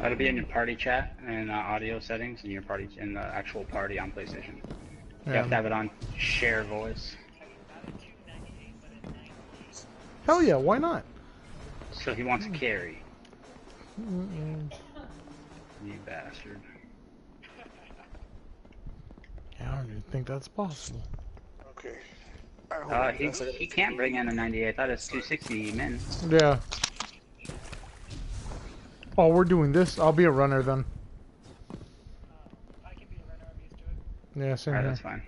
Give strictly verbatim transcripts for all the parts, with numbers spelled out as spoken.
That'll be in your party chat and uh, audio settings in your party in the actual party on PlayStation. You Yeah. have to have it on share voice. Hell yeah, why not? So he wants carry. Mm-mm. You bastard. Yeah, I don't even think that's possible. Okay. Uh, he, he can't bring in a ninety-eight. I thought it's two sixty min. Yeah. Oh, we're doing this. I'll be a runner then. I can be a runner. I'm used to it. Yeah, same Alright, here. that's fine.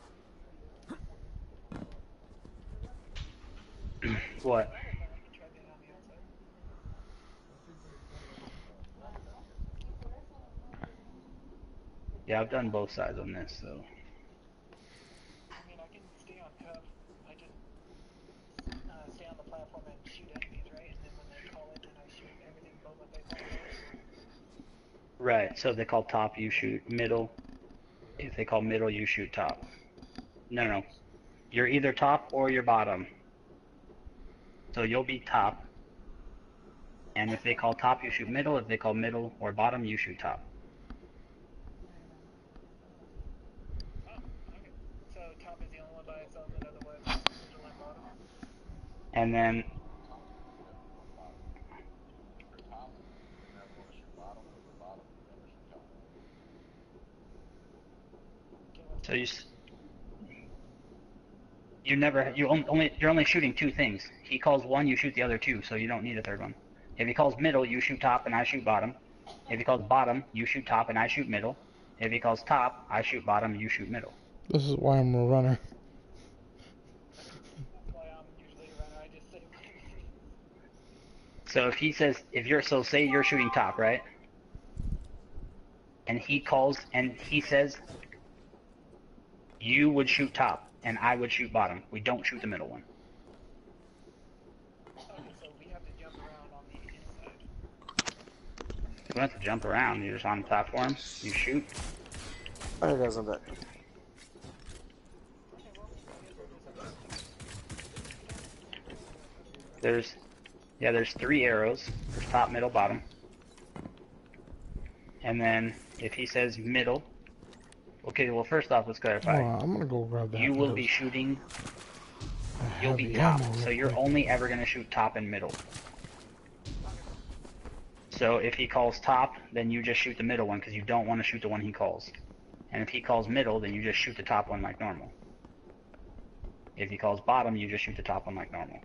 What? Yeah, I've done both sides on this, so. I mean, I can stay on cuff. I just uh, stay on the platform and shoot enemies, right? And then when they call it, then I shoot everything but what they call it. Right, so if they call top, you shoot middle. If they call middle, you shoot top. No, no. You're either top or you're bottom. So you'll be top. And if they call top, you shoot middle. If they call middle or bottom, you shoot top. Oh, okay. So top is the only one by itself, and otherwise middle and bottom. And then so you s- you never you on- only you're only shooting two things. He calls one, you shoot the other two, so you don't need a third one. If he calls middle, you shoot top and I shoot bottom. If he calls bottom, you shoot top and I shoot middle. If he calls top, I shoot bottom, you shoot middle. This is why I'm a runner. That's why I'm usually a runner. I just say. So if he says, if you're, so say you're shooting top, right? And he calls, and he says, you would shoot top, and I would shoot bottom. We don't shoot the middle one. Okay, so we have to jump around on the inside. You don't have to jump around, you're just on the platform, you shoot. Alright guys, I'm back. There's, yeah, there's three arrows. There's top, middle, bottom. And then, if he says middle, okay, well first off, let's clarify. Oh, I'm gonna go grab that. You will because be shooting, I you'll have be the top, ammo so real you're quick. only ever going to shoot top and middle. So if he calls top, then you just shoot the middle one, because you don't want to shoot the one he calls. And if he calls middle, then you just shoot the top one like normal. If he calls bottom, you just shoot the top one like normal.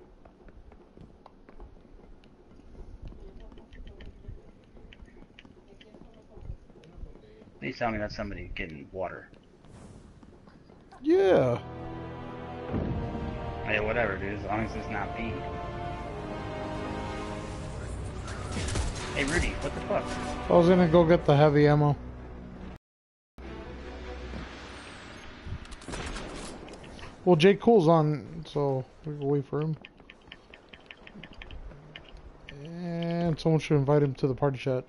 Please tell me that's somebody getting water. Yeah. Hey, whatever, dude, as long as it's not B. Hey, Rudy, what the fuck? I was gonna go get the heavy ammo. Well, Jay Cool's on, so we can wait for him. And someone should invite him to the party chat.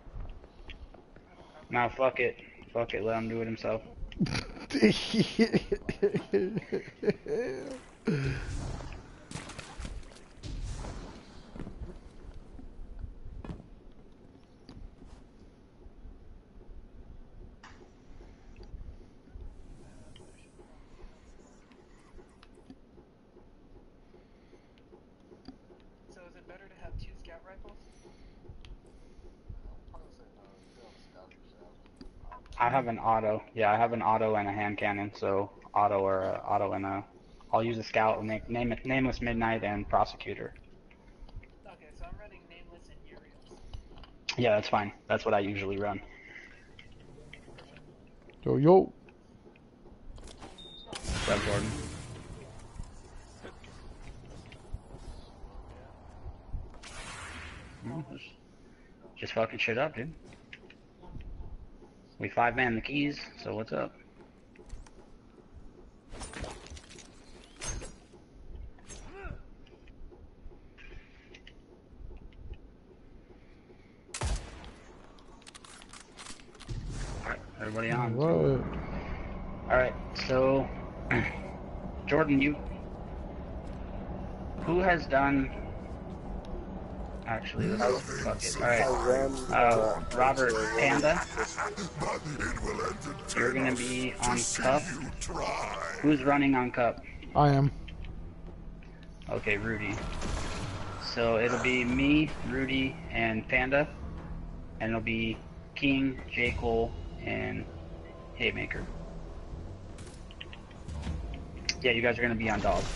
Nah, fuck it. Fuck it, let him do it himself. So is it better to have two scout rifles? I have an auto. Yeah, I have an auto and a hand cannon, so auto or a auto and a... I'll use a scout, name, name it Nameless Midnight and Prosecutor. Okay, so I'm running Nameless and Urios. Yeah, that's fine. That's what I usually run. Yo, yo. What's up, Jordan? Well, just, just fucking shit up, dude. We five man the keys, so what's up? Alright, everybody on. What? Alright, so Jordan, you who has done Actually, let's fuck it. I Alright. ran. Uh, Robert into a Panda, But it will you're entertain gonna us be to on see Cup. you try. Who's running on Cup? I am. Okay, Rudy. So it'll be me, Rudy, and Panda. And it'll be King, J. Cole, and Haymaker. Yeah, you guys are gonna be on Dog.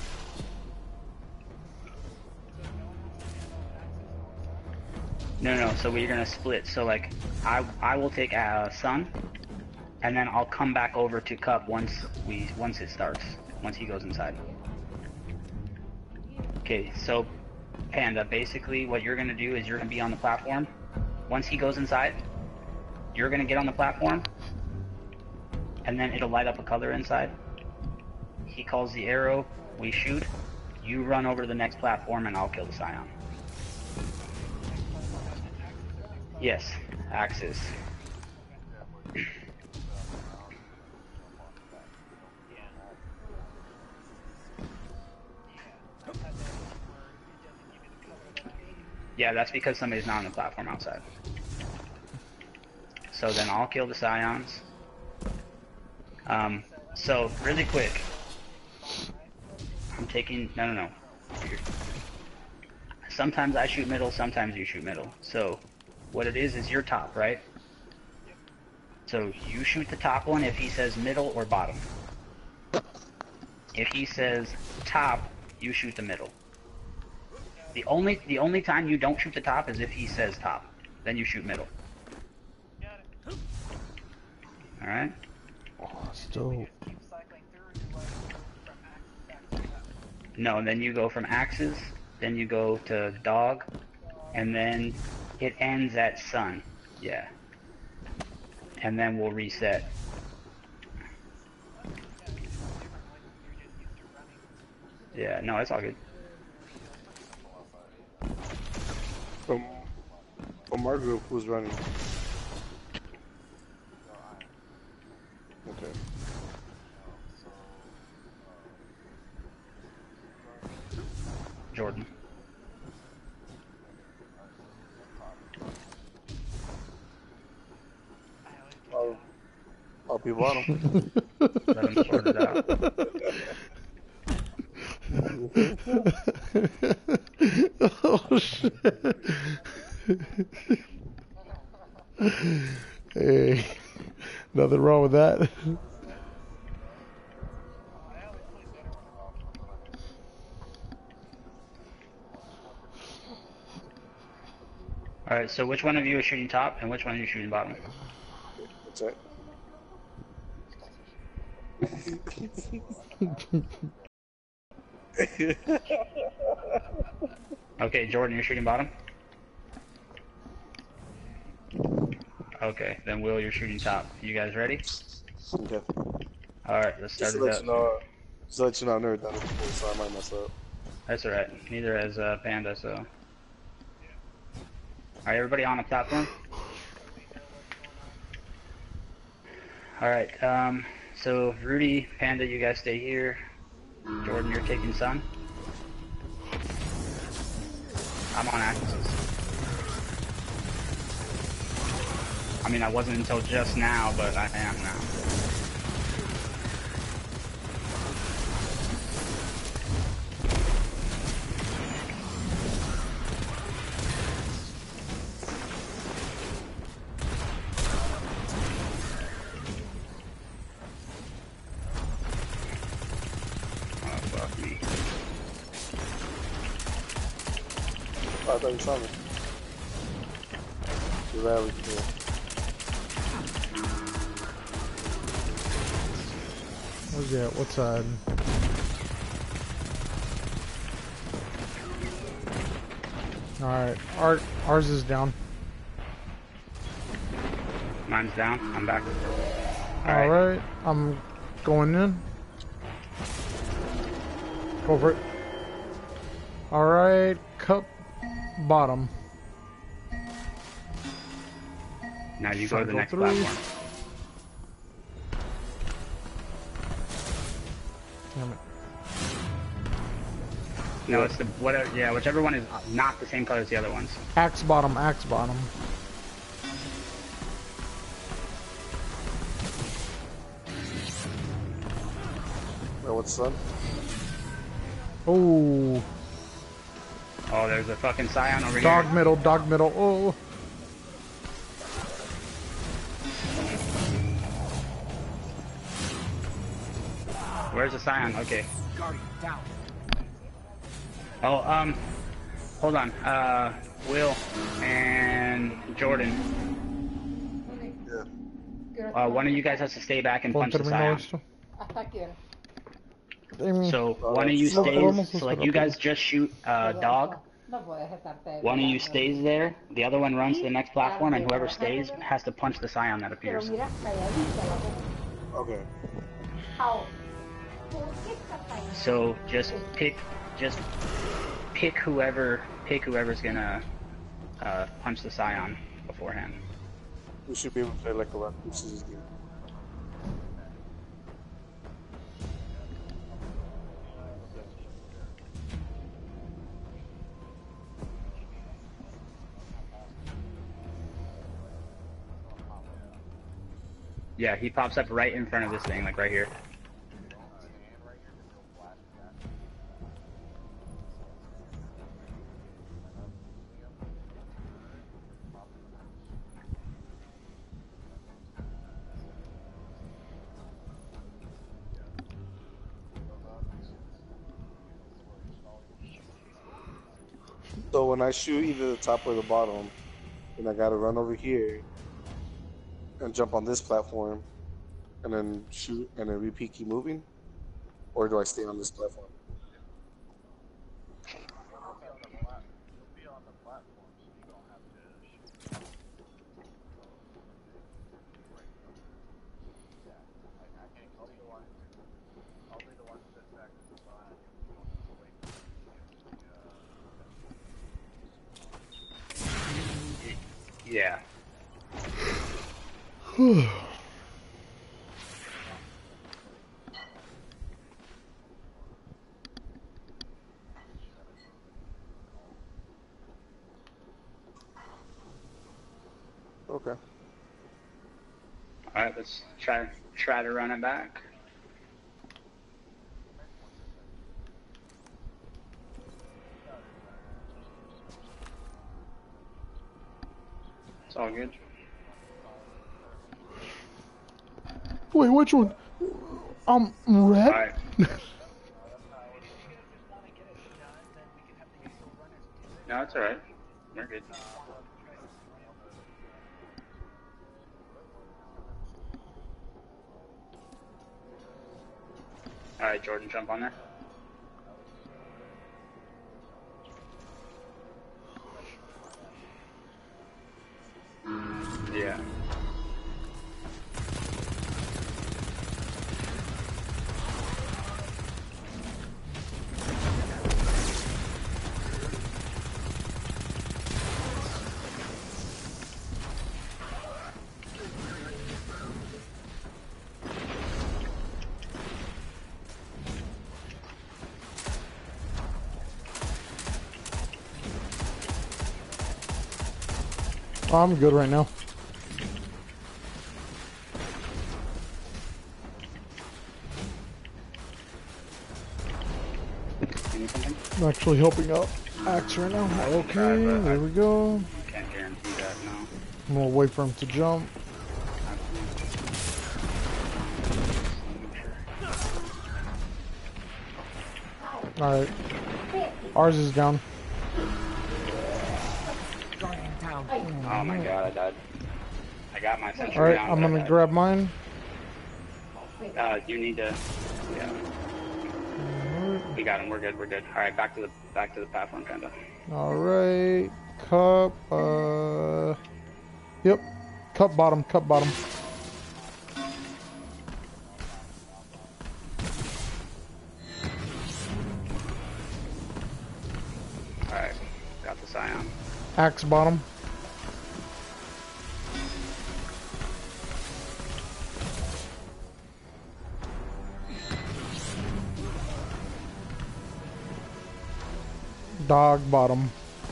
No, no, so we're gonna split. So like, I I will take uh, Sun, and then I'll come back over to Cup once we once it starts. Once he goes inside. Okay, so Panda, basically what you're gonna do is you're gonna be on the platform. Once he goes inside, you're gonna get on the platform, and then it'll light up a color inside. He calls the arrow, we shoot. You run over to the next platform, and I'll kill the Scion. Yes, Axis. Yeah, that's because somebody's not on the platform outside. So then I'll kill the Scions. Um, so, really quick. I'm taking... No, no, no. Sometimes I shoot middle, sometimes you shoot middle. So, what it is is you're top, right? So, you shoot the top one if he says middle or bottom. If he says top, you shoot the middle. The only the only time you don't shoot the top is if he says top. Then you shoot middle. Alright? Oh, that's dope. No, and then you go from Axes, then you go to Dog, and then it ends at Sun. Yeah. And then we'll reset. Yeah, no, it's all good. From, from our group, who's running? Okay. Jordan. I'll, I'll be bottom. Let him sort it out. Oh shit. Hey, nothing wrong with that. Alright, so which one of you is shooting top and which one are you shooting bottom? What's that? Okay, Jordan, you're shooting bottom? Okay, then Will, you're shooting top. You guys ready? Okay. Alright, let's start Just it to let up. you know, just to let you know, I've never done it before, so I might mess up. That's alright. Neither has uh, Panda, so. Alright, everybody on the platform? Alright, um, so Rudy, Panda, you guys stay here. Jordan, you're taking Sun. I'm on Axis. I mean, I wasn't until just now, but I am now. Oh, fuck me. Oh, I thought you saw me. The rally, yeah. Where's he at? What side? Alright, our, ours is down. Mine's down. I'm back. Alright, I'm going in. Go for it. Alright, cup bottom. Now you go to the Cycle next through. platform. Damn it. No, Yeah. it's the whatever. Yeah, whichever one is not the same color as the other ones. Axe bottom, axe bottom. Oh, what's sun? Oh, Oh, there's a fucking Scion over dog here. middle, dog middle. Oh, Where's the Scion? Okay. Oh, um, hold on. Uh, Will and Jordan. Yeah. Uh, one of you guys has to stay back and ¿puedo punch the terminar Scion. esto? ¿Hasta qué hora? Amy, So Oh, one of you that's- No, podemos stays. So like hacer you rápido. guys just shoot uh, dog. No puedes estarte One of you pegando. stays there. The other one runs to the next platform, and whoever stays has to punch the Scion that Pero appears. mira, calladita la boca. Okay. Ahora, ¿por qué estás ahí? So just pick, just pick whoever, pick whoever's gonna uh, punch the Scion beforehand. We should be able to play like a rock, paper, scissors game. Yeah, he pops up right in front of this thing, like right here. So when I shoot either the top or the bottom, then I gotta run over here and jump on this platform, and then shoot, and then repeat, keep moving, or do I stay on this platform? Yeah. Okay. All right, let's try try to run it back. It's all good. wait, which one? Um, red? All right. No, it's all right. We're good. All right, Jordan, jump on there. Yeah. Oh, I'm good right now. Anything? I'm actually helping out Axe right now. Okay, there we go. Can't guarantee that, no. I'm gonna wait for him to jump. Alright. Ours is down. Oh my god, I died. I got my sentry Alright, down. I'm but I gonna died. grab mine. Uh, you need to. Yeah. We got him. We're good. We're good. All right, back to the back to the platform, kinda. Alright. Cup, uh... Yep. Cup bottom, cup bottom. All right, got the Scion. Axe bottom. Dog bottom.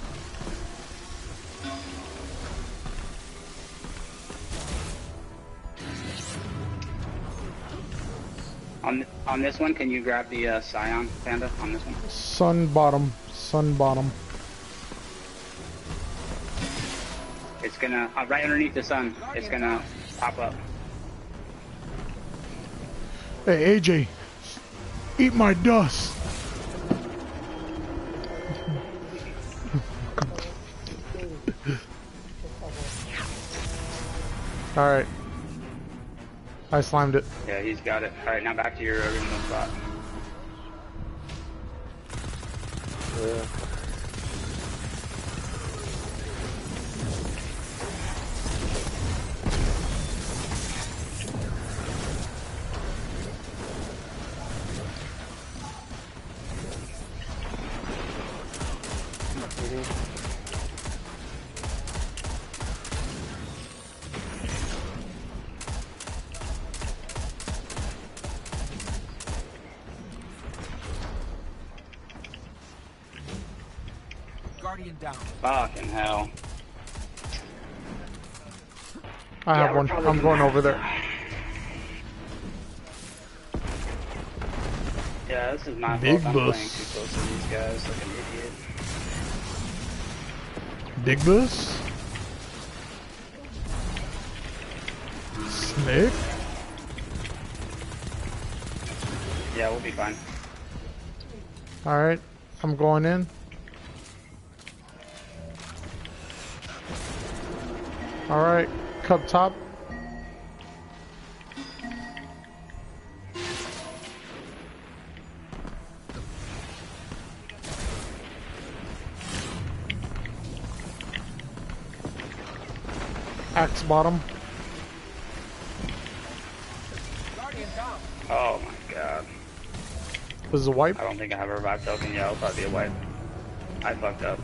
On on this one, can you grab the uh, Scion Panda on this one? Sun bottom. Sun bottom. It's gonna uh, right underneath the sun. It's gonna pop up. Hey, A J. Eat my dust. Alright. I slimed it. Yeah, he's got it. All right, now back to your original spot. Yeah. Guardian down. Fucking hell. I Yeah, have we're one. probably I'm gonna- going over there. Yeah, this is my Big fault. I'm bus. playing too close to these guys like an idiot. Big bus. Snake. Yeah, we'll be fine. Alright. I'm going in. Alright. Cup top. Axe bottom. Guardian down. Oh my god. This is a wipe. I don't think I have a revive token. Yeah, it'll probably be a wipe. I fucked up.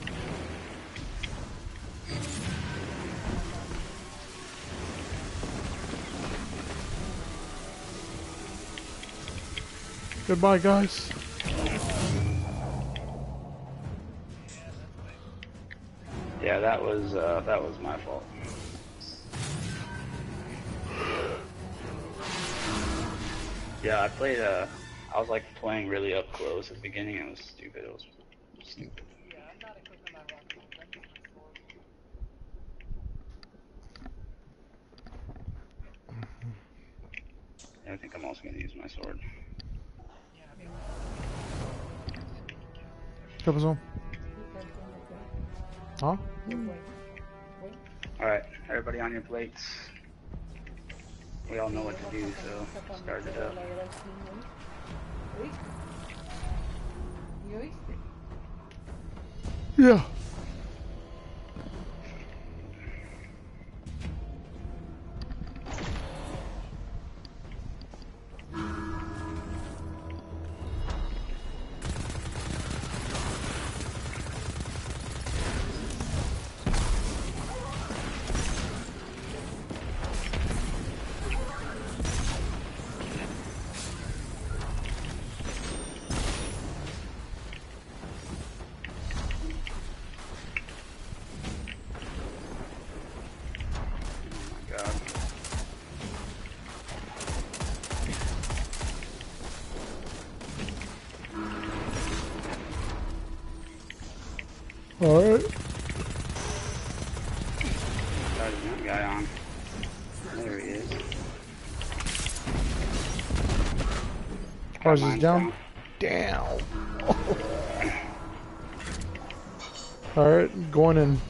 Goodbye, guys. Yeah, that was uh, that was my fault. Yeah, I played. Uh, I was like playing really up close at the beginning. It was stupid. It was stupid. Yeah, I'm not equipping my rocket launcher. I'm using my sword. I think I'm also gonna use my sword. Yeah, I mean, ¿Qué pasó? Huh? All right, everybody on your plates. We all know what to do, so start it up. Yeah. Oh my god. Alright. There's that guy on. There he is. Ours is Mine's down. Down. Alright, going in.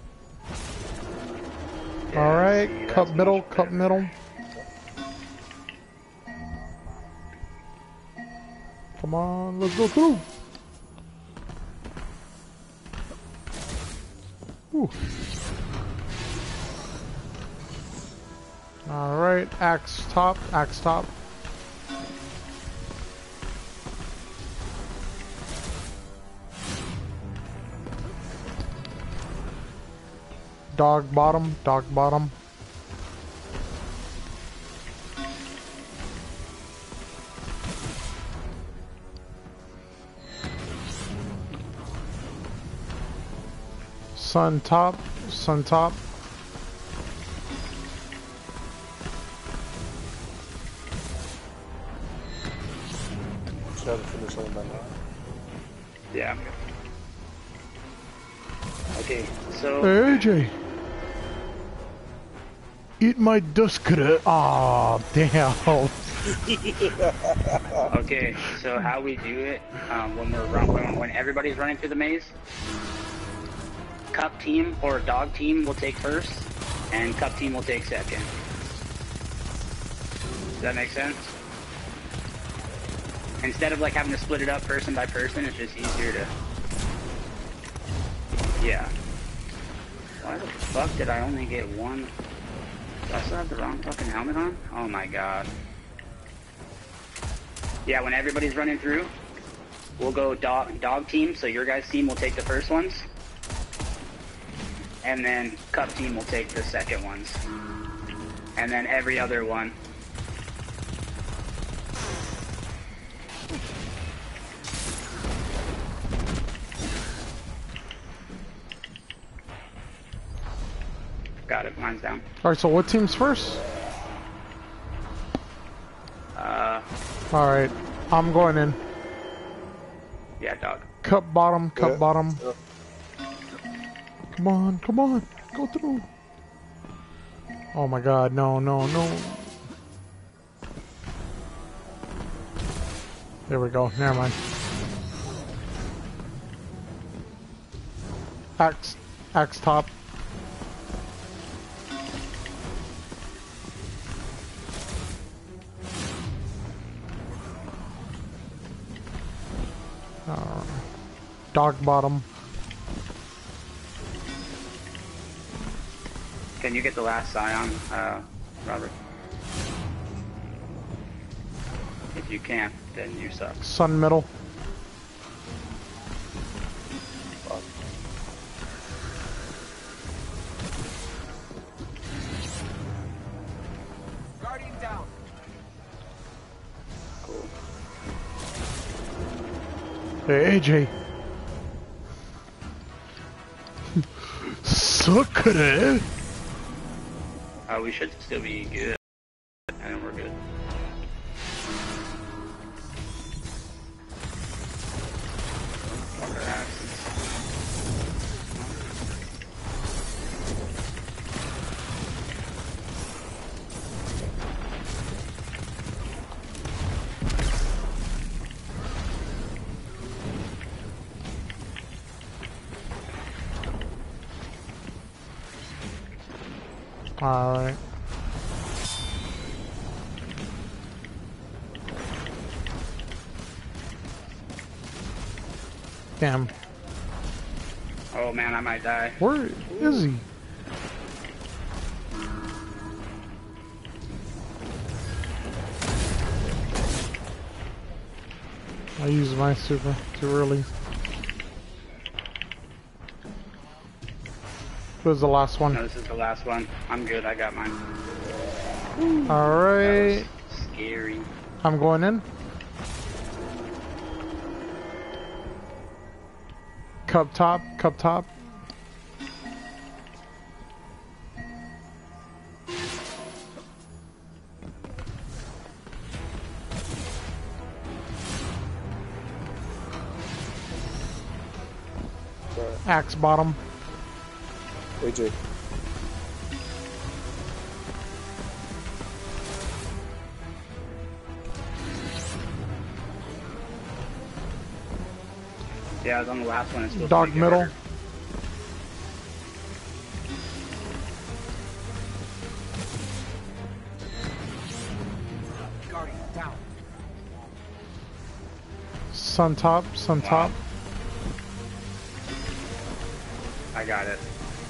Yeah, Alright, see, cup that's middle, much cup better. middle. Come on, let's go through. Ooh. Alright, axe top, axe top. Dog bottom, dog bottom. Sun top, sun top. Try to finish line by now. Yeah. Okay, so Hey, A J. Eat my dust cutter. Aw, damn. okay, so how we do it um, when we're run, when, when everybody's running through the maze, Cup team or Dog team will take first, and Cup team will take second. Does that make sense? Instead of like having to split it up person by person, it's just easier to. Yeah. Why the fuck did I only get one? Do I still have the wrong fucking helmet on? Oh my god. Yeah, when everybody's running through, we'll go dog, dog team, so your guys' team will take the first ones. And then Cup team will take the second ones. And then every other one. Got it, mine's down. Alright, so what team's first? Uh, Alright, I'm going in. yeah, dog. Cup bottom, cup Yeah. bottom. Yeah. Come on, come on, go through. Oh my god, no, no, no. There we go, never mind. Axe, axe top. Uh, dog bottom. Can you get the last Scion, uh, Robert? If you can't, then you suck. Sun middle. Fuck. Guardian down. Cool. Hey, A J. Suck it. Uh, we should still be good. And we're good. Fuck our asses. Alright. Damn. Oh man, I might die. Where is he? I used my super too early. What was the last No, one? this is the last one. I'm good, I got mine. Alright. That was scary. I'm going in. Cup top, cup top. Axe bottom. A J. Yeah, I was on the last one. It's supposed Dog to be middle. harder. Guardian down. Sun top, sun top. I got it.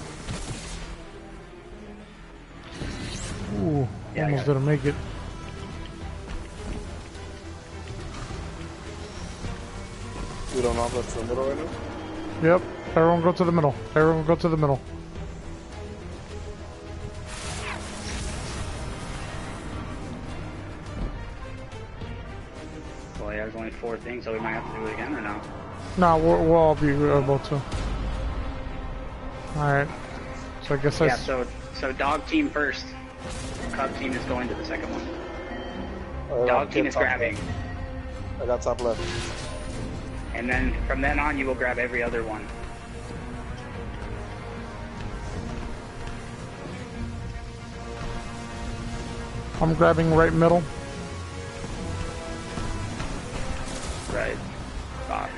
Ooh, Yeah, I almost got it. didn't make it. We don't know what's in the middle right now. Yep, everyone go to the middle. Everyone go to the middle. Well, yeah, there's only four things, so we might have to do it again or no? Nah, we'll, we'll all be able to. Alright. So I guess I... Yeah, s- so so dog team first. Cub team is going to the second one. Alright, Dog I'll team get is top grabbing. left. I got top left. And then from then on, you will grab every other one. I'm grabbing right middle. Right. Bottom.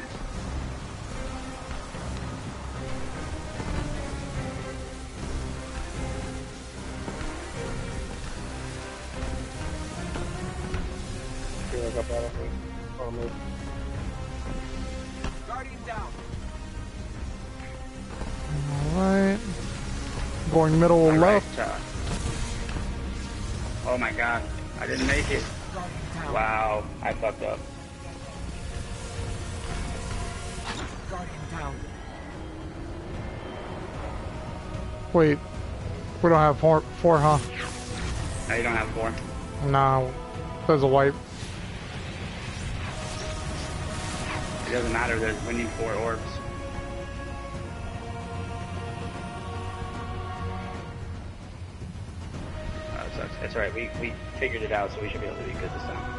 Okay, I got that on me. On me. Guardian down. Alright. Going middle or All left. right, uh, oh my god, I didn't make it. Guardian down. Wow, I fucked up. Guardian down. Wait. We don't have four, four huh? No, you don't have four. Nah. There's a wipe. It doesn't matter, there's, we need four orbs. Oh, it sucks. It's alright, we, we figured it out, so we should be able to be good this time.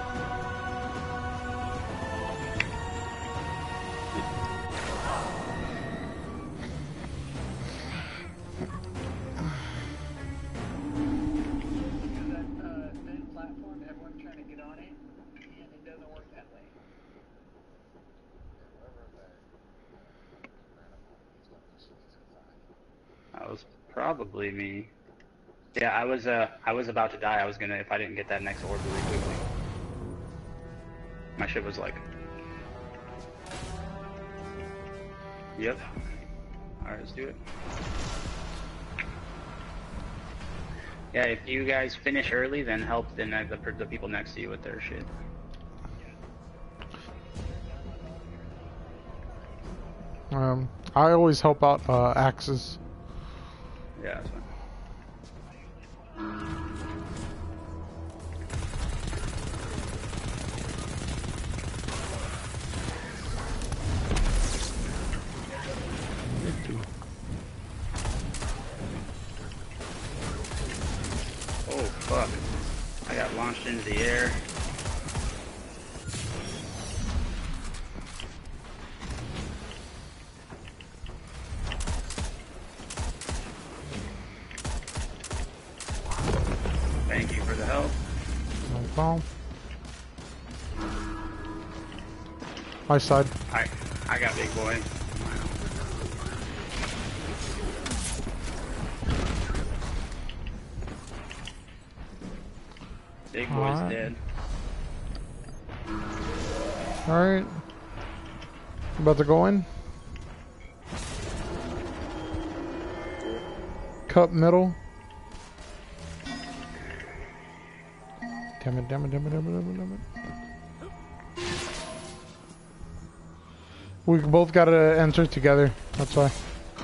Because that uh, that platform, everyone's trying to get on it, and it doesn't work that way. That was probably me. Yeah, I was uh I was about to die. I was gonna if I didn't get that next orb really quickly. My shit was like. Yep. Alright, let's do it. Yeah, if you guys finish early, then help then uh, the, the people next to you with their shit. Um, I always help out uh, axes. Yeah, that's fine. Oh fuck. I got launched into the air. Thank you for the help. No problem. My side. I I got big boy. Big boy's Alright. dead. Alright. About to go in. Cup middle. Damn it, damn it, damn it, damn it, damn it, damn it. We both gotta enter together, that's why.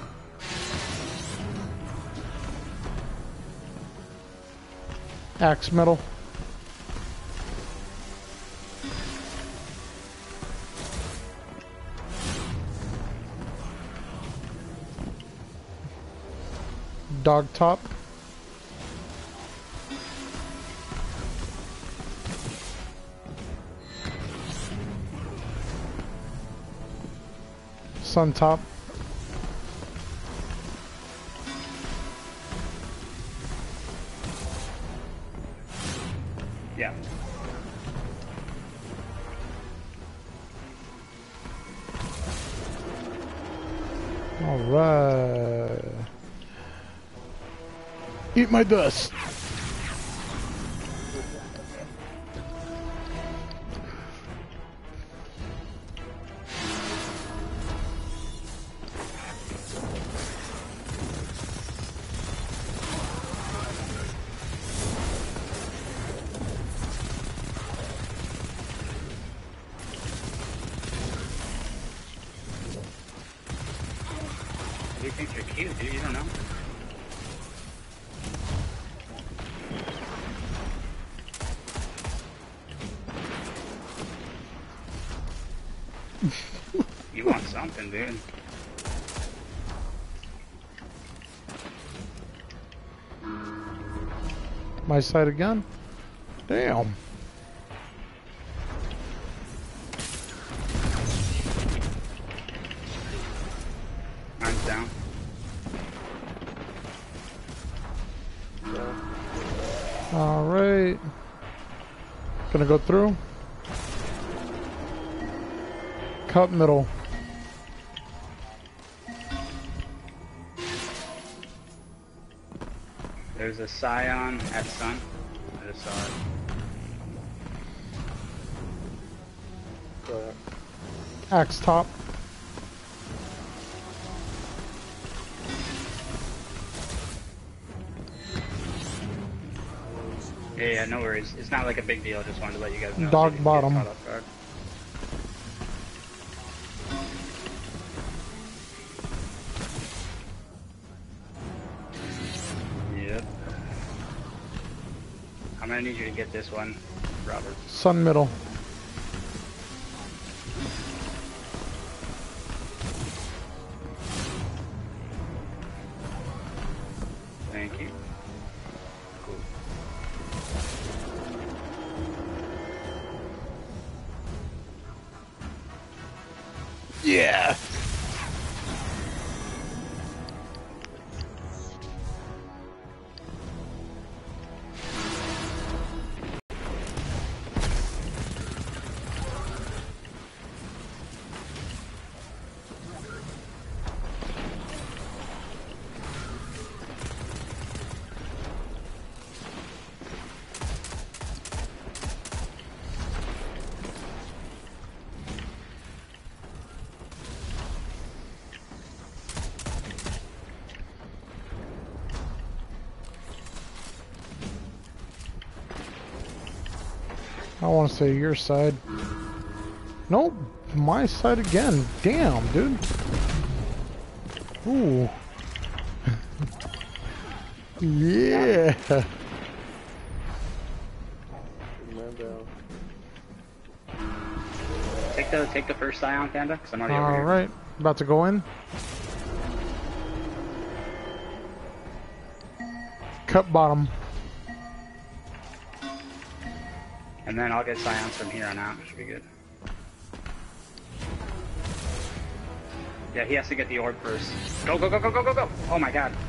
Axe middle. Dog top. Sun top. Yeah. All right. Eat my dust. You think you're cute, dude? You don't know. You want something, dude. My side again. Damn. Mine's down. All right. Gonna go through. Cut middle. There's a Scion at Sun. I just saw it. Go ahead. Axe top. Yeah, yeah, no worries. It's not like a big deal. Just wanted to let you guys know. Dog so you didn't get bottom. caught off guard. Yep. I'm gonna need you to get this one, Robert. Sun middle. Thank you. Cool. Yeah. I want to say your side. Nope, my side again. Damn, dude. Ooh. Yeah. Man down. Take the take the first Scion, Panda, because I'm already over All here. right, about to go in. Cut bottom. And then I'll get Scions from here on out. Should be good. Yeah, he has to get the orb first. Go, go, go, go, go, go, go! Oh my god.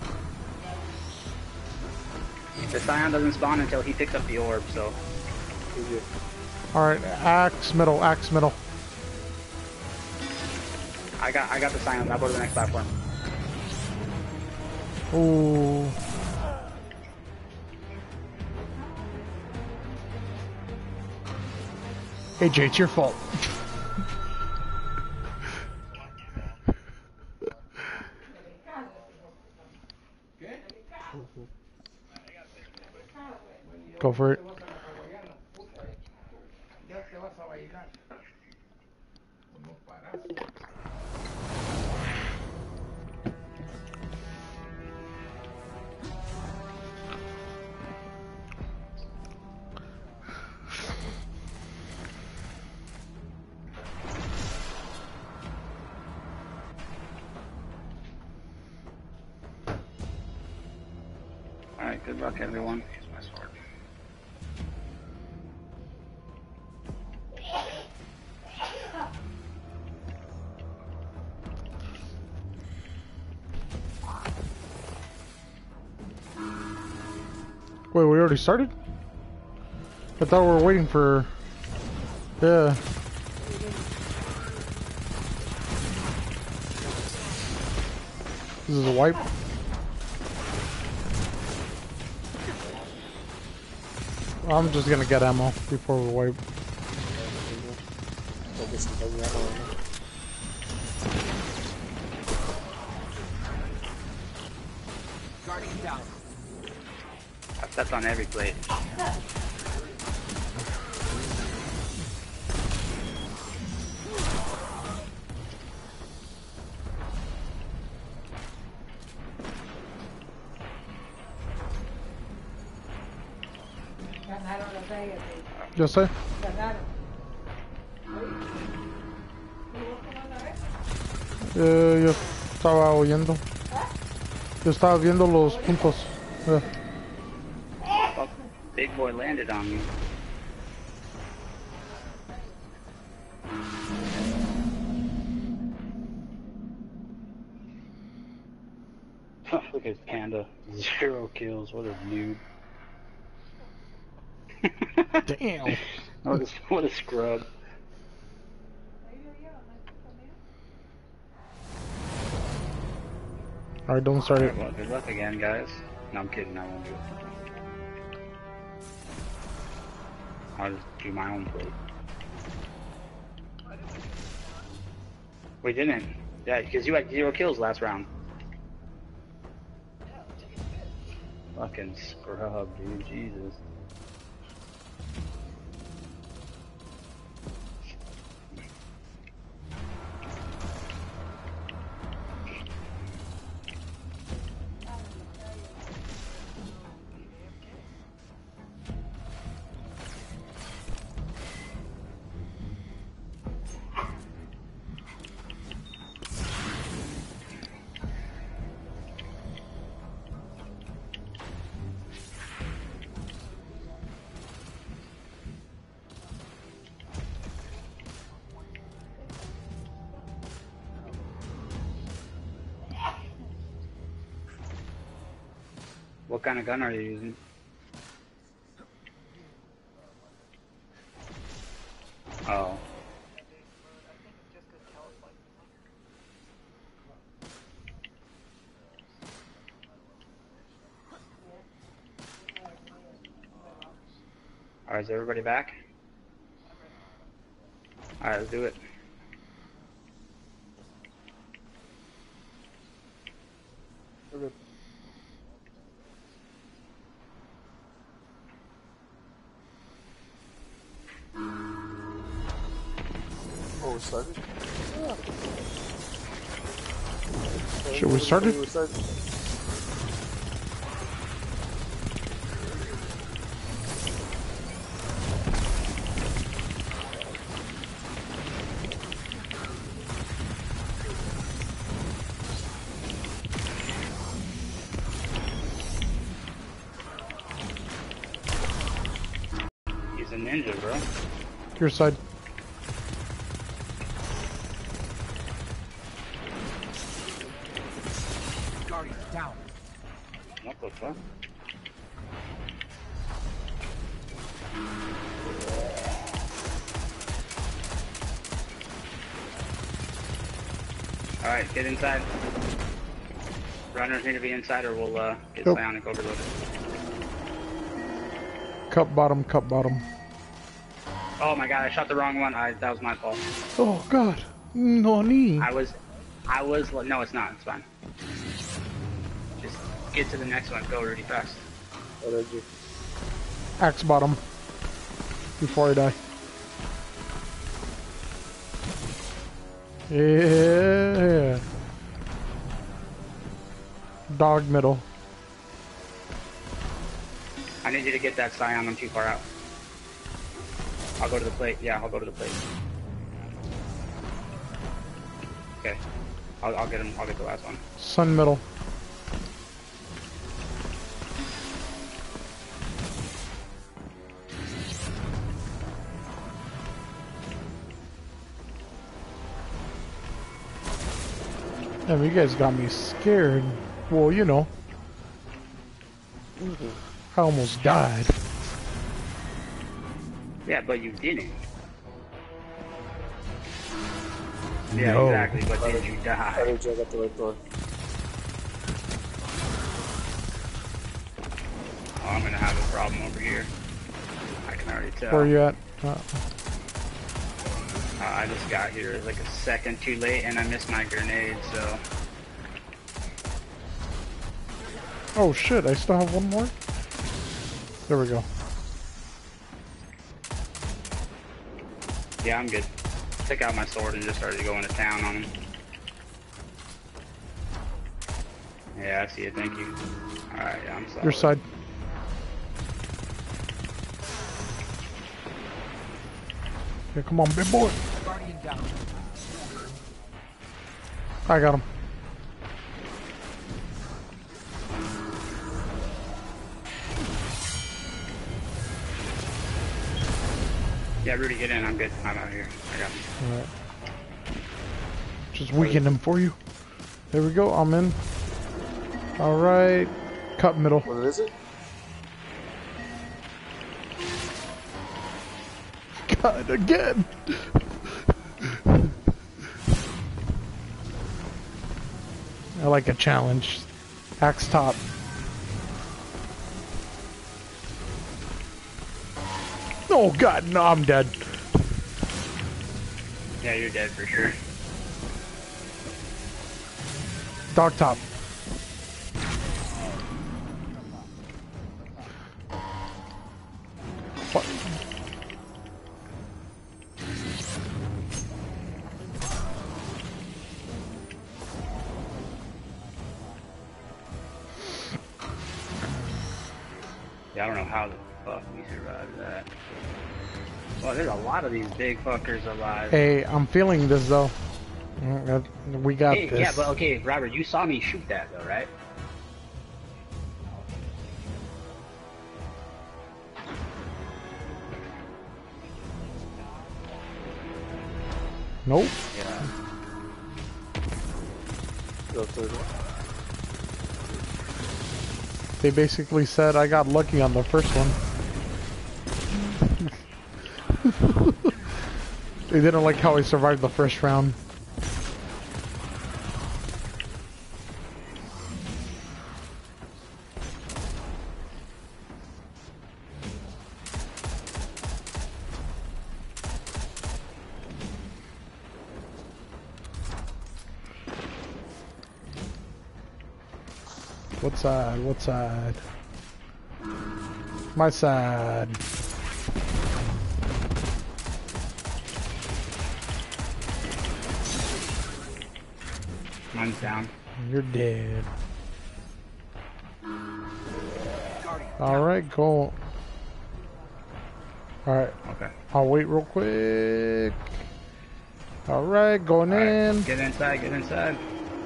The Scion doesn't spawn until he picks up the orb, so... All right, axe middle, axe middle. I got I got the Scion. I'll go to the next platform. Ooh. Hey Jay, it's your fault. Go for it. Alright, good luck everyone. Here's my sword. Wait, we already started? I thought we were waiting for... Yeah. This is a wipe. I'm just gonna get ammo before we wipe. Go get some heavy ammo. Guardian down. That's on every plate. Ganaron los Reyes. Yo sé. Ganaron. Eh, yo estaba oyendo. Yo estaba viendo los puntos. Eh. Well, Big boy landed on me. Look at Panda. Zero kills. What a noob. Damn. What a, what a scrub. Alright, don't start it. Alright, well, good luck again, guys. No, I'm kidding. I won't do it. I'll just do my own plate. We didn't. Yeah, because you had zero kills last round. Fucking scrub, dude. Jesus. What kind of gun are you using? Oh. Alright, is everybody back? Alright, let's do it. Okay. Oh, we started? Yeah. Should we start it? We started. He's a ninja, bro. Your side. Guardian down. What the fuck? Alright, get inside. Runners need to be inside or we'll uh, get Yep. psionic overloaded. Cup bottom, cup bottom. Oh my god, I shot the wrong one. I, that was my fault. Oh god. No need. I was, I was, no it's not, it's fine. Just get to the next one, go really fast. What did you? Axe bottom. Before I die. Yeah. Dog middle. I need you to get that Scion, I'm too far out. I'll go to the plate, yeah, I'll go to the plate. Okay, I'll, I'll get him, I'll get the last one. Sun middle. Damn, you guys got me scared. Well, you know. I almost died. Yeah, but you didn't. Yeah, No. exactly, but did you I die? didn't check out the right door. Oh, I'm gonna have a problem over here. I can already tell. Where are you at? Uh, Uh, I just got here like a second too late and I missed my grenade, so... oh shit, I still have one more? There we go. Yeah, I'm good. Took out my sword and just started going to town on him. Yeah, I see it, thank you. Alright, yeah, I'm sorry. Your side. Yeah, come on, big boy. Guardian down. I got him. Yeah, Rudy, get in. I'm good. I'm out here. I got you. Alright. Just weaken them for you. There we go. I'm in. Alright. Cut middle. What is it? Cut again. I like a challenge. Axe top. Oh god, no, I'm dead. Yeah, you're dead for sure. Dog top. What? Yeah, I don't know how the fuck we survived that. Well, there's a lot of these big fuckers alive. Hey, I'm feeling this though. Mm, uh, We got Hey, this. yeah, but okay, Robert, you saw me shoot that though, right? Nope. Yeah. Go through. They basically said I got lucky on the first one. They didn't like how I survived the first round. What side? What side? My side. Mine's down. You're dead. Guardian. Alright, go. Alright, Okay. I'll wait real quick. Alright, going All right, in. get inside, get inside.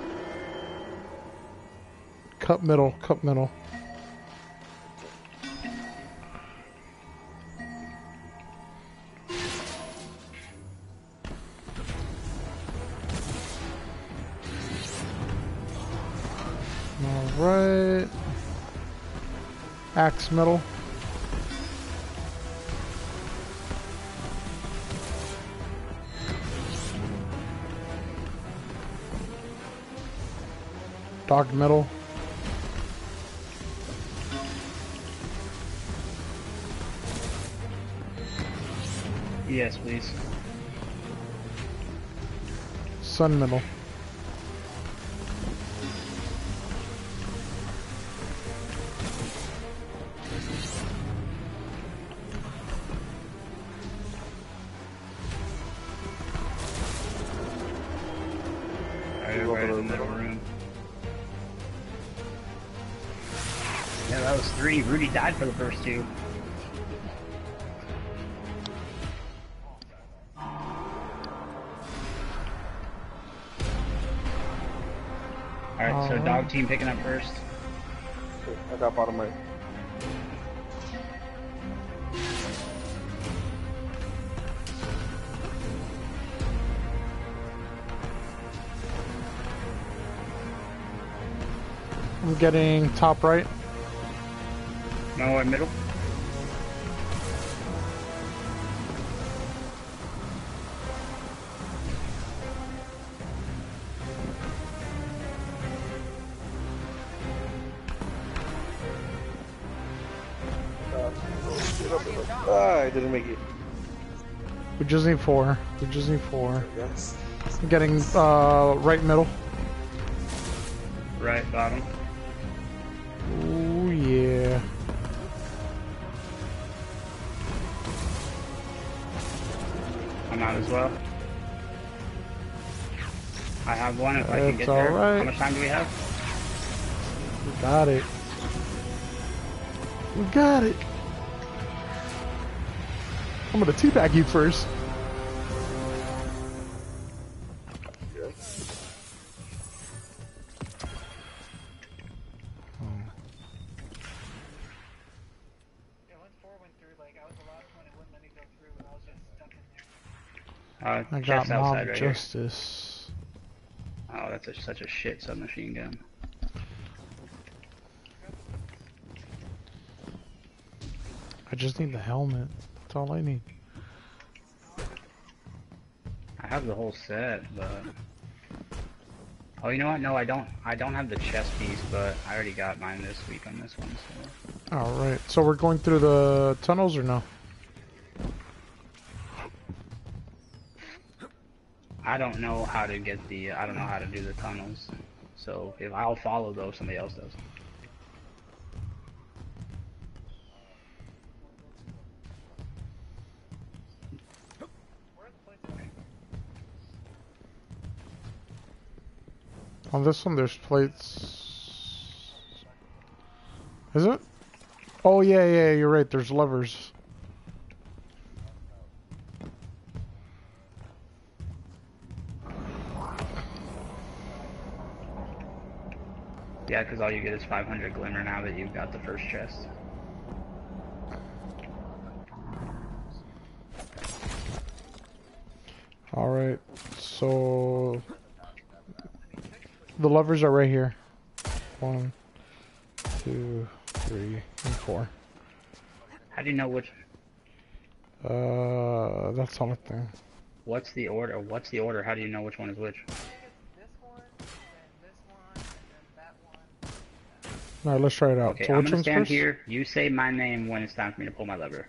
Cut middle, cut middle. Alright. Axe middle. Dog middle. Yes, please. Sun middle. Alright, right in the middle room. Yeah, that was three. Rudy died for the first two. Alright, so Alright. dog team picking up first. I got bottom right. I'm getting top right. No, in middle. Ah, I didn't make it. We just need four. We just need four. Yes. I'm getting uh, right middle. Right bottom. Ooh, yeah. I'm out as well. I have one if I can That's get there. alright. How much time do we have? We got it. We got it. I'm gonna teabag you first. Yeah, once four went through, like I was the last one, it wouldn't let me go through, and I was just Uh, I got chest mob outside right here. justice. Oh, that's a, such a shit submachine gun. I just need the helmet. That's all I need. I have the whole set, but oh, you know what? No, I don't. I don't have the chest piece, but I already got mine this week on this one. So. All right. So we're going through the tunnels or no? I don't know how to get the. I don't know how to do the tunnels. So if I'll follow those, somebody else does. On this one, there's plates. Is it? Oh, yeah, yeah, you're right. There's levers. Yeah, because all you get is five hundred glimmer now that you've got the first chest. Alright, so... the levers are right here. One, two, three, and four. How do you know which? Uh, that's on a thing. What's the order? What's the order? How do you know which one is which? Alright, let's try it out. Okay, So I'm which gonna one's stand first? here. You say my name when it's time for me to pull my lever.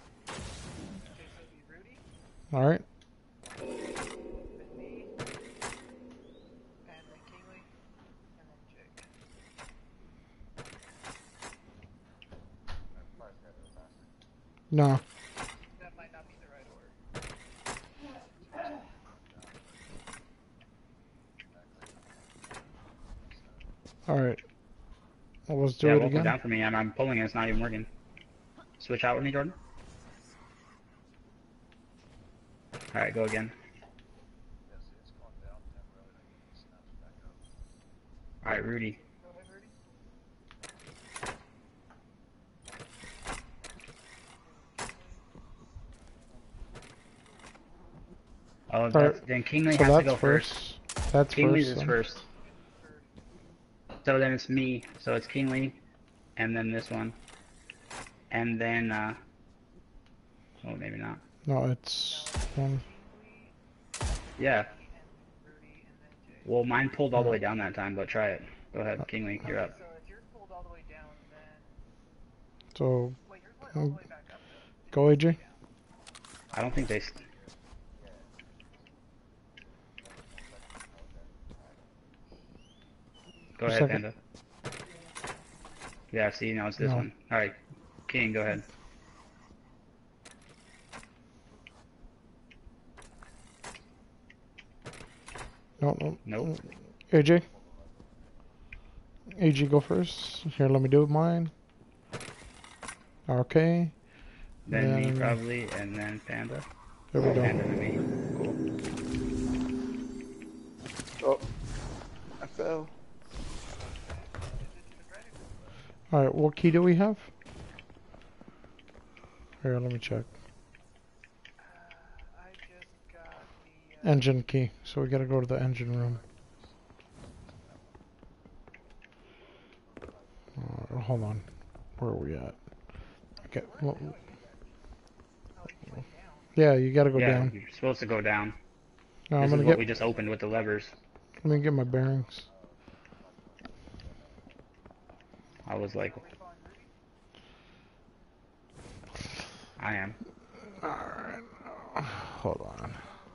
Alright. No. That might not be the right order. Alright. Well, let's do yeah, it welcome again. down for me. I'm, I'm pulling it. It's not even working. Switch out with me, Jordan. Alright, go again. Alright, Rudy. Oh, that's, Alright, then Kingly so has to that's go first. first. That's Kingly's first. is then. first. So then it's me. So it's Kingly, and then this one, and then uh. Oh, maybe not. No, it's one. Yeah. Well, mine pulled all the way down that time, but try it. Go ahead, Kingly, you're up. So if you're pulled all the way down, then So, wait, you're going all the way back up. go A J. I don't think they. St Go A ahead, second. Panda. Yeah, see, now it's this No. one. Alright, King, go ahead. No, no. Nope. A J. A J, go first. Here, let me do mine. Okay. Then me, Then- probably, and then Panda. There we go. Panda and me. Cool. Oh, I fell. Alright, what key do we have? Here, let me check. I just got the. Uh, Engine key. So we gotta go to the engine room. Uh, hold on. Where are we at? Okay. Well, yeah, you gotta go Yeah, down. you're supposed to go down. No, I'm this gonna is what get. we just opened with the levers. Let me get my bearings. I was like, I am. Alright. Hold on.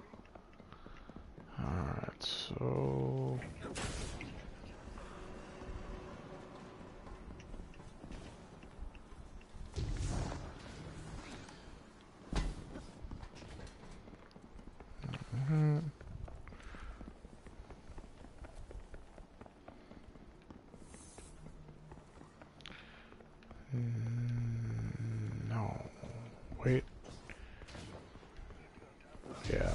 Alright, so. Mhm. Mm, no. Wait. Yeah.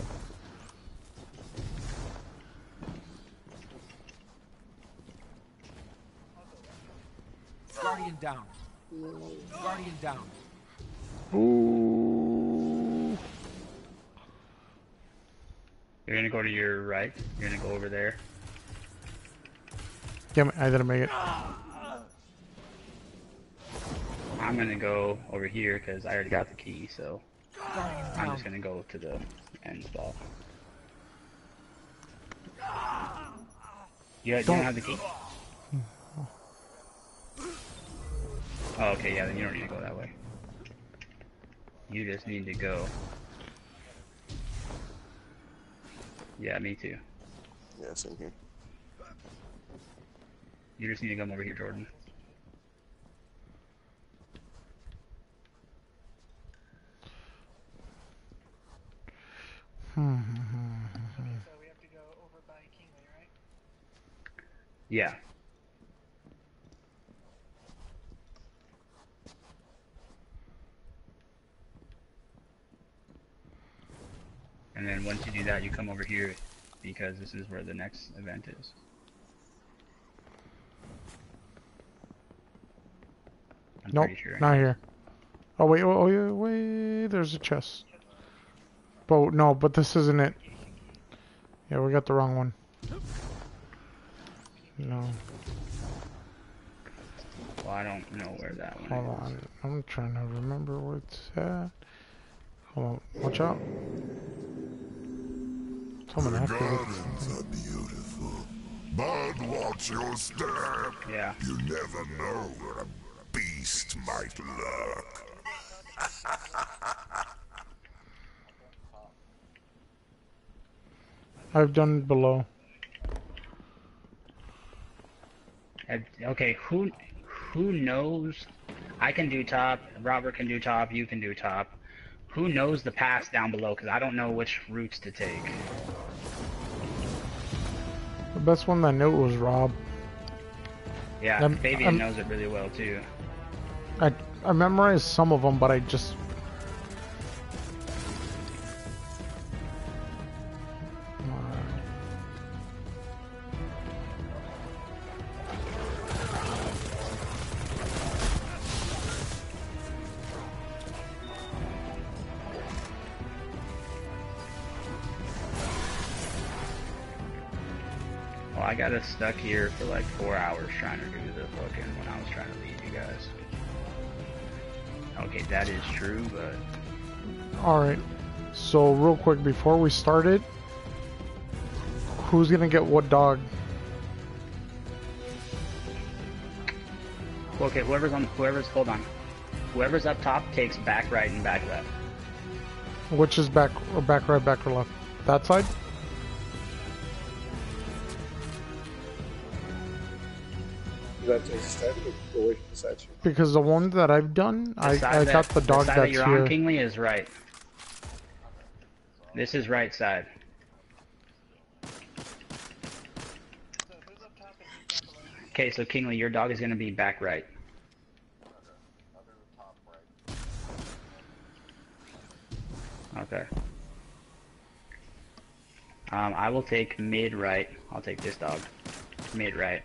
Guardian down. Guardian down. Ooh. You're gonna go to your right. You're gonna go over there. Damn it, I didn't make it. I'm gonna go over here because I already got the key, so Guardian I'm down. just gonna go to the end spot. You, you don't have the key? Oh, okay, yeah, then you don't need to go that way. You just need to go. Yeah, me too. Yeah, same here. You just need to come over here, Jordan. Okay, so we have to go over by Kingly, right? Yeah. And then once you do that, you come over here because this is where the next event is. I'm Nope, pretty sure. not here. Oh wait, oh, oh yeah, wait, there's a chest. But no, but this isn't it. Yeah, we got the wrong one. No, Well, I don't know where that one hold is. on. I'm trying to remember where it's at. Hold on, watch out. Someone The activated gardens something. are beautiful, but watch your step. Yeah. You never know where a beast might lurk. I've done below. Uh, Okay, who who knows? I can do top. Robert can do top. You can do top. Who knows the paths down below? Because I don't know which routes to take. The best one I knew was Rob. Yeah, I'm- Fabian I'm- knows it really well too. I I memorized some of them, but I just. Well, I got us stuck here for like four hours trying to do the fucking when I was trying to lead you guys. Okay, that is true, but Alright, so real quick before we started, who's gonna get what dog? okay, whoever's on, whoever's hold on, whoever's up top takes back right and back left. Which is back or back right, back or left? That side? Is that just stand away from the statue? Because the one that I've done, The I, side I that- got the dog side that's that you're here. on, Kingly, is right. This is right side. So who's up top and who's down below? Okay, so Kingly, your dog is gonna be back right. Okay. Um, I will take mid right. I'll take this dog. Mid right.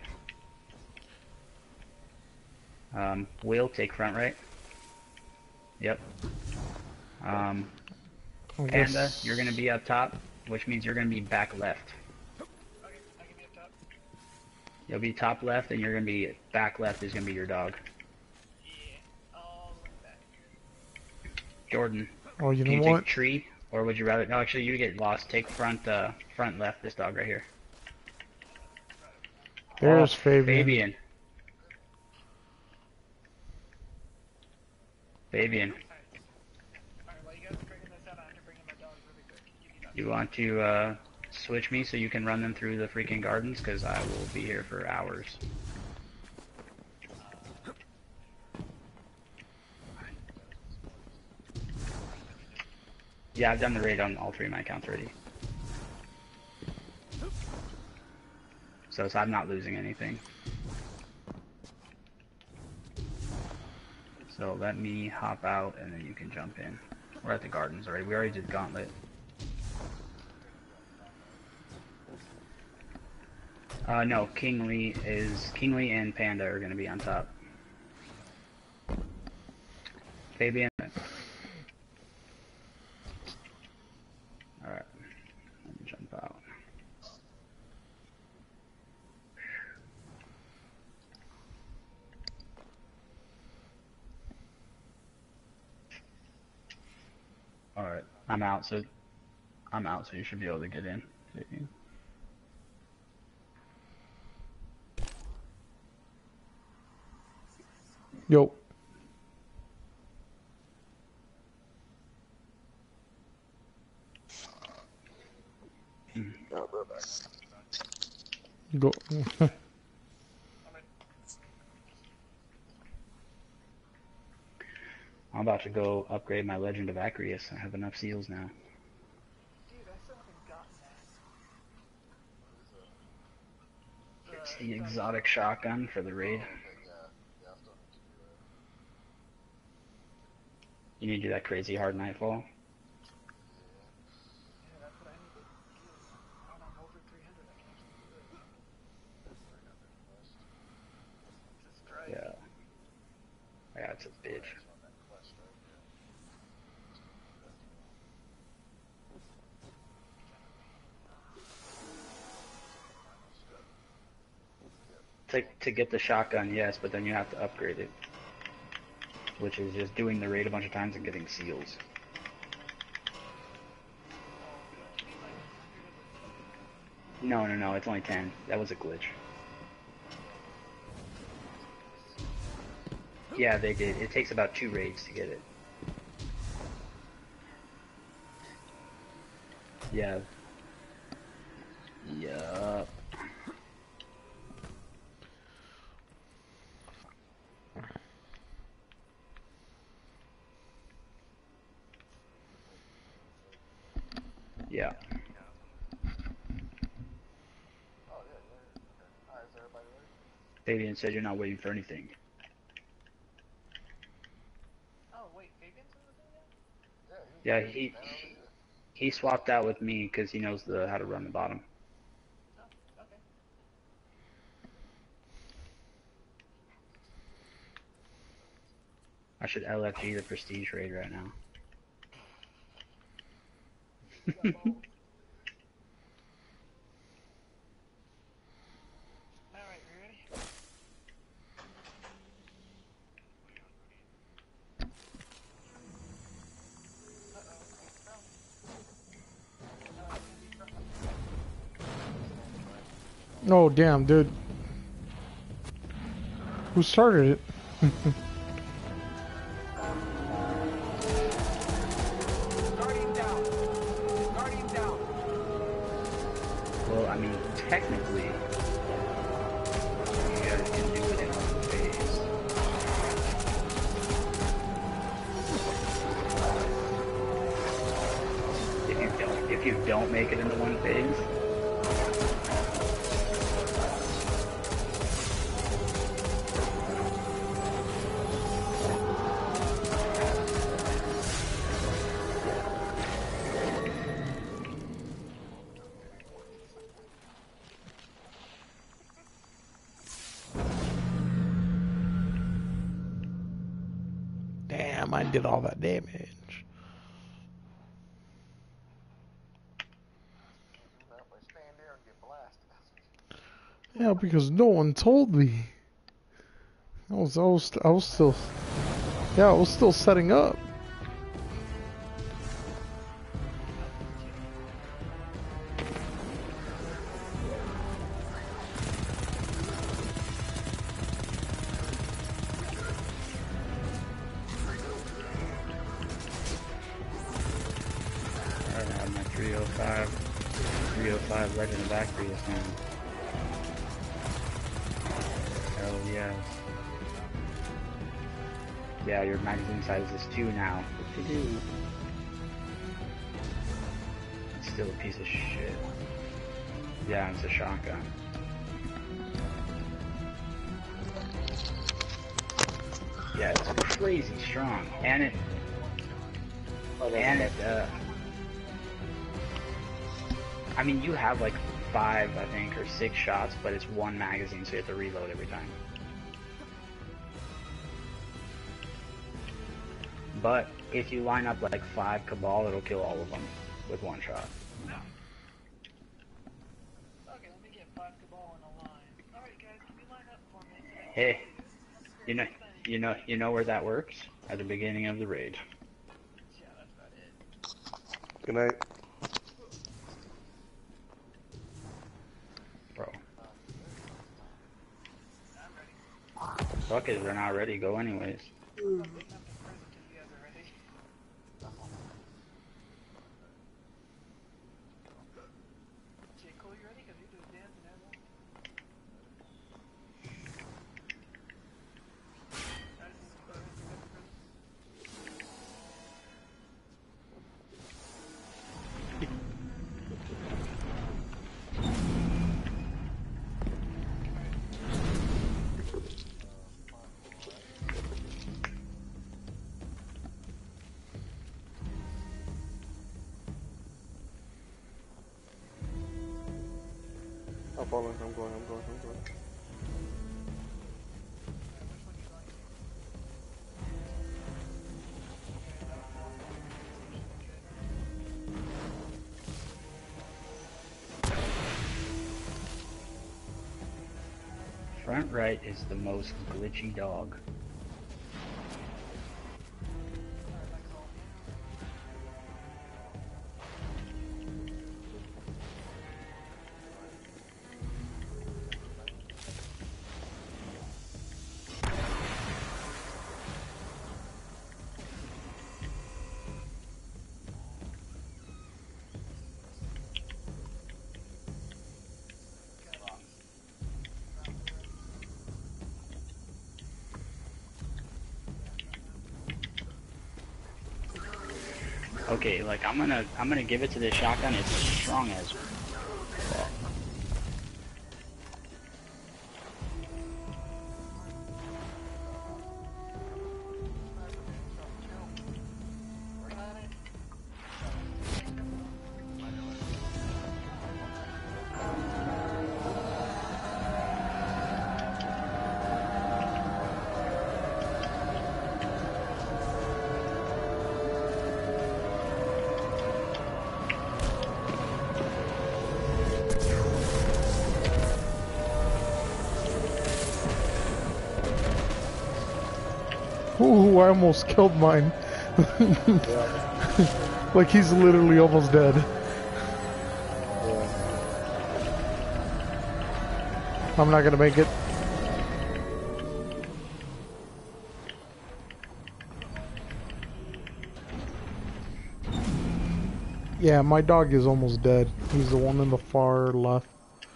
Um, Will take front right. Yep. Um, I Panda, guess- you're gonna be up top, which means you're gonna be back left. Okay, I can be up top. You'll be top left, and you're gonna be back left is gonna be your dog. Yeah, all the way back. Jordan, Oh, you can you know take what? tree, or would you rather? No, actually, you get lost. Take front, uh, front left. This dog right here. There's Oh, Fabian. Fabian. Fabian, Alright, while you guys are figuring this out, I have to bring in my dog really quick. You can you want to uh, switch me so you can run them through the freaking gardens? Because I will be here for hours. Yeah, I've done the raid on all three of my accounts already. So, so I'm not losing anything. So let me hop out and then you can jump in. We're at the gardens already. We already did Gauntlet. Uh, no, Kingly is Kingly and Panda are gonna be on top. Fabian. Alright. Let me jump Alright, I'm out, so I'm out, so you should be able to get in. Yo. Yeah, we're back. Go. I'm about to go upgrade my Legend of Acreus. I have enough seals now. Dude, I still haven't gotten that. It's the exotic shotgun for the raid. You need to do that crazy hard nightfall. Yeah, that's what I need to do. I don't know, I'm over three hundred. I can actually do it. It's a strike. Yeah. Yeah, it's a bitch. To, to get the shotgun, yes, but then you have to upgrade it. Which is just doing the raid a bunch of times and getting seals. No, no, no, it's only ten. That was a glitch. Yeah, they did. It takes about two raids to get it. Yeah. Yup. Yeah. Fabian said you're not waiting for anything. Oh, wait, Fabian's in the thing now? Yeah, he he swapped out with me because he knows the how to run the bottom. Oh, okay. I should L F G the prestige raid right now. Alright, you ready? Oh, damn, dude. Who started it? Guardian down. Guardian down. Well, I mean, technically, you guys can do it in one phase. If you don't, if you don't make it into one phase. Damn, I did all that damage. Yeah, because no one told me. I was, I was, I was still, yeah, I was still setting up. I have my three oh five, three oh five Legend of Acreus now. Hell yes. Yeah, your magazine size is two now. What to do? It's still a piece of shit. Yeah, it's a shotgun. Yeah, it's crazy strong, and it, and it, uh, I mean, you have like five, I think, or six shots, but it's one magazine, so you have to reload every time. But if you line up like five Cabal, it'll kill all of them with one shot. Okay, let me get five Cabal in a line. Alright guys, can you line up for me? Hey, you know, you know, you know where that works? At the beginning of the raid. Yeah, that's about it. Good night. Bro. Fuck it, they're not ready. Go anyways. I'm not big enough to prison till you guys are ready. J. Cole, you ready? Cause you do the dance and everything. I just need to go ahead and go to prison. I'm following. I'm going. I'm going. I'm going. Front right is the most glitchy dog. Okay, like I'm gonna I'm gonna give it to this shotgun. It's strong as fuck. Ooh, I almost killed mine. Yeah. Like he's literally almost dead. Yeah. I'm not gonna make it. Yeah, my dog is almost dead. He's the one in the far left.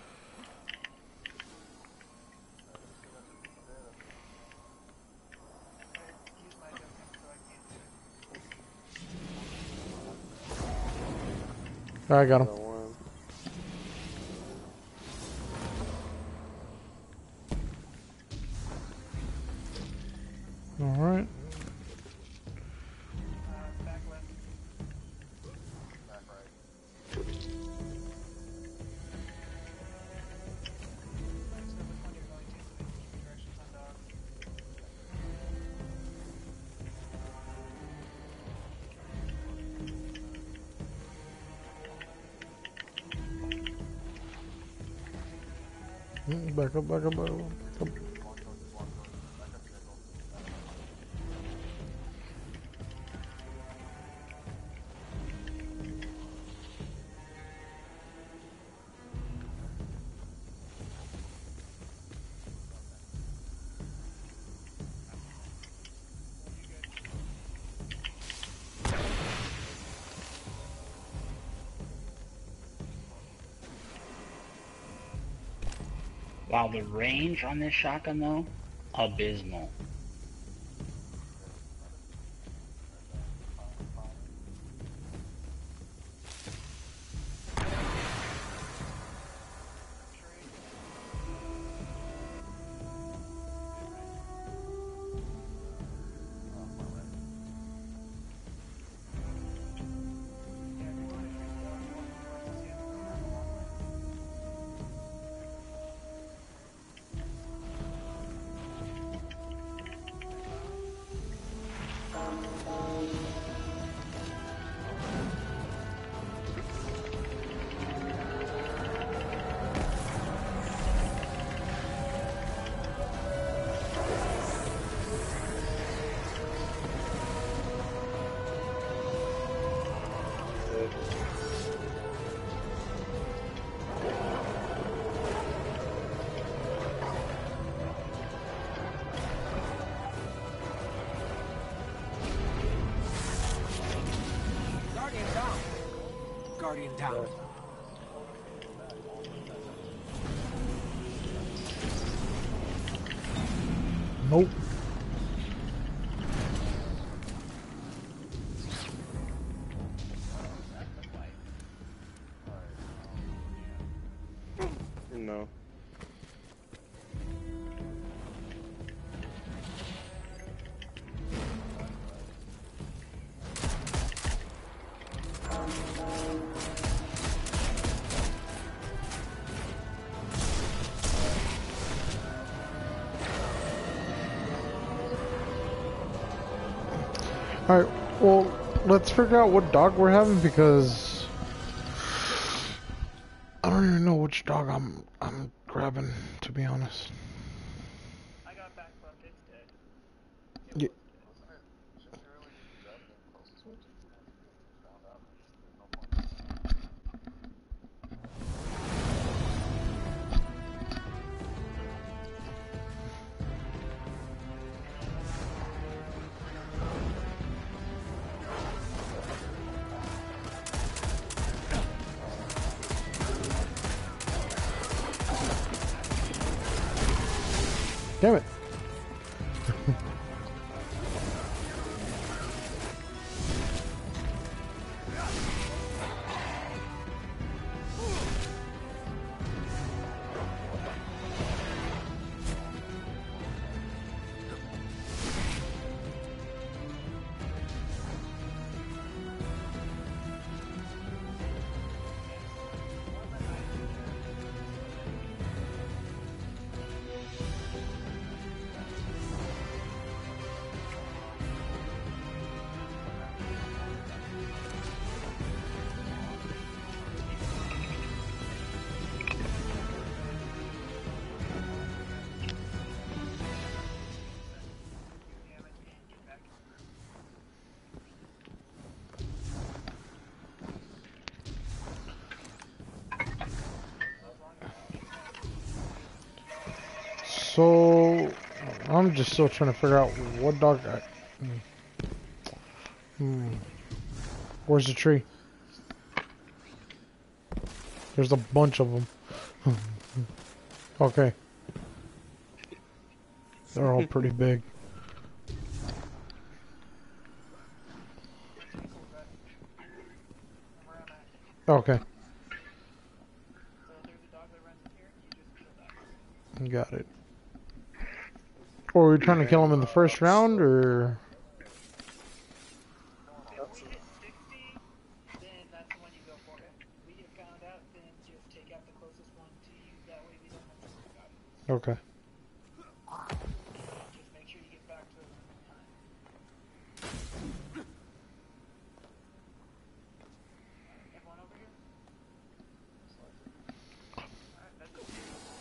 I got him. Got one. All right. Back left. Let's go which one you're going to, so we can keep directions on dog. Mm, Back up, back up, back up. Back up. Wow, the range on this shotgun though, abysmal. Guardian down. Nope. No. Alright, well, let's figure out what dog we're having because I don't even know which dog I'm I'm grabbing, to be honest. I got back from it's dead. Yeah. Damn it. So, I'm just still trying to figure out what dog I... Hmm. Where's the tree? There's a bunch of them. Okay. They're all pretty big. Okay. So there's a dog that runs in here, you just kill that. Got it. Or are we trying to kill him in the first round, or...? If we hit sixty, then that's the one you go for. If we get found out, then just take out the closest one to you. That way we don't have to worry about it. Okay. Just make sure you get back to us in time. Everyone over here? Alright, that's it.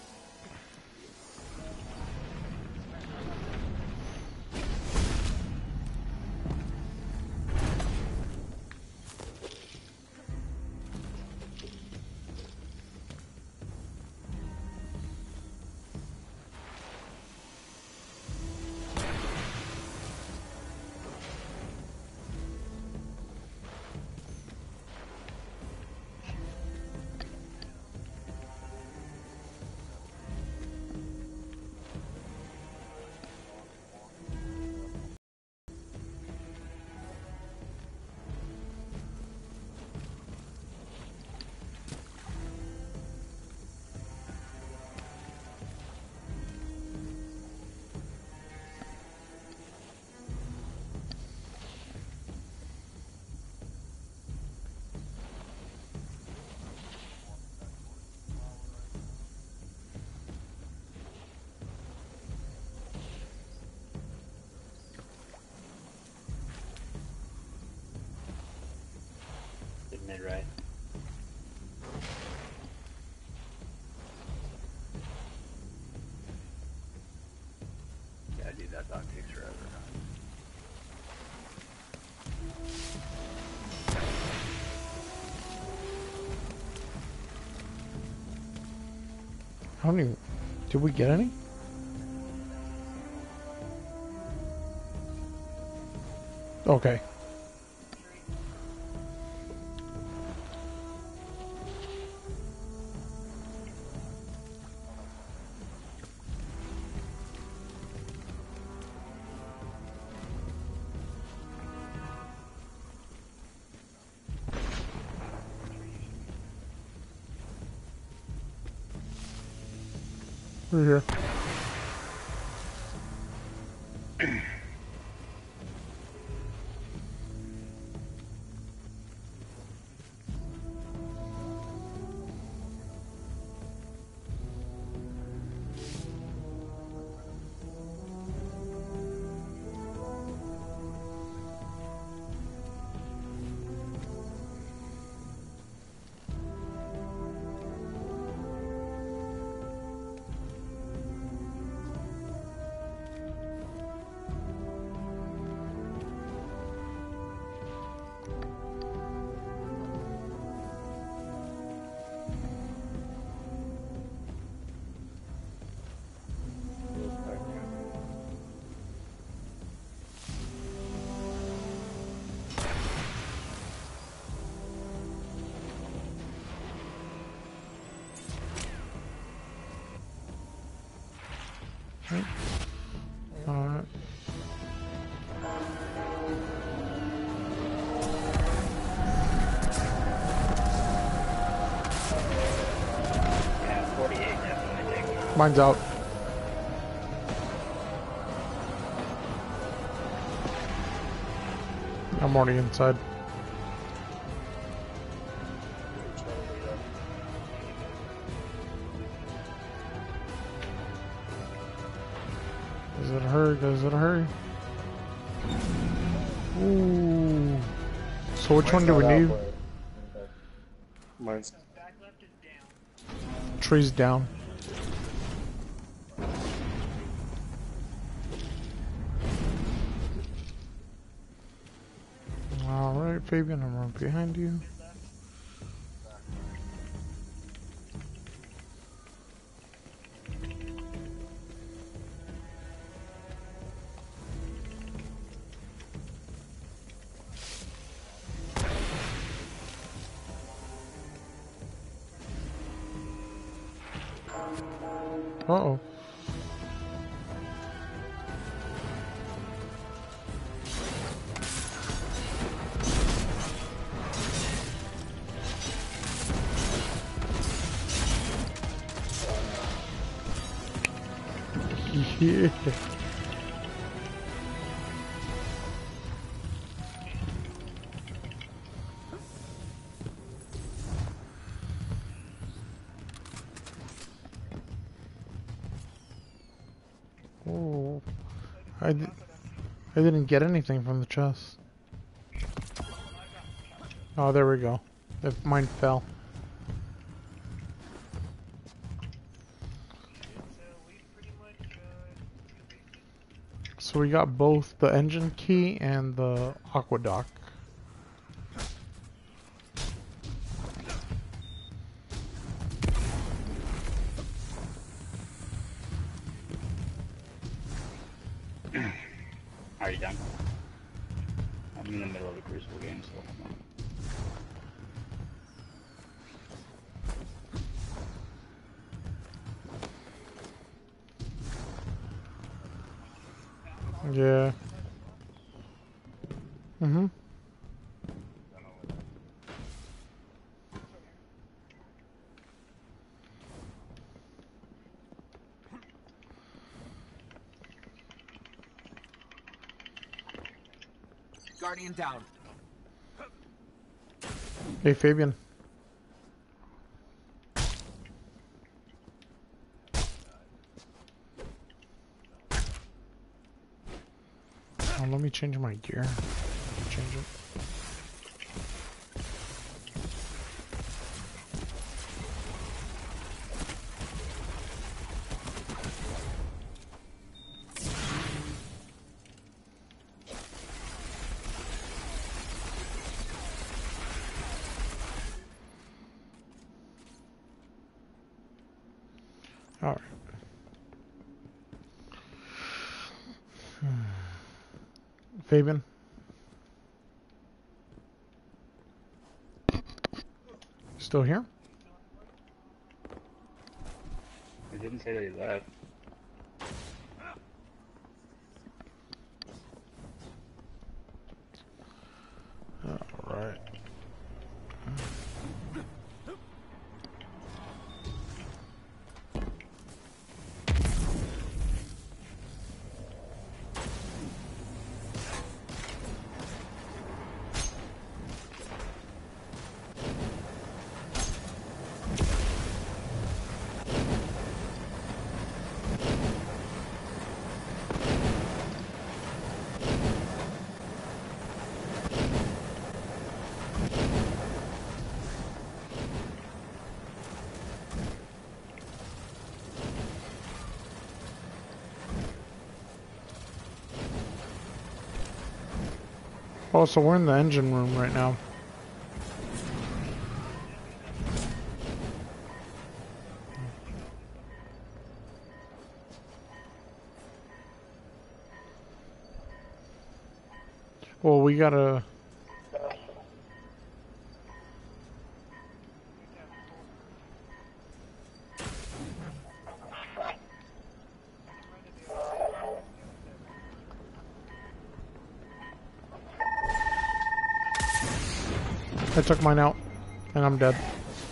Did mid right. Yeah, dude, that dog takes forever. How many... Did we get any? Okay. We're here. Alright. Yeah, forty-eight definitely take. Mine's out. I'm already inside. Does it hurt? Does it hurt? Ooh. So which one do we need? Mine's Back left is down. Trees down. Alright, Fabian, I'm right behind you. Uh-oh. Yeah. Oh, I, di I didn't get anything from the chest. Oh, there we go. If mine fell. So we got both the engine key and the aqueduct. Are you done? I'm in the middle of a Crucible game, so hold on. Yeah. Mm-hmm. Guardian down. Hey, Fabian. Oh, let me change my gear. Change it. All right. Hmm. Fabian. Still here? I didn't say that he left. All right. Oh, so we're in the engine room right now. Well, we gotta... I took mine out, and I'm dead.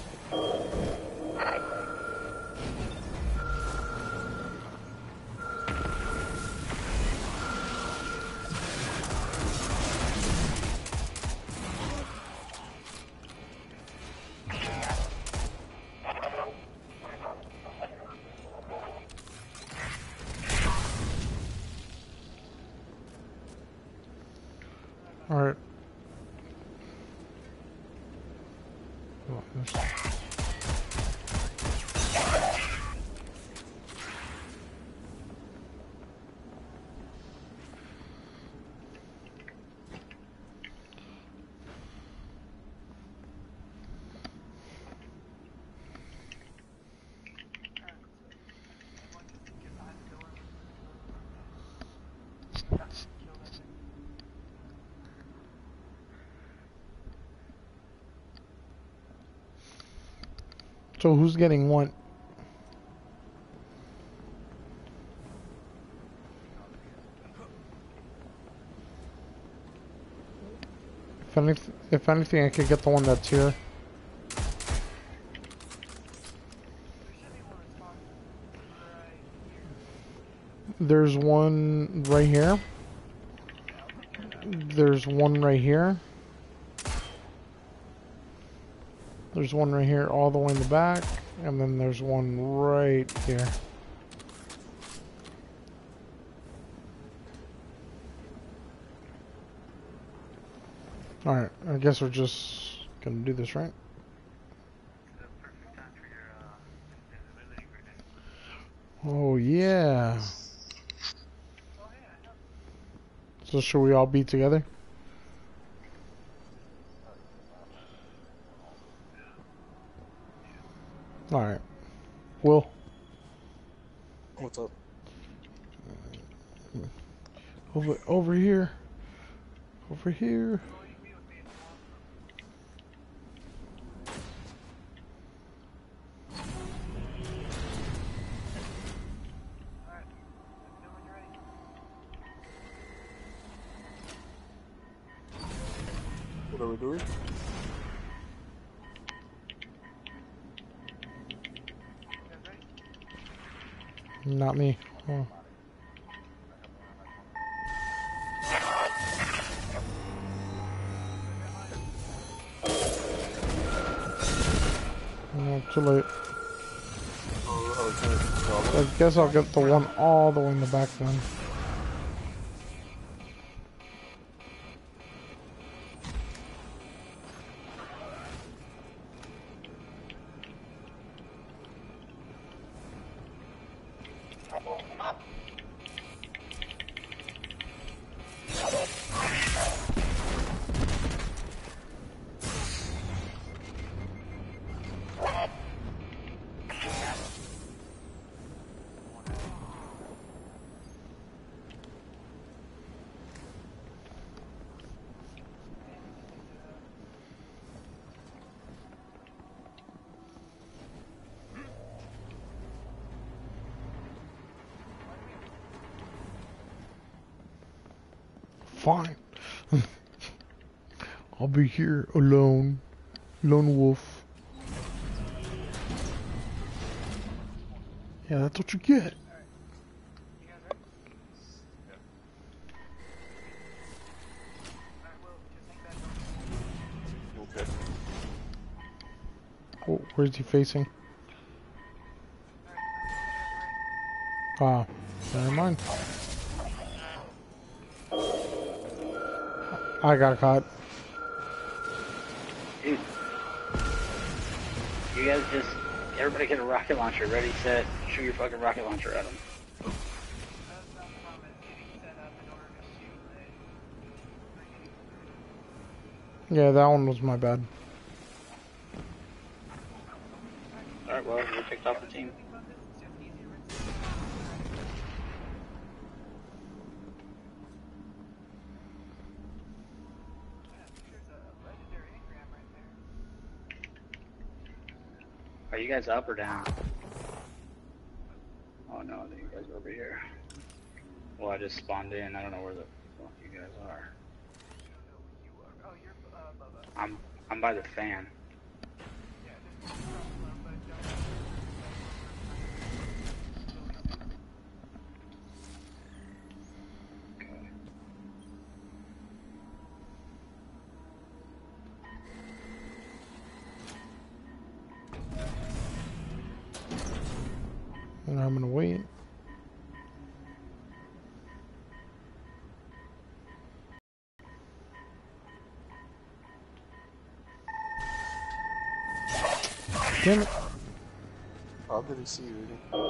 Alright. Oh, there's- So who's getting what? If anything, if anything, I could get the one that's here. There's one right here. There's one right here. There's one right here all the way in the back. And then there's one right here. Alright, I guess we're just gonna do this, right? Oh yeah. So should we all be together? Alright. Will. What's up? Over over here. Over here. What are we doing? Not me. Oh. No, too late. I guess I'll get the one all the way in the back then. Fine. I'll be here alone. Lone wolf. Yeah, that's what you get. Okay. Oh, where's he facing? Ah, never mind. I got caught. Dude. You guys just, everybody get a rocket launcher, ready, set, shoot your fucking rocket launcher at them. Yeah, that one was my bad. Alright, well, you're kicked off the team. Are you guys up or down? Oh no, I think you guys are over here. Well, I just spawned in. I don't know where the fuck you guys are. I'm I'm by the fan. Okay. And I'm gonna wait. Damn it. How did he see you?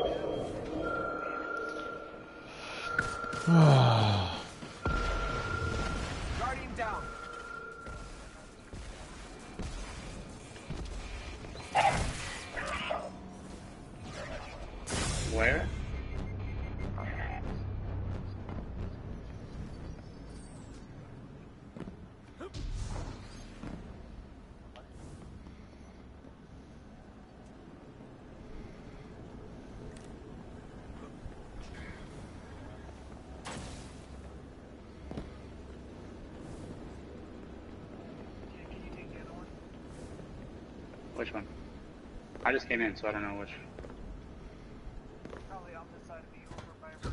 Guardian down. Where? Which one? I just came in, so I don't know which. Probably on this side of me, over by where,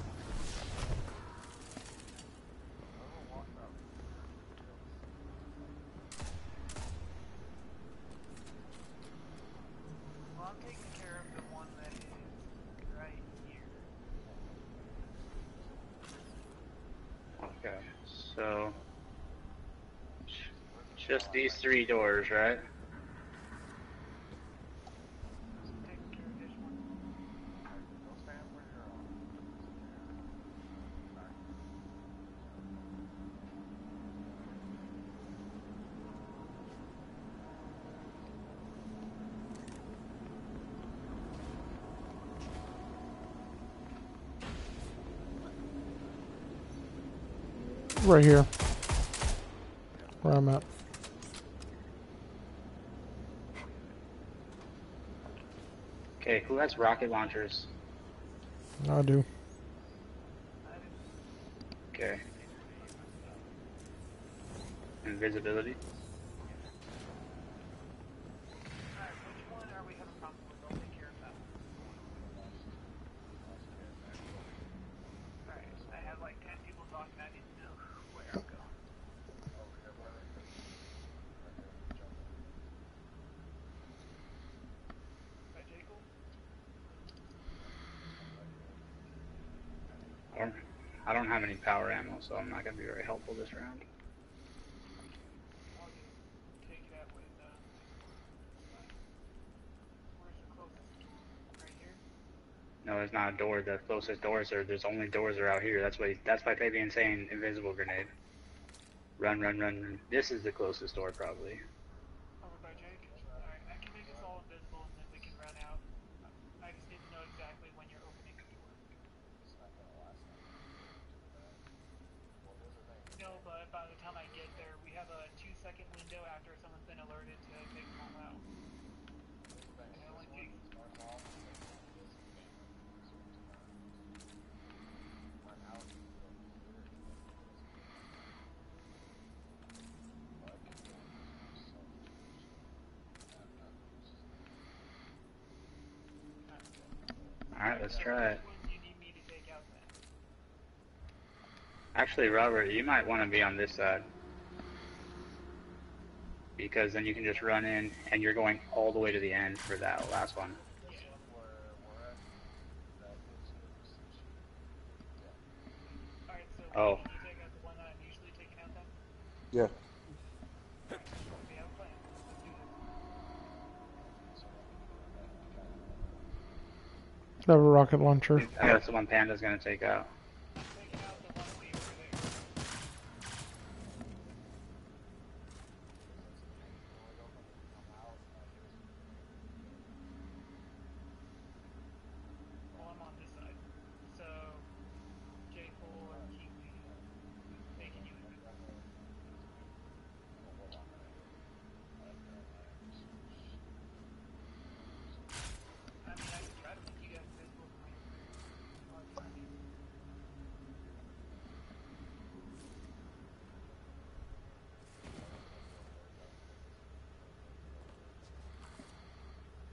uh... Well, I'm taking care of the one that is right here. Okay, so just these three doors, right? Taking care of this one. Right here. Where I'm at. Okay, who has rocket launchers? I do. Okay. Invisibility? Alright, which one are we having problems with? I'll take care of that. Alright, I have like ten people talking, I need to know where I'm going. Right, Jacob? I don't, I don't have any power ammo, so I'm not going to be very helpful this round. I'll just take it out with, uh... Where's the closest door? Right here? No, there's not a door. The closest doors are, there's only doors are out here. That's why, that's why Fabian's saying invisible grenade. Run, run, run, run. This is the closest door, probably. Over by Jake? Alright, I can make us all invisible and then we can run out. I just need to know exactly when you're opening the door. No, but by the time I get there, we have a two second window after someone's been alerted to take them all out. And it only takes... Alright, let's try it. Which ones do you need me to take out then? Actually, Robert, you might want to be on this side. Because then you can just run in, and you're going all the way to the end for that last one. Alright, so Oh. can you take out the one that I'm usually taking out then? Yeah. We have a plan. Let's do this. I have a rocket launcher. That's the one Panda's going to take out. Taking out the one way over there.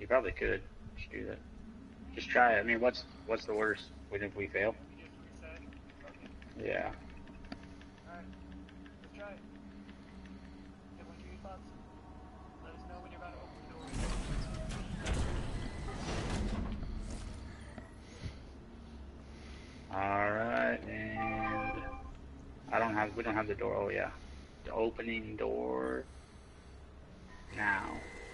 You probably could. Just do that. Just try it. I mean, what's what's the worst? What if we fail? You just reset. Okay. Yeah. Alright. Let's try it. Everyone give your thoughts. Let us know when you're about to open the door. Alright, and I don't have we don't have the door. Oh yeah. The opening door now.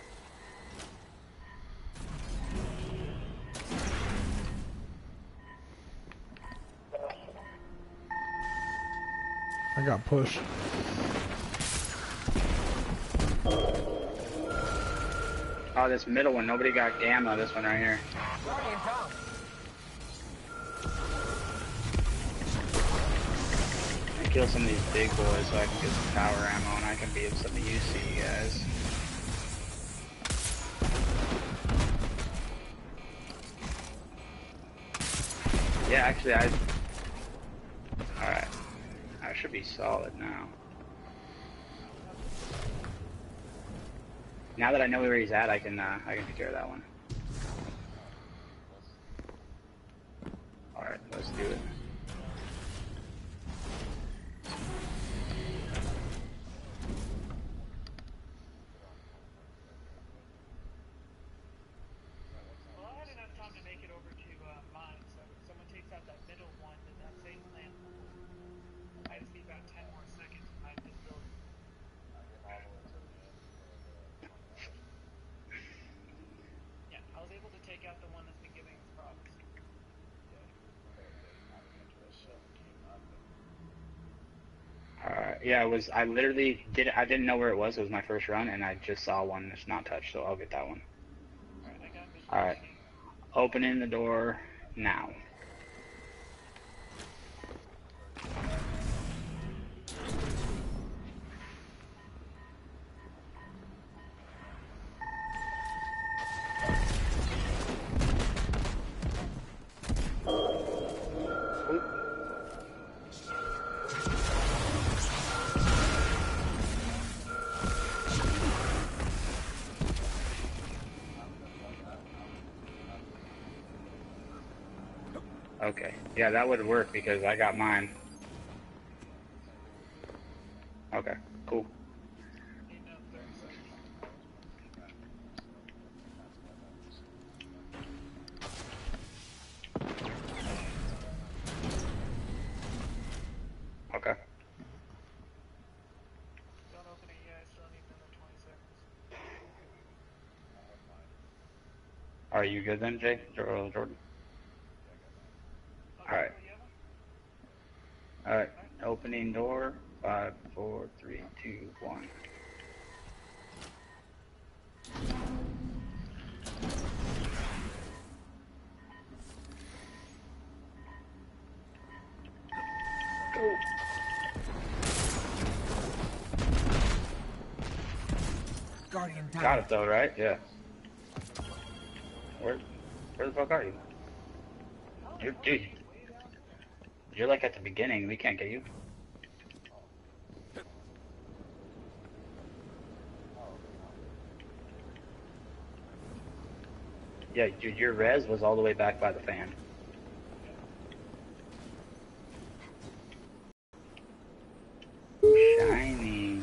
I got pushed. Oh, this middle one, nobody got gamma, this one right here. Guardian down. I kill some of these big boys so I can get some power ammo and I can be of some use to you guys. Yeah, actually I... Alright. I should be solid now. Now that I know where he's at, I can uh, I can take care of that one. Alright, let's do it. Well, I had enough time to make it over to uh, mine, so if someone takes out that middle one, then that same lamp. I just need about ten more seconds in my visibility. Yeah, I was able to take out the one that's been giving us problems. Alright, yeah, it was, I literally did, I didn't know where it was, it was my first run, and I just saw one that's not touched, so I'll get that one. Alright, I got visual Alright, scanning. opening the door now. Okay, yeah, that would work because I got mine. Okay, cool. Need about thirty seconds. Okay. Don't open it yet, I still need another twenty seconds. Are you good then, Jay? Or Jordan? Okay, Alright. you have one? Alright, opening door. Five, four, three, two, one. Go. Guardian down. Got it though, right? Yeah. Where, where the fuck are you? You're, dude, you're like at the beginning. We can't get you. Yeah, dude, your res was all the way back by the fan. Shiny.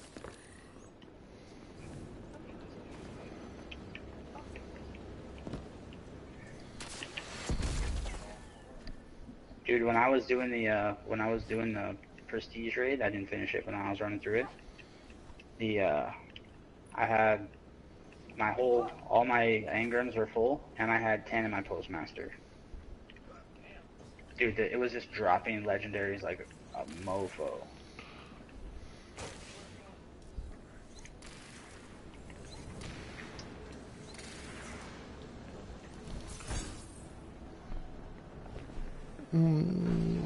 Dude, when I was doing the uh, when I was doing the prestige raid, I didn't finish it when I was running through it. The uh, I had my whole all my engrams were full, and I had ten in my postmaster. Dude, the, it was just dropping legendaries like a mofo. Mm,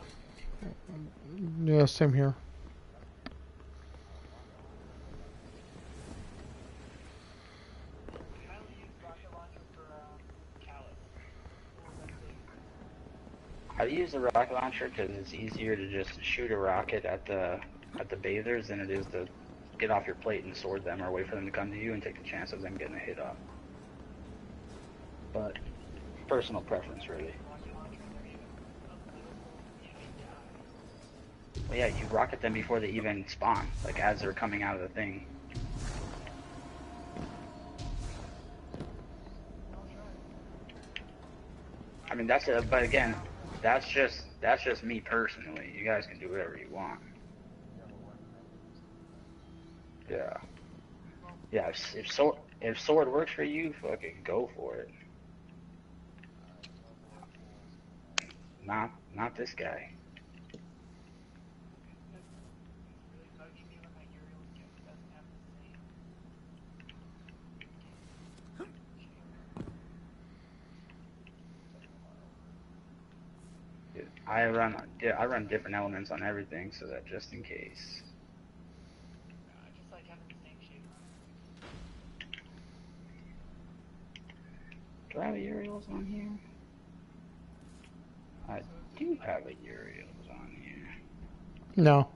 yeah, same here. How do you use rocket launcher for um, Callus? Or is that the- I use the rocket launcher because it's easier to just shoot a rocket at the at the bathers than it is to get off your plate and sword them or wait for them to come to you and take the chance of them getting a hit off. but personal preference, really. Well, yeah, you rocket them before they even spawn, like as they're coming out of the thing. I mean, that's a, but again, that's just that's just me personally. You guys can do whatever you want. Yeah, yeah. If, if sword if sword works for you, fucking go for it. Not not this guy. I run yeah, I run different elements on everything so that just in case. Do I have Uriels on here? I do have a Uriels on here. No.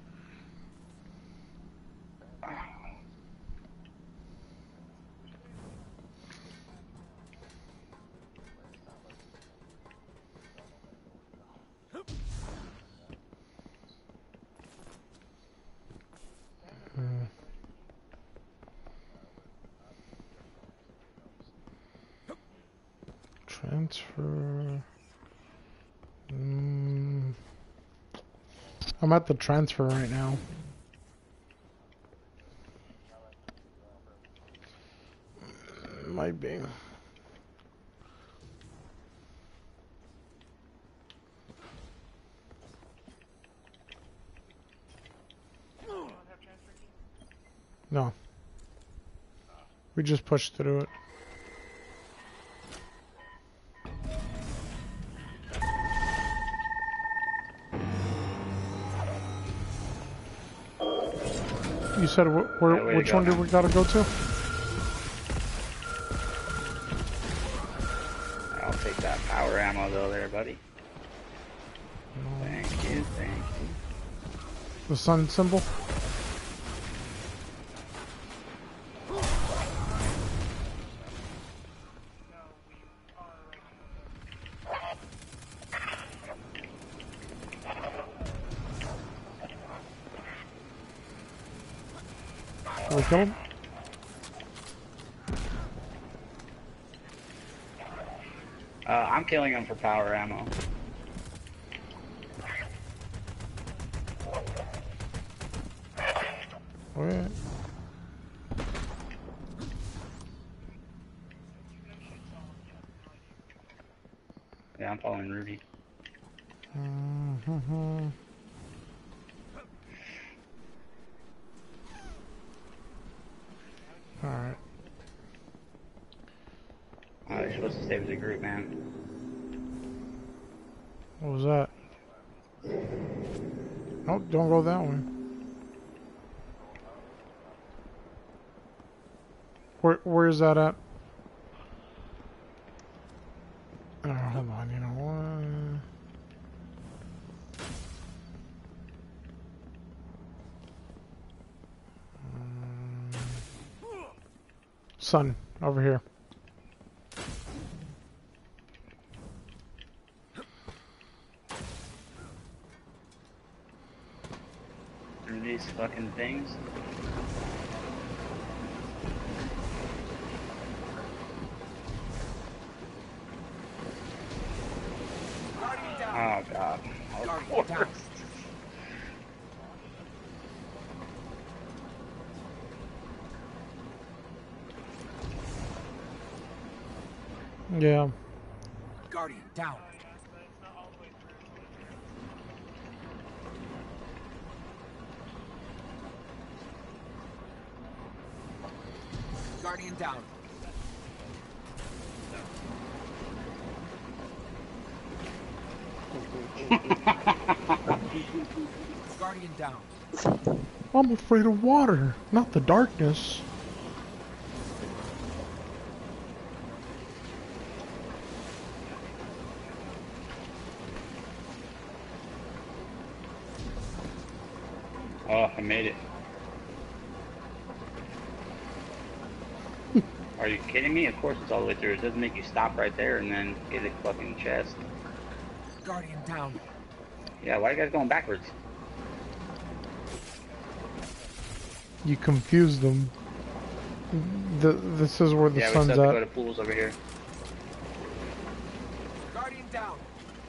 Hmm. Transfer. Mm. I'm at the transfer right now. Might be. No. We just pushed through it. You said wh where, Yeah, which go one now. did we gotta go to? I'll take that power ammo though there, buddy. Thank you, thank you. The sun symbol? Did we kill him? Uh, I'm killing him for power ammo. Wait. Yeah, I'm following Ruby. Mm-hmm. Alright. Oh, you're supposed to stay with the group, man. What was that? Nope, don't go that way. Where, where's that at? Oh, hold on, you know what? Um, Sun, over here. Through these fucking things. Oh god. Of course. Yeah. Guardian down. Guardian down. Guardian down. I'm afraid of water, not the darkness. Oh, I made it. Are you kidding me? Of course it's all the way through. It doesn't make you stop right there and then get a fucking chest. Guardian down. Yeah, why are you guys going backwards? You confused them. The, this is where the yeah, we sun's still have at. to go to pools over here. Guardian down.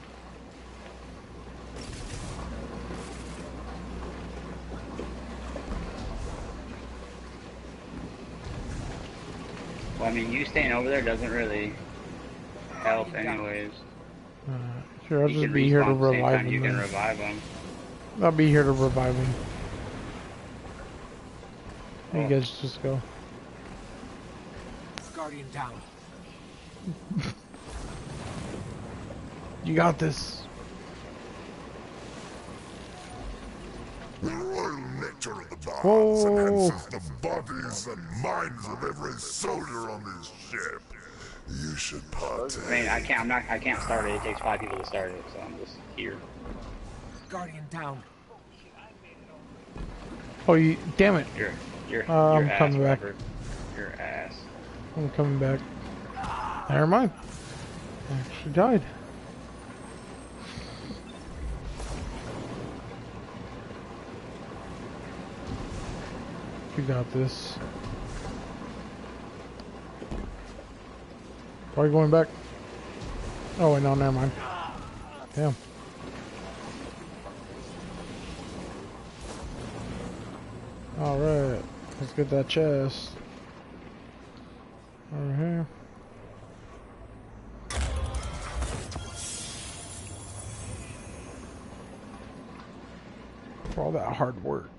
Well, I mean, you staying over there doesn't really help Guardian down. anyways. Uh, sure, I'll You just can be here to respawn at the same revive time him. You can then. revive them. I'll be here to revive him. You Oh. guys just go. Guardian down. You got this. The royal nectar of the bards Whoa. enhances the bodies and minds of every soldier on this ship. You should partake. I mean, I can't. I'm not. I can't start it. It takes five people to start it, so I'm just here. Guardian down. Oh, you, damn it. You're, you're, Uh, your I'm ass, coming back. Robert. Your ass. I'm coming back. Never mind. I actually died. You got this. Why are you going back? Oh, wait, no, never mind. Damn. Alright. Let's get that chest. Over here. For all that hard work.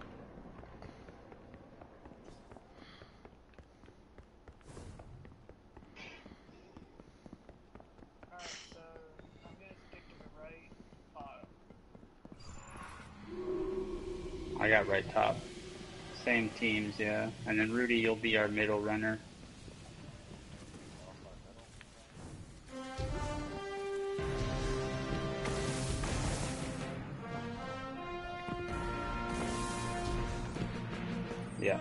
Alright, so I'm gonna stick to the right bottom. I got right top. Same teams, yeah. And then Rudy, you'll be our middle runner. Yeah.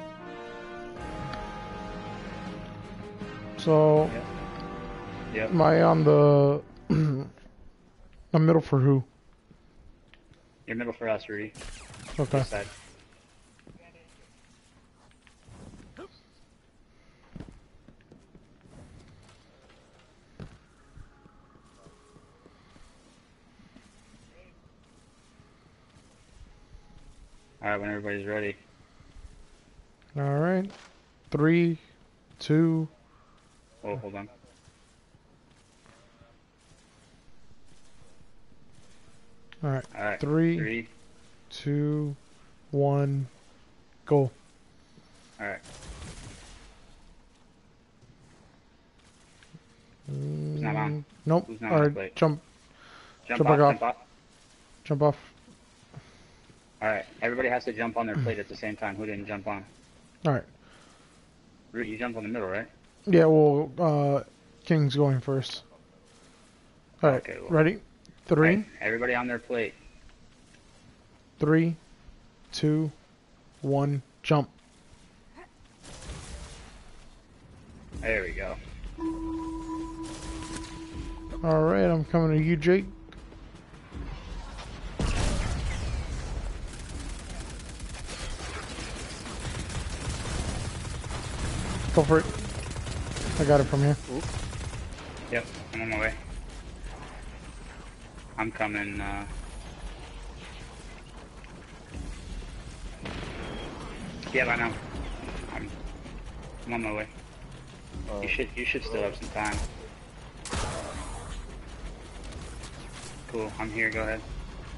So, Yep. Yep. am I on the... the middle for who? You're middle for us, Rudy. Okay. This side. Alright, when everybody's ready. Alright. Three, two... Oh, hold on. Alright. Alright. Three, Three. two, one, go. Alright. Who's not on? Nope. Who's not on the Alright, plate? jump, Jump, Jump off, back jump off. jump off. Alright. Everybody has to jump on their plate at the same time. Who didn't jump on? Alright. Rudy, you jumped on the middle, right? Yeah, well, uh, King's going first. Alright, Okay, well- ready? Three, Alright, everybody on their plate. three, two, one, jump. There we go. Alright, I'm coming to you, Jake. Go for it. I got it from here. Yep, I'm on my way. I'm coming, uh... Yeah, I know. I'm, I'm on my way. Uh, You should, you should still have some time. Cool, I'm here, go ahead.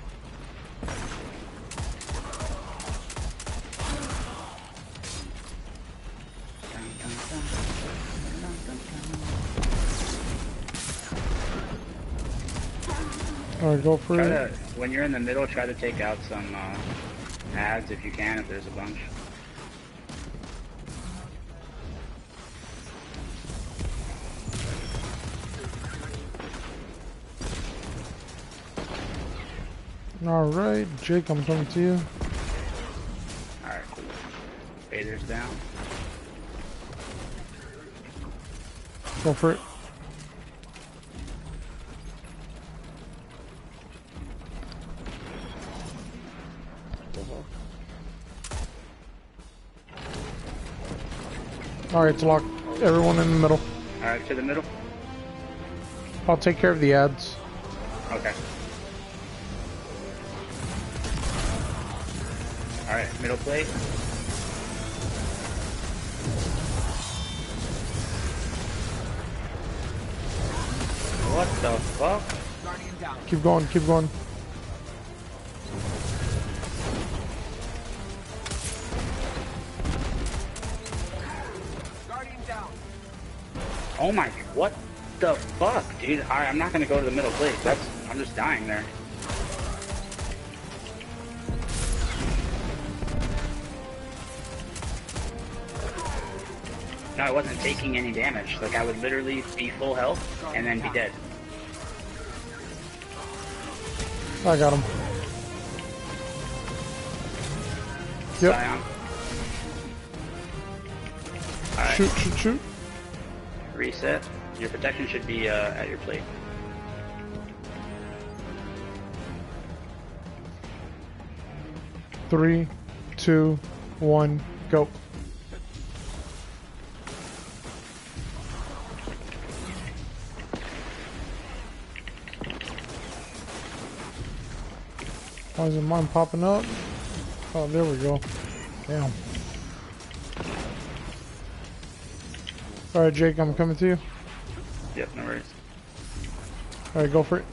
Alright, go for Try it. to, when you're in the middle, try to take out some, uh, ads if you can, if there's a bunch. Alright, Jake, I'm coming to you. Alright, cool. Vader's down. Go for it. Alright, it's locked. Everyone in the middle. Alright, to the middle. I'll take care of the ads. Okay. Alright, middle plate. What the fuck? Guardian down. Keep going, keep going. Guardian down. Oh my, what the fuck, dude? Alright, I'm not gonna go to the middle plate. That's, I'm just dying there. No, I wasn't taking any damage. Like, I would literally be full health and then be dead. I got him. Yep. Scion. Alright, Shoot, shoot, shoot. reset. Your protection should be uh, at your plate. Three, two, one, go. Why isn't mine popping up? Oh, there we go. Damn. Alright, Jake, I'm coming to you. Yep, no worries. Alright, go for it.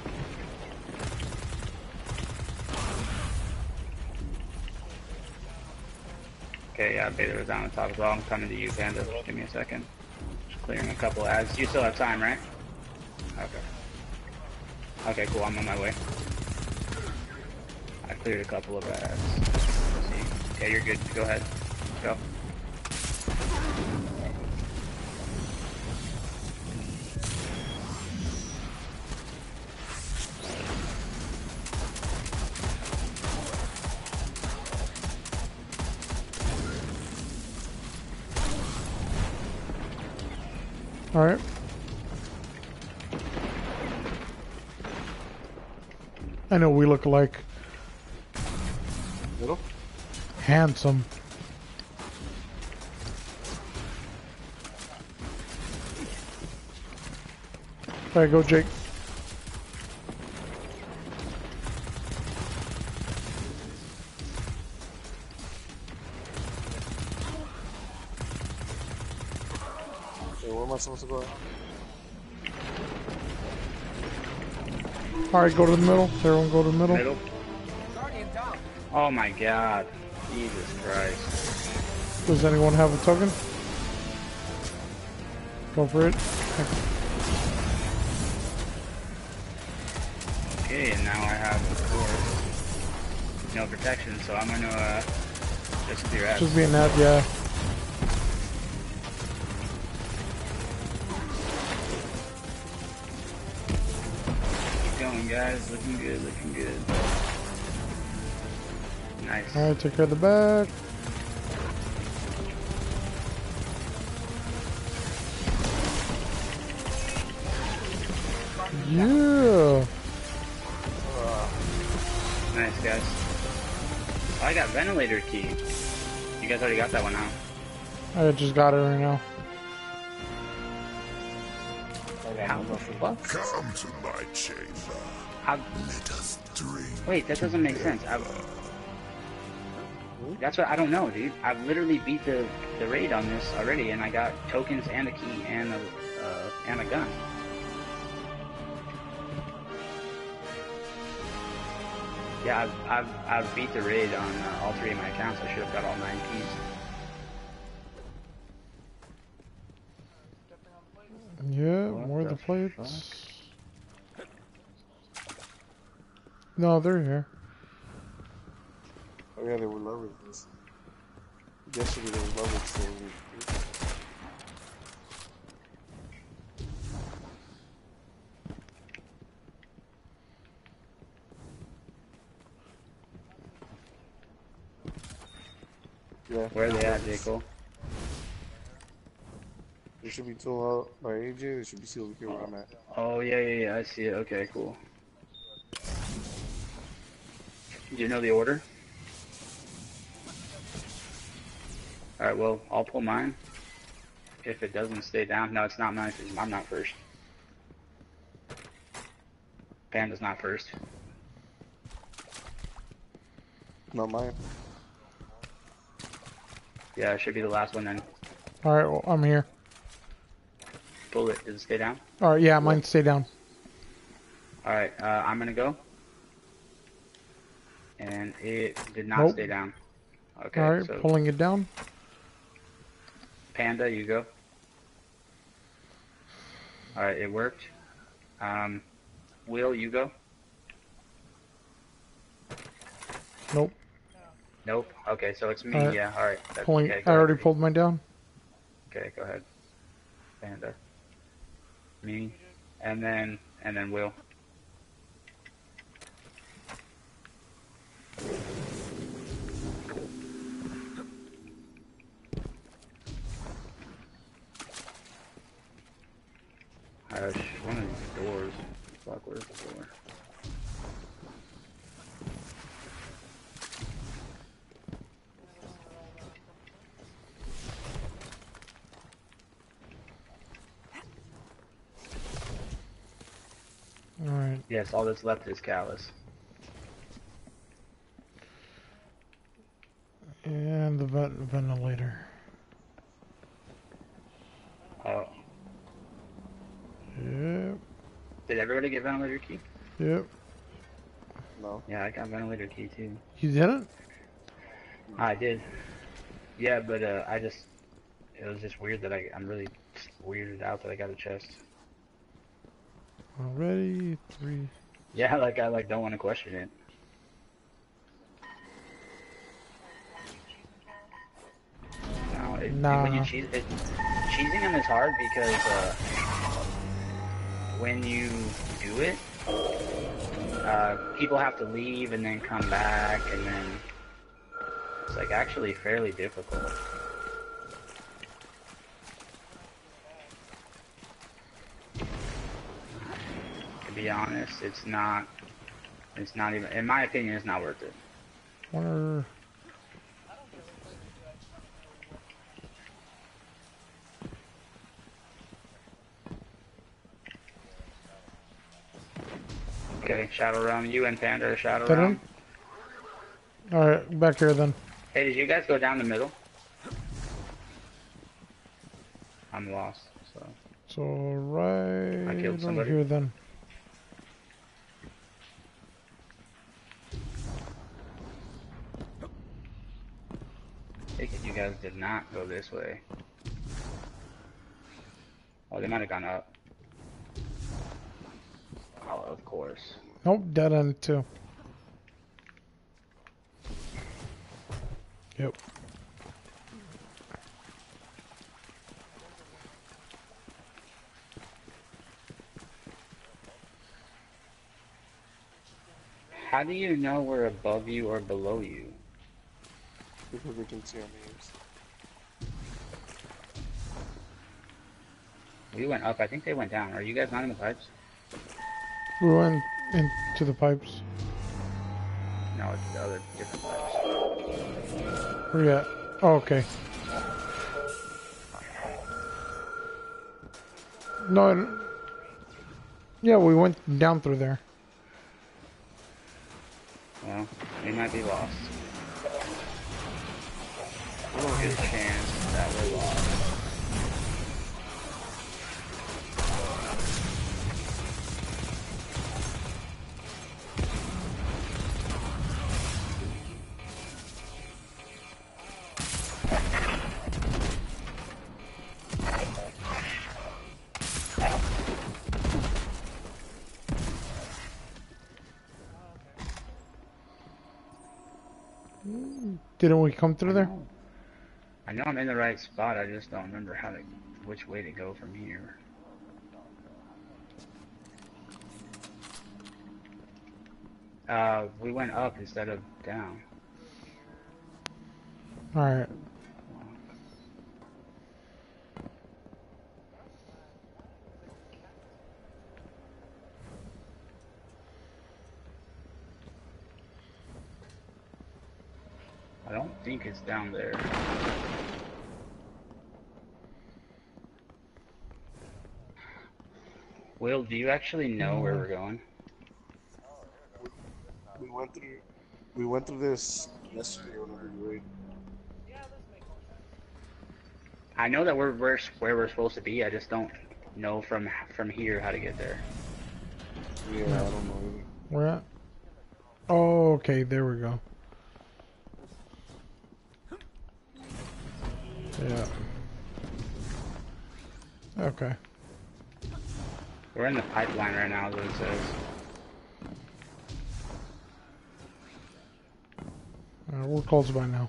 Okay, yeah, Bader was down the top as well. I'm coming to you, Panda. Just give me a second. Just clearing a couple ads. You still have time, right? Okay. Okay, cool. I'm on my way. I cleared a couple of ads. Let's see. Okay, you're good. Go ahead. Go. Alright. I know we look like Middle? handsome. Alright, go Jake. Okay, where am I supposed to go? Alright, go to the middle. Everyone go to the middle. Middle. Guardian down. Oh my god. Jesus Christ. Does anyone have a token? Go for it. Okay, and now I have, of course, no protection, so I'm gonna uh, just clear ads. Just being that, yeah. Keep going, guys. Looking good, looking good. Nice. Alright, take care of the back. Yeah. Nice, guys. Oh, I got ventilator key. You guys already got that one, huh? I just got it right now. How the fuck? Come to my chamber. How? Let us drink. Wait, that doesn't make sense. I, that's what I don't know, dude. I've literally beat the the raid on this already, and I got tokens and a key and a uh, and a gun. Yeah, I've I've, I've beat the raid on uh, all three of my accounts. I should have got all nine keys. Yeah, What more of the the plates. No, they're here. Oh yeah, they were lovers. This. Yesterday they were lovers, so yeah. Where are they at, J. Cole? There should be two out by A J. There should be two over here where I'm at. Oh, yeah, yeah, yeah, I see it. Okay, cool. Do you know the order? Alright, well, I'll pull mine. If it doesn't stay down. No, it's not mine. I'm not first. Panda's not first. Not mine. Yeah, it should be the last one then. Alright, well, I'm here. Pull it. Does it stay down? Alright, yeah, mine stay down. Alright, uh, I'm gonna go. And it did not Nope. stay down. Okay, Alright, so pulling it down. Panda, you go. Alright, it worked. Um, Will, you go. Nope. Nope. Okay, so it's me. Alright. Yeah, alright. That's Pulling. okay. I Go already ahead. pulled mine down. Okay, go ahead. Panda. Me. And then, and then Will. Gosh, one of these doors. Fuck, where's the door? Alright. Yes, all that's left is Callus. And the vent ventilator. Oh, Yep. did everybody get ventilator key? Yep. No. Yeah, I got ventilator key too. You didn't? I did. Yeah, but uh, I just, it was just weird that I, I'm really weirded out that I got a chest. Already three. Yeah, like I like don't want to question it. No, it, Nah. when you cheese, it, cheesing them is hard because uh, when you do it, uh, people have to leave and then come back, and then it's like actually fairly difficult. To be honest, it's not. It's not even, in my opinion, it's not worth it. Wonder. Okay, Shadow Realm, you and Panda are Shadow Put Realm. in? Alright, back here then. Hey, did you guys go down the middle? I'm lost, so. So right I killed over somebody. here then. I think you guys did not go this way. Oh, they might have gone up. Oh, of course. Nope, dead end too. Yep. How do you know we're above you or below you? Because we can see our names. We went up. I think they went down. Are you guys not in the pipes? We went into the pipes. No, it's the other different pipes. Where you at? Oh, okay. No. I- Yeah, we went down through there. Well, we might be lost. Good chance that we're lost. Didn't we come through there? I know I'm in the right spot. I just don't remember how to, which way to go from here. Uh, we went up instead of down. Alright. think it's down there. Will, do you actually know where we're going? We went through. We went through this yesterday whenever you were. Yeah, this makes more sense. I know that we're, we're where we're supposed to be. I just don't know from from here how to get there. Yeah, I don't know either. Where at? Oh, okay, there we go. Yeah. Okay. We're in the pipeline right now, is what it says. Uh, we're close by now.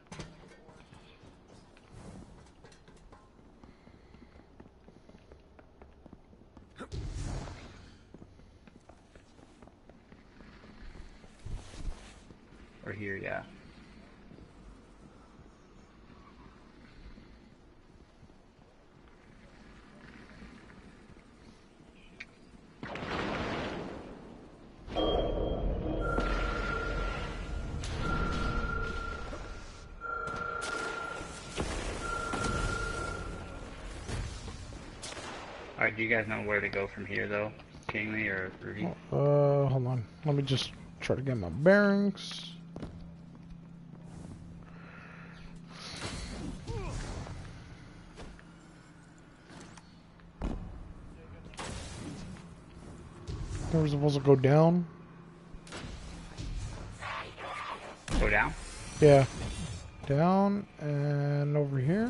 We're here, yeah. Alright, do you guys know where to go from here, though? Kingly or Rudy? Uh, hold on. Let me just try to get my bearings. They were supposed to go down. Go down? Yeah. Down and over here.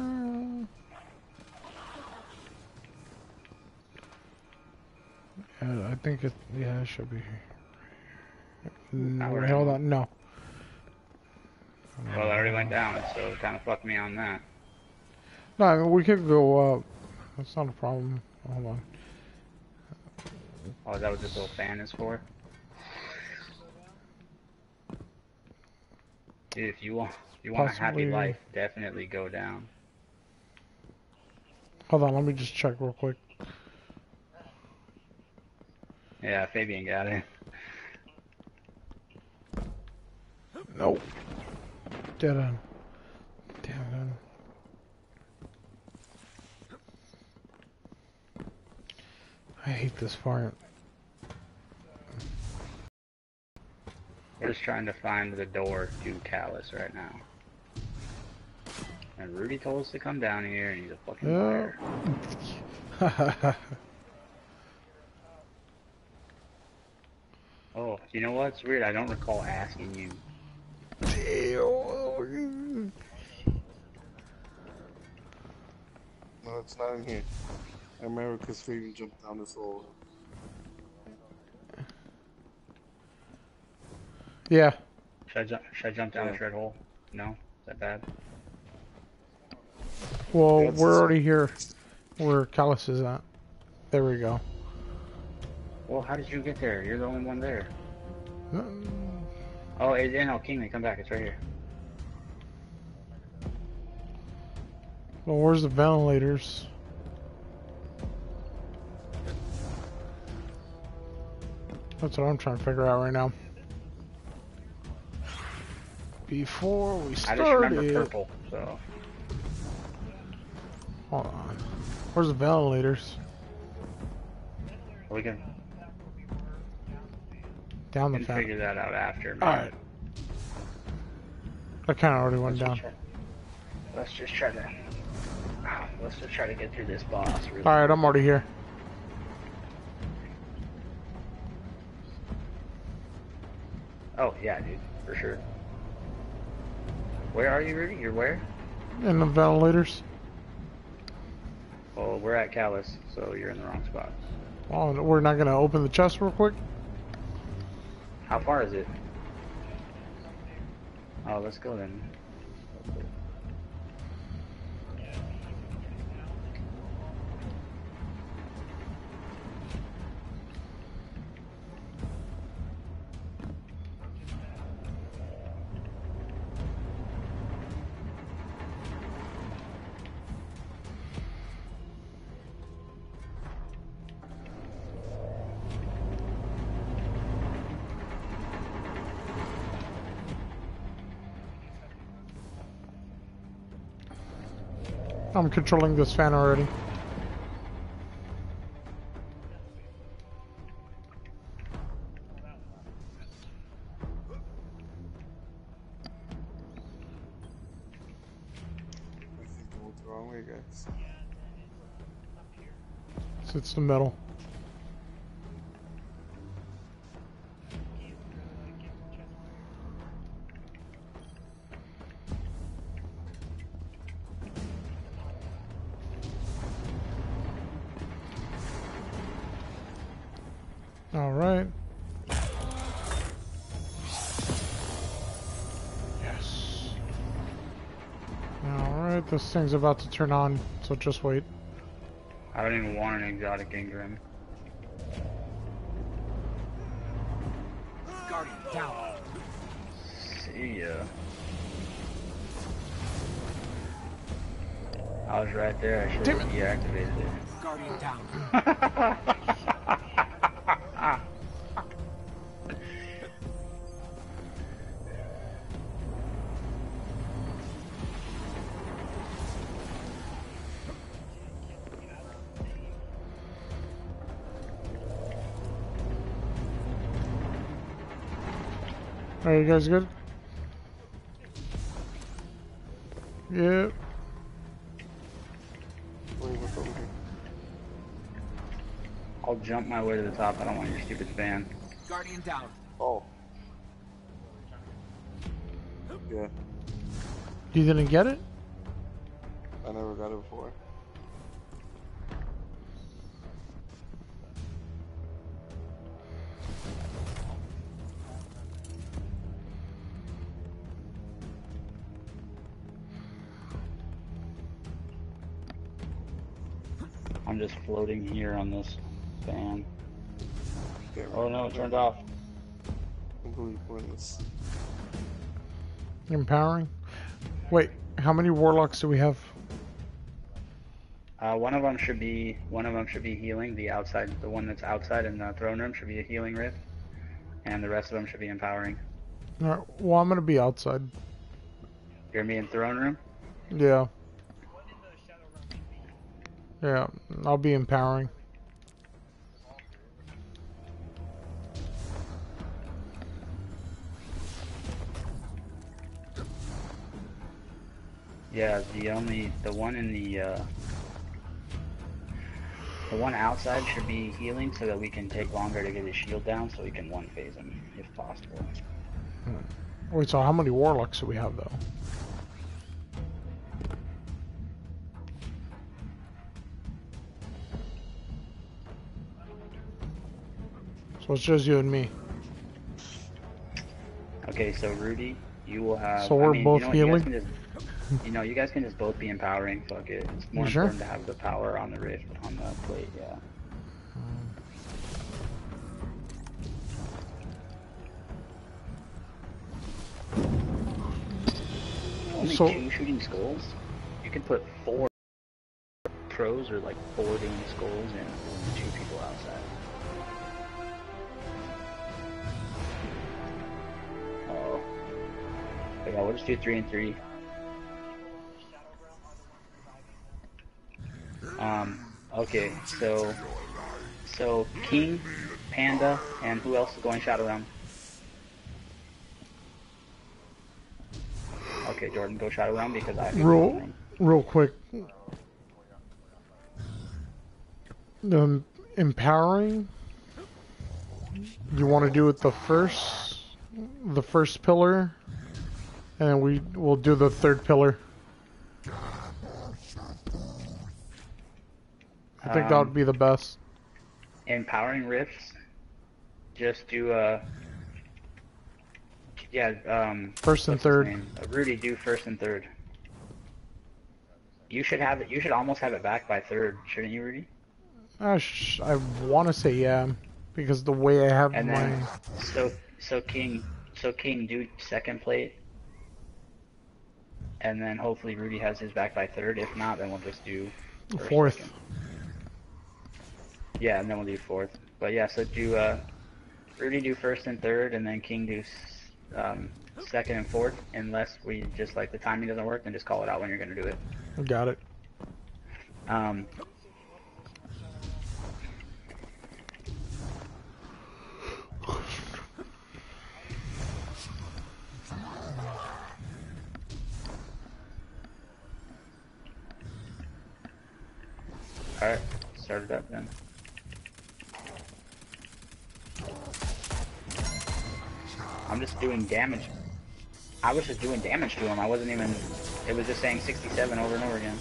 Yeah, I think it. Yeah, it should be here. No, Alright. hold on. No. Well, I already went down, so it kind of fucked me on that. No, I mean, we could go up. That's not a problem. Hold on. Oh, is that what this little fan is for? Dude, if you want, if you want a happy Possibly- life, definitely go down. Hold on. Let me just check real quick. Yeah, Fabian got it. Nope. Dead end. Damn it. I hate this part. We're just trying to find the door to Callus right now. And Rudy told us to come down here, and he's a fucking Yeah. liar. Oh, you know what's weird? I don't recall asking you. Damn. No, it's not in here. I remember because Fabian jumped down this hole. Yeah. Should I jump? Should I jump down Yeah. the shred hole? No, is that bad? Well, Yeah, it's we're this already here where Callus is at. There we go. Well, how did you get there? You're the only one there. Mm, Oh, it, no, Kingly, come back. It's right here. Well, where's the ventilators? That's what I'm trying to figure out right now. Before we I started. just remember purple, so. Hold on. Where's the ventilators? We can, Down we the can fan. figure that out after, man. Alright. I kind of already went Let's down. just try- Let's just try to. ah, Let's just try to get through this boss. Really. Alright, I'm already here. Oh, yeah, dude, for sure. Where are you, Rudy? You're where? In the ventilators. Well, we're at Callus, so you're in the wrong spot. Oh, we're not gonna open the chest real quick? How far is it? Oh, let's go then. I'm controlling this fan already. I think I went the wrong way, guys. So it's the middle. All right. Yes. All right, this thing's about to turn on, so just wait. I don't even want an exotic Ingram. Guardian down. See ya. I was right there. I should have deactivated it. Guardian down. Are you guys good? Yep. Wait, what's over here? I'll jump my way to the top. I don't want your stupid fan. Guardian down. Oh. Yeah, You didn't get it? I never got it before. I'm just floating here on this fan. Damn, Oh no, it turned off. completely pointless. Empowering? Wait, how many warlocks do we have? Uh, one of them should be one of them should be healing. The outside, the one that's outside in the throne room should be a healing rift, and the rest of them should be empowering. Alright, well, I'm gonna be outside. You're gonna be in throne room. Yeah. Yeah, I'll be empowering. Yeah, the only the one in the uh, the one outside should be healing so that we can take longer to get his shield down, so we can one phase him if possible. Wait, so how many warlocks do we have though? So it's just you and me. Okay, so Rudy, you will have. So we're I mean, both you know what, you guys healing? can just, you know, you guys can just both be empowering. Fuck it. It's more You sure? important to have the power on the rift on the plate. Yeah. Only So- two shooting skulls. You can put four pros or like four doing skulls and only two people outside. Oh. But yeah, we'll just do three and three. Um, okay, so, so King, Panda, and who else is going Shadow Realm? Okay, Jordan, go Shadow Realm because I have to go Real, Shadow Realm. real quick. The empowering. You want to do it the first, the first pillar, and then we will do the third pillar. I think that Um, would be the best. Empowering Rifts, just do, uh, yeah, um... First and what's his third. name? Uh, Rudy, do first and third. You should have it, you should almost have it back by third, shouldn't you, Rudy? I, sh I want to say yeah, because the way I have And my... then, so, so King, so King, do second plate. And then hopefully Rudy has his back by third. If not, then we'll just do first, Fourth. second. Yeah, and then we'll do fourth. But yeah, so do, uh, Rudy do first and third, and then King do, um, second and fourth, unless we just, like, the timing doesn't work, then just call it out when you're gonna do it. Got it. Um, Alright, start it up then. I'm just doing damage. I was just doing damage to him. I wasn't even... It was just saying sixty-seven over and over again.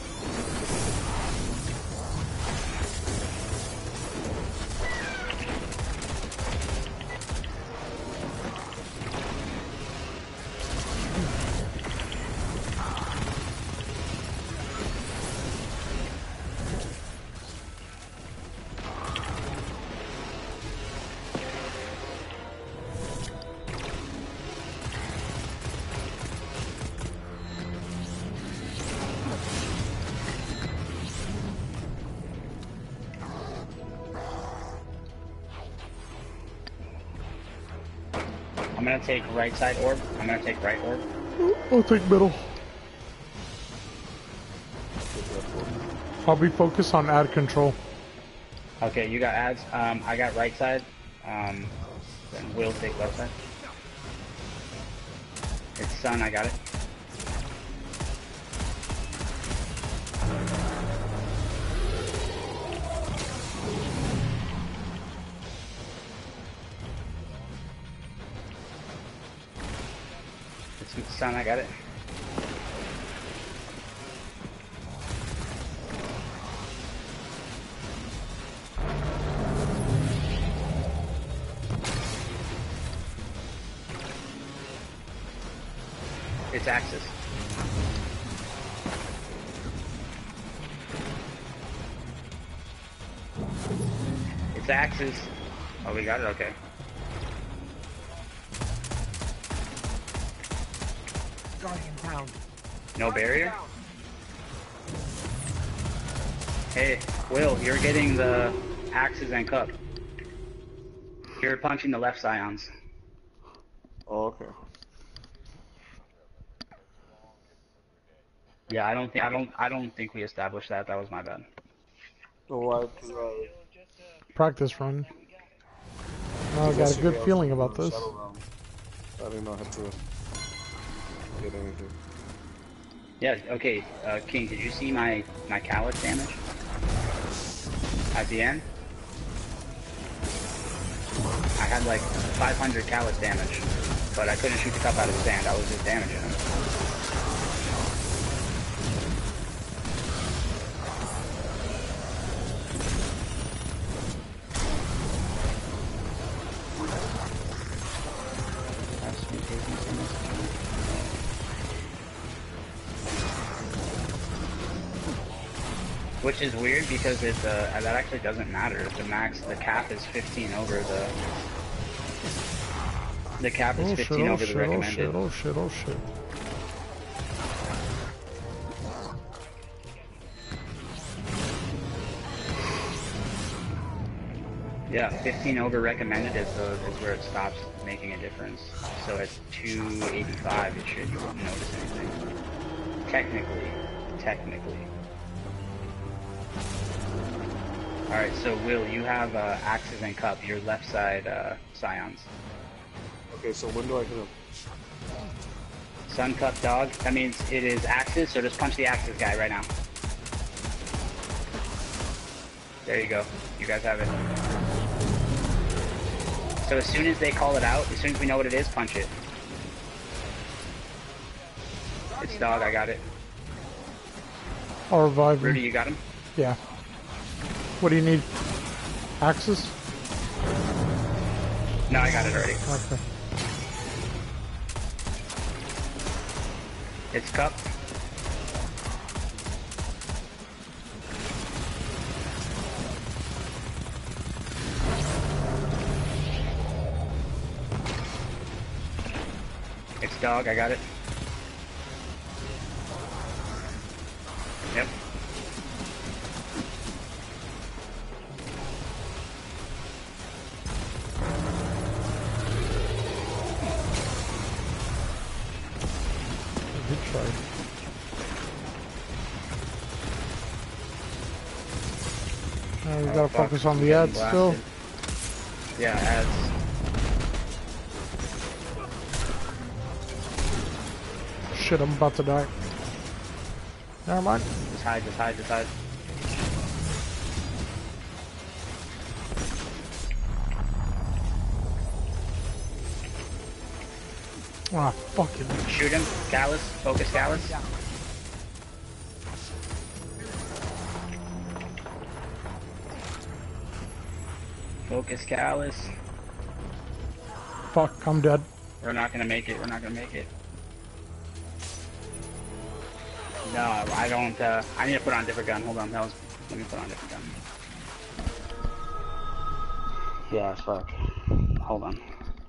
I'm gonna take right side orb. I'm gonna take right orb. I'll take middle. I'll be focused on ad control. Okay, you got ads. Um, I got right side. Um, then Will take left side. It's sun. I got it. It's sun. I got it. It's Axis. It's Axis. Oh, we got it? Okay. Guardian down. No barrier? Hey, Will, you're getting the Axis and Cup. You're punching the left Scions. Oh, okay. Yeah, I don't think I don't I don't think we established that. That was my bad. So why? Cause, uh, Practice run. Now I got a yesterday good I was feeling in the about this. Shadow Realm. I didn't know how to get anything. Yeah. Okay, uh, King, did you see my my Callus damage at the end? I had like five hundred Callus damage, but I couldn't shoot the cup out of his hand. I was just damaging him. Which is weird because it uh, that actually doesn't matter. The max, the cap is fifteen over the. The cap is Oh shit, fifteen oh over shit, the oh recommended. shit, oh shit, oh shit. Yeah, fifteen over recommended is, the, is where it stops making a difference. So at two eighty-five, it should, you won't notice anything. Technically. Technically. Alright, so Will, you have uh, Axes and Cup, your left side uh, Scions. Okay, so when do I hit him? Sun Cup Dog, that means it is Axes, so just punch the Axes guy right now. There you go. You guys have it. So as soon as they call it out, as soon as we know what it is, punch it. It's Dog, I got it. I'll revive him. Rudy, you got him? Yeah. What do you need? Axes? No, I got it already. Okay. It's Cup. It's Dog, I got it. Yep. Good try. Uh, we Oh, gotta fuck, focus on I'm the getting ads still. blasted. Yeah, ads. Shit, I'm about to die. Never mind. Just hide, just hide, just hide. Ah, fucking. Shoot him. Callus. Focus Callus. Focus Callus. Fuck, I'm dead. We're not gonna make it. We're not gonna make it. No, I don't. Uh, I need to put on a different gun. Hold on. That was. Let me put on a different gun. Yeah, fuck. Hold on.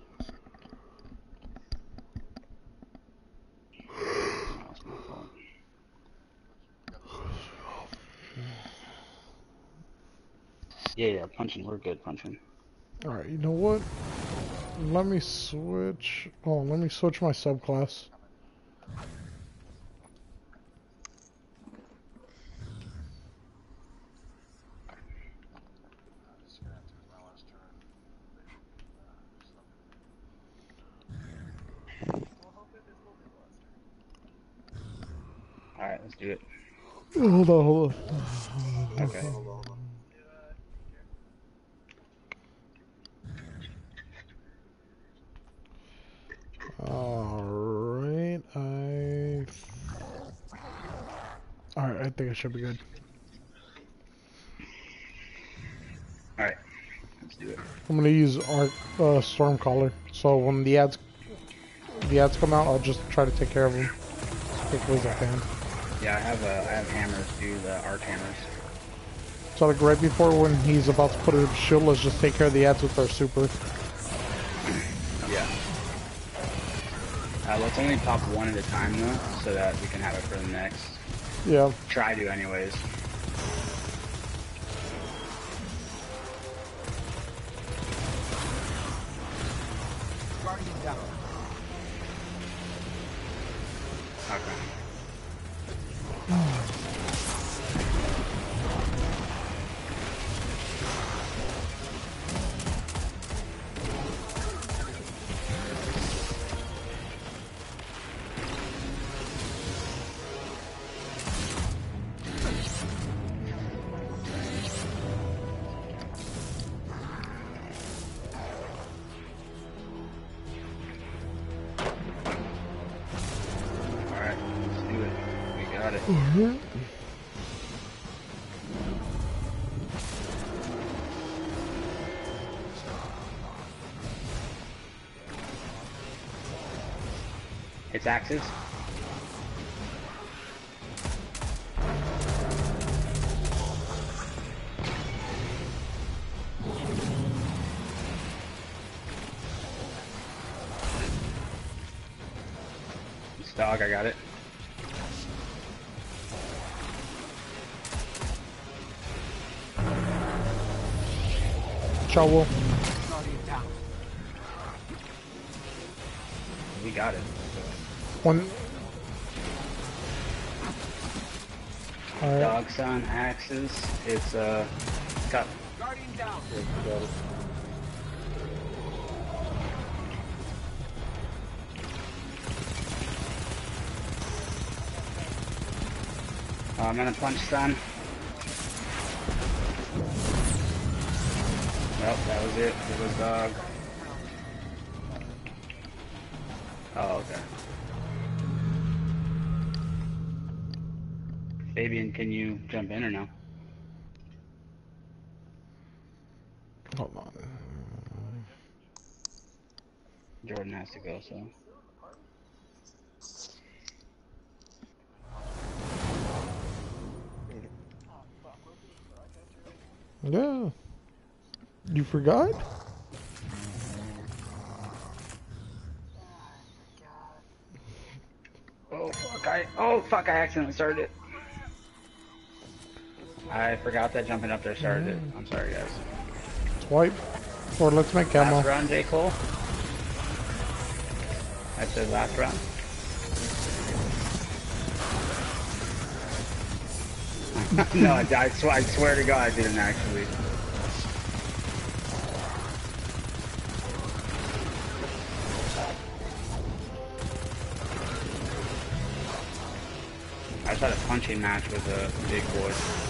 Yeah, yeah, punching. We're good punching. Alright, you know what? Let me switch. Oh, let me switch my subclass. Alright, let's do it. Hold on, hold on. Okay. Alright, I... Alright, I think I should be good. Alright, let's do it. I'm gonna use Arc, uh, Stormcaller, so when the ads, the ads come out, I'll just try to take care of them as quickly as I can. Yeah, I have uh, I have hammers too, the arc hammers. So like right before when he's about to put a shield, let's just take care of the ads with our super. Yeah. Uh, let's only pop one at a time though, so that we can have it for the next. Yeah. Try to anyways. Guardian down. Okay. Alright, let's do it. We got it. Mm-hmm. It's axes. It's dog, I got it. Shovel. Guardian down. We got it. One. Alright. Dog son, axes. It's uh got Guardian down. Got it. uh, I'm gonna punch son. Nope, that was it. It was dog. Oh, okay. Fabian, can you jump in or no? Hold on. Jordan has to go, so. Yeah. You forgot? Oh fuck! I oh fuck! I accidentally started it. I forgot that jumping up there started it. I'm sorry, guys. Swipe. Or let's make ammo. Last run, J. Cole. I said last run. No, I, I, sw I swear to God, I didn't actually. I just had a punching match with a big boy.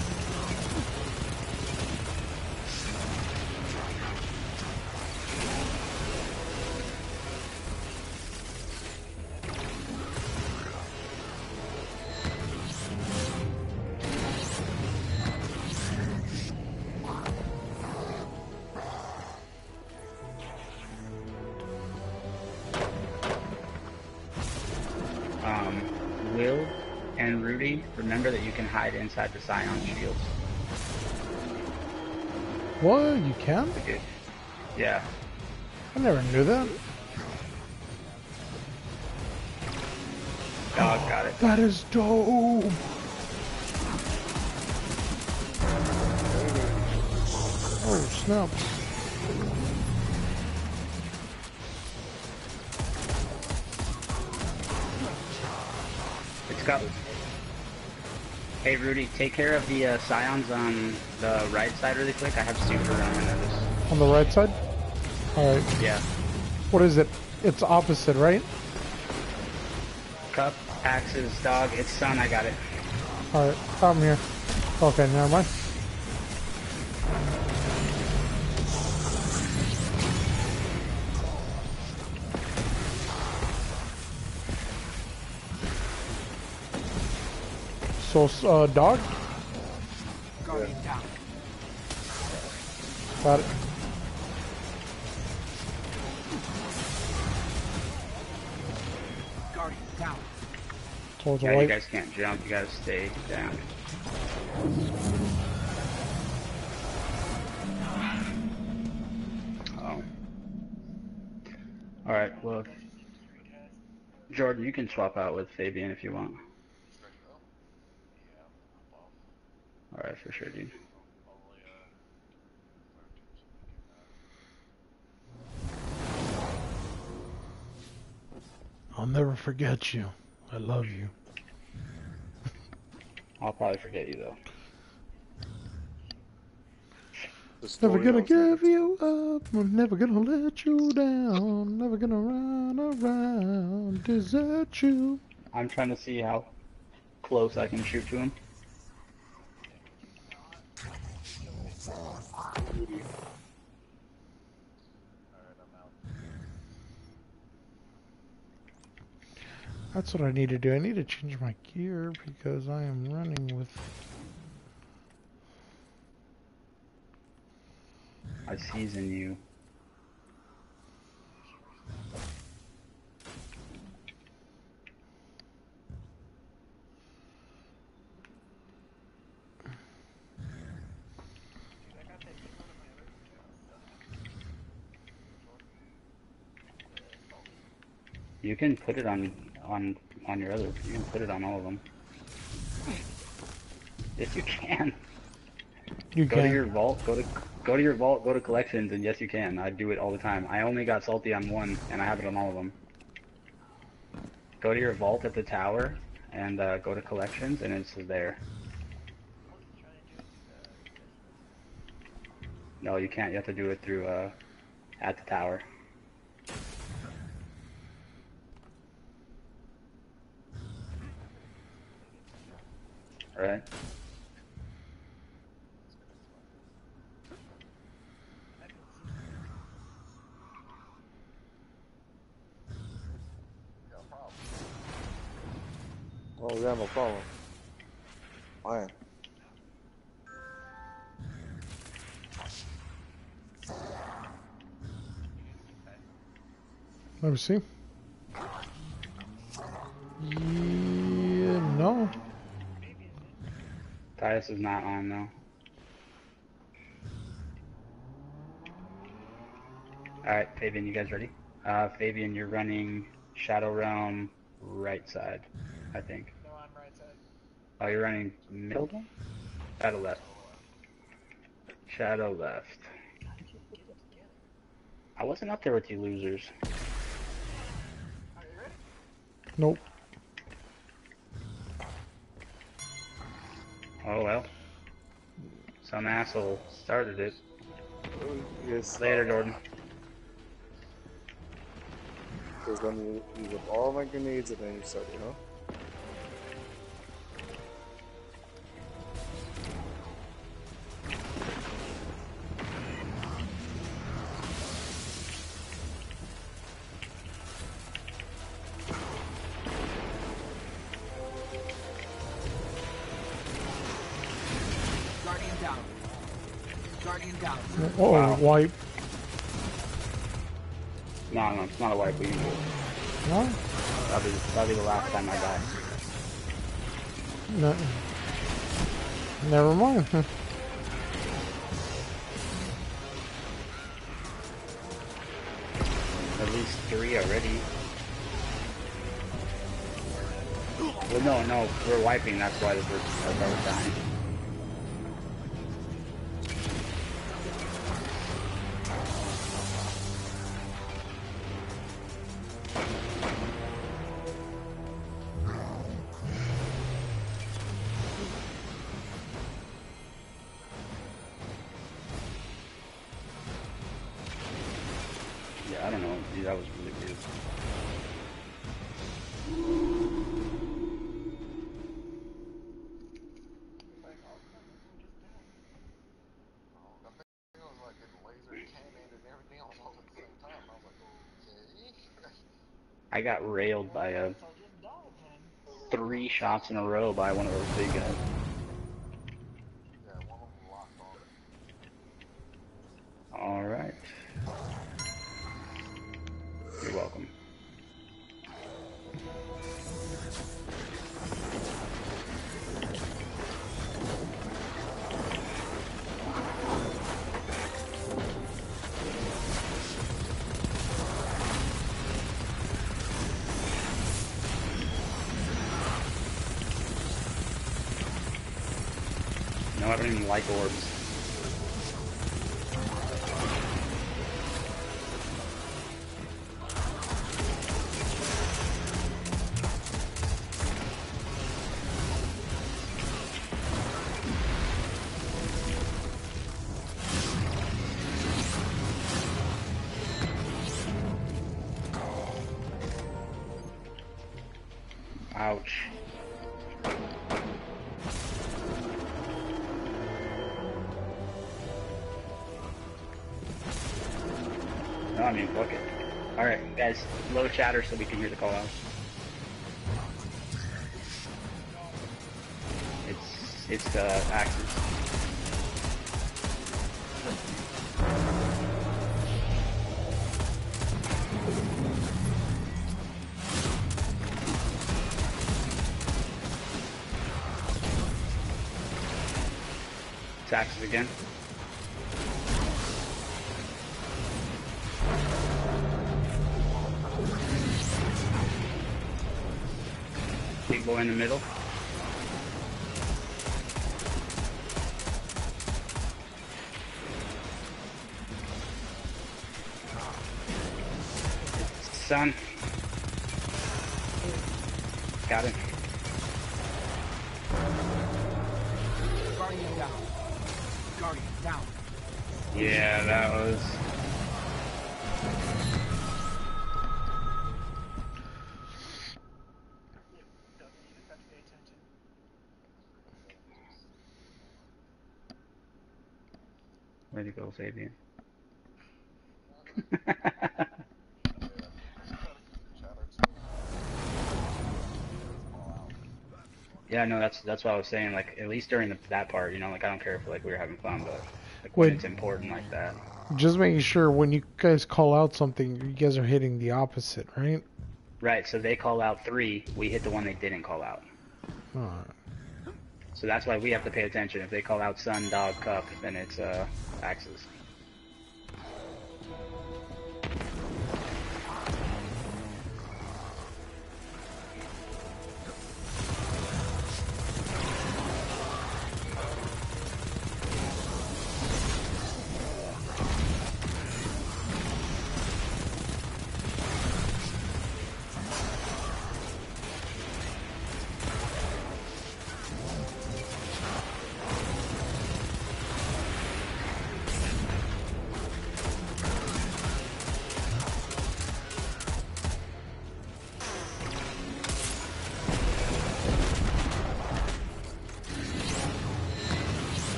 Um, Will and Rudy, remember that you can hide inside the Scion shields. What? You can? Okay. Yeah. I never knew that. Dog got it. That is dope. Oh, snaps. It's got... Hey Rudy, take care of the uh, Scions on the right side really quick. I have super running into this. On the right side? Alright. Yeah. What is it? It's opposite, right? Cup, axes, dog, it's sun, I got it. Alright, I'm here. Okay, never mind. So, uh, dog? Guardian down. Got it. Guardian down. Towards the Yeah, you right. guys can't jump, you gotta stay down. Oh. Alright, well, Jordan, you can swap out with Fabian if you want. Alright, for sure, dude. I'll never forget you. I love you. I'll probably forget you though. The Never story gonna knows give that. you up. We're never gonna let you down. Never gonna run around, desert you. I'm trying to see how close I can shoot to him. That's what I need to do. I need to change my gear because I am running with... I season you. You can put it on on on your other. You can put it on all of them. Yes, you can. You Go to can. your vault. Go to go to your vault. Go to collections, and yes, you can. I do it all the time. I only got salty on one, and I have it on all of them. Go to your vault at the tower, and uh, go to collections, and it's there. No, you can't. You have to do it through uh, at the tower. Right. Oh, we have no problem. Fine. Let me see. Yeah, no. Titus is not on though. Alright, Fabian, you guys ready? Uh, Fabian, you're running Shadow Realm right side, I think. No, I'm right side. Oh, you're running middle? Shadow left. Shadow left. I wasn't up there with you losers. Are you ready? Nope. Oh well. Some asshole started it. Yes. Later, Jordan. Because then you use up all my grenades and then you start, you know? Guardian down. Guardian down. Oh, Wow. wipe. No, no, it's not a wipe. We can do it. No? That'll be, that'll be the last time I die. No. Never mind. At least three already. Well, no, no, we're wiping. That's why we're, that's why we're dying. Yeah, I don't know. Dude, that was really weird. I got railed by a three shots in a row by one of those big guys. All right. You're welcome. No, I don't even like orbs. Ouch. No, I mean, fuck it. Alright, guys, low chatter so we can hear the call out. It's, it's, uh, Axis. It's Axis again. Big boy in the middle. Son. Got him. Guardian down. Guardian down. Yeah, that was... Where'd he go, Fabian? Yeah, no, that's that's what I was saying. Like, at least during the, that part, you know, like I don't care if like we were having fun, but like when Wait. it's important like that. Just making sure when you guys call out something, you guys are hitting the opposite, right? Right. So they call out three, we hit the one they didn't call out. Alright. So that's why we have to pay attention. If they call out sun, dog, cup, then it's uh Axis.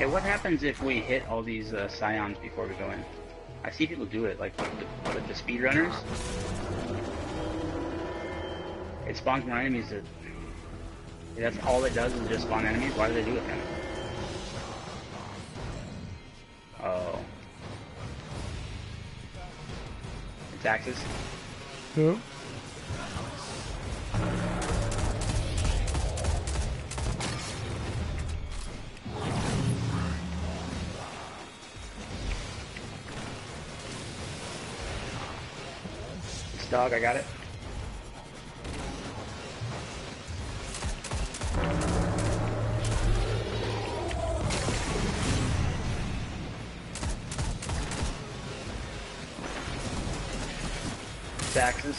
Hey, what happens if we hit all these uh, scions before we go in? I see people do it, like with the, with the speedrunners. It spawns more enemies. That, that's all it does is just spawn enemies. Why do they do it then? Oh. It's Axis. Yep. It's dog, I got it. It's Axis.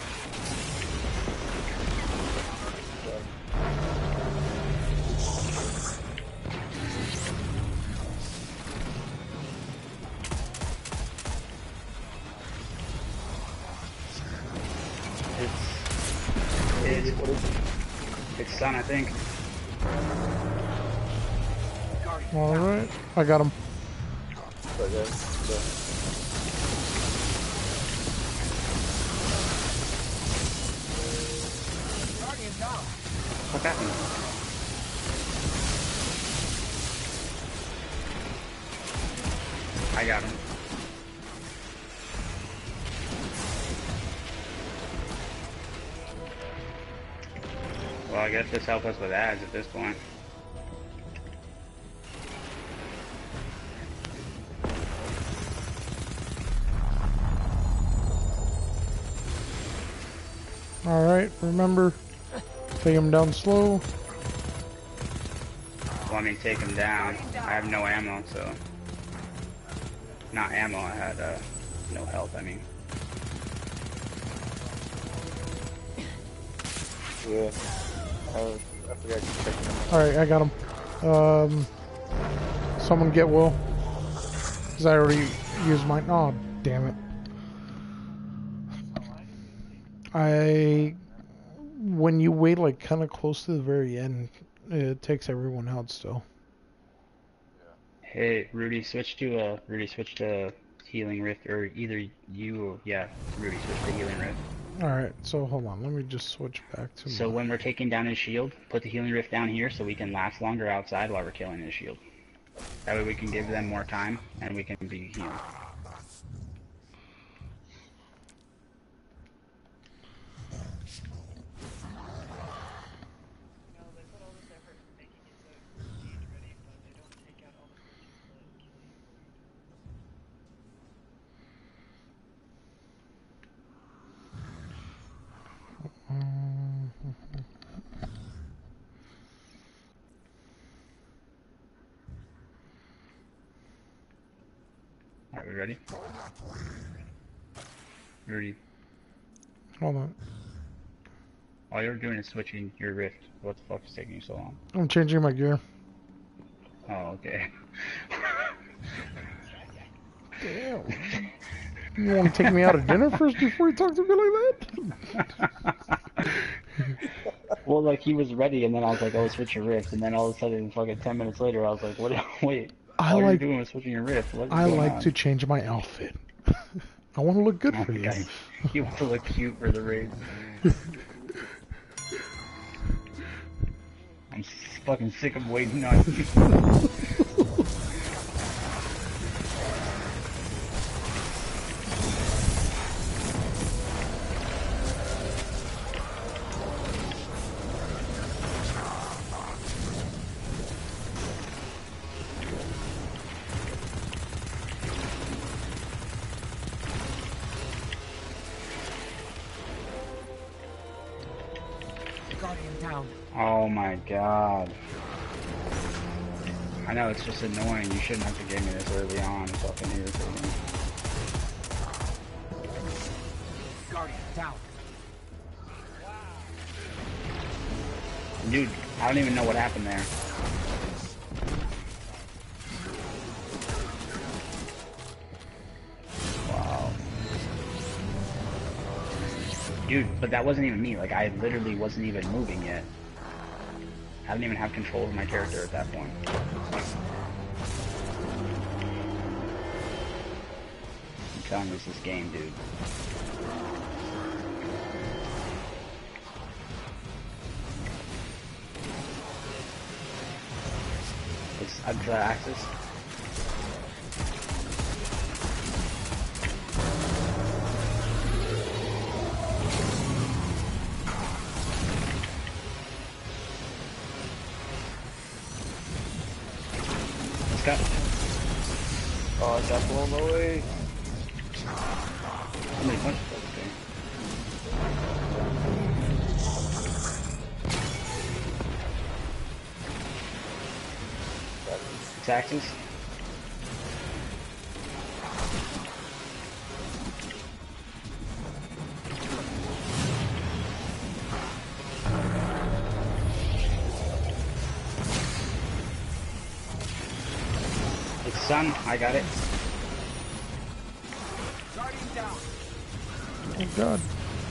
It's it's Sun, I think. All right, I got him. But yes, Guardian down. What happened? I got him. Well, I guess this helps us with ads at this point. All right, remember, take him down slow. Well, I mean, take him down. I have no ammo, so... Not ammo, I had, uh, no health, I mean. yeah. I, I forgot to check them. All right, I got him. Um, someone get Will, because I already used mine. Oh, damn it! I when you wait like kind of close to the very end, it takes everyone out still. Hey, Rudy, switch to, uh, Rudy, switch to Healing Rift, or either you or, yeah, Rudy, switch to Healing Rift. All right, so hold on, let me just switch back to. So my... when we're taking down his shield, put the Healing Rift down here so we can last longer outside while we're killing his shield. That way we can give them more time, and we can be healed. No, they put all this effort into making it so siege ready, but they don't take out all the glitches that kill you. Alright, we ready? Rudy, Hold on, all you're doing is switching your Rift. What the fuck is taking you so long? I'm changing my gear. Oh, okay. Damn. You want to take me out of dinner first before you talk to me like that? Well, like, he was ready, and then I was like, oh, switch your Rift, and then all of a sudden, fucking ten minutes later, I was like, what, wait, I all like- you're doing was switching your Rift, what is I going like on? to change my outfit. I want to look good Oh for my you. God, you want to look cute for the raid. I'm s- fucking sick of waiting on you. Guardian down. Oh my god. I know, it's just annoying. You shouldn't have to give me this early on. It's fucking irritating. Guardian down. Dude, I don't even know what happened there. Wow. Dude, but that wasn't even me. Like, I literally wasn't even moving yet. I didn't even have control of my character at that point. telling you, it's this game, dude. It's up to Axis. Let's go. Oh, I got blown away. How many punches does this game? It's Axis. It's Sun. I got it. Guardian down. Oh god.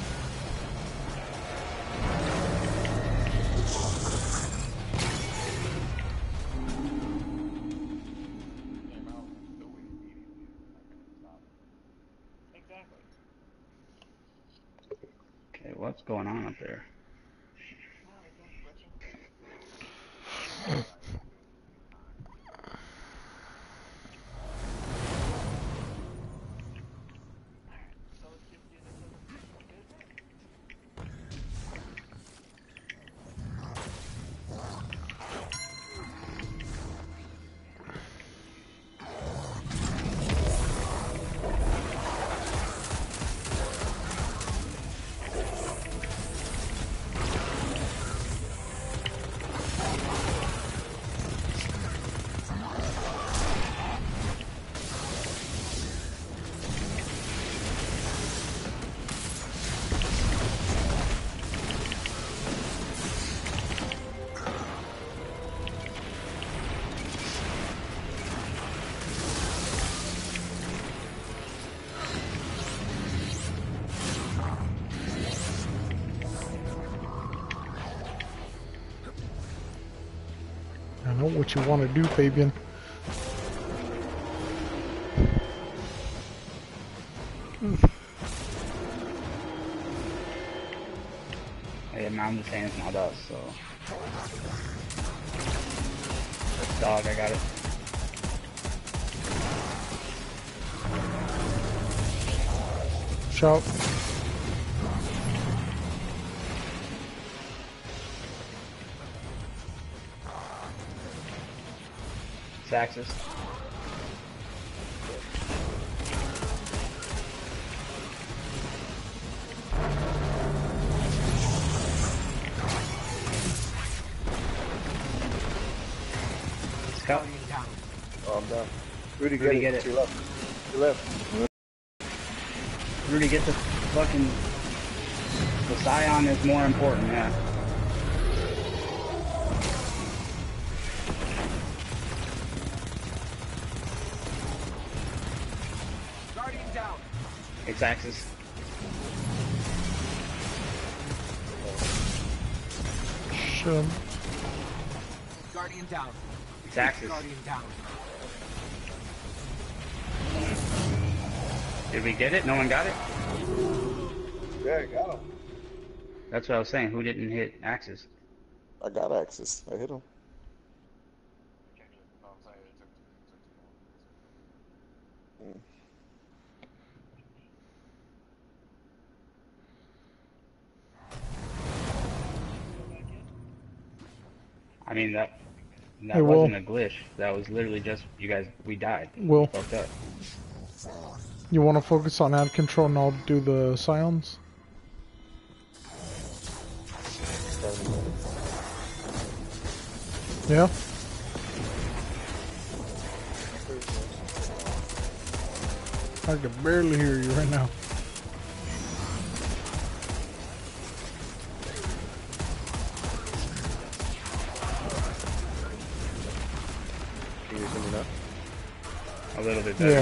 Exactly. Okay, what's going on up there? Wow, the game's glitching. So let's just do this as good. I know what you want to do, Fabian. Hey, I'm just saying it's not us, so. Dog, I got it. Shout. It's Axis. Let's go. Guardian down. Oh, I'm down. Rudy, get Rudy, it. get it. To your left. To your left. Rudy, get the fucking... The Scion is more important, yeah. Guardian down. It's Axis. Shit. Guardian down. It's Axis. Guardian down. Did we get it? No one got it? Yeah, I got him. That's what I was saying. Who didn't hit Axis? I got access. I hit him. I mean, that that Hey, Will. wasn't a glitch. That was literally just, you guys, we died. Will, Fucked up. you want to focus on ad control and I'll do the scions? Yeah? I can barely hear you right now. Can you hear me now? A little bit better. Yeah.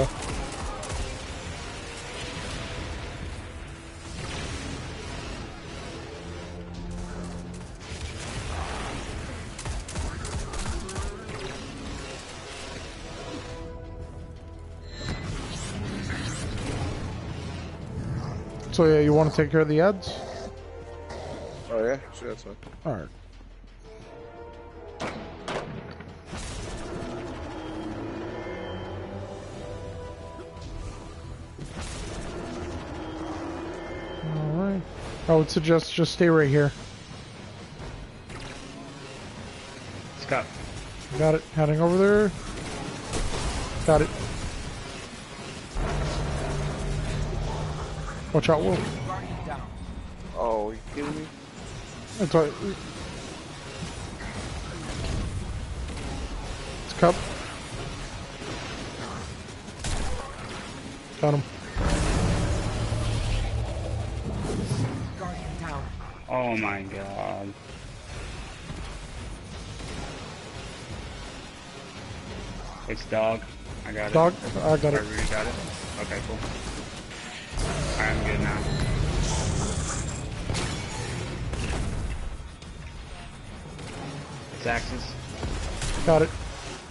So yeah, you want to take care of the ads? Oh yeah, sure, that's fine. All right. All right. I would suggest just stay right here. Let's go. Got it. Heading over there. Got it. Watch out, Will. Guardian down. Oh, you kidding me? That's all right. It's Cup. Got him. Guardian down. Oh my god. It's dog. I got Dog. it. I got I it. really got it. Okay, cool. Alright, I'm good now. It's Axis. Got it.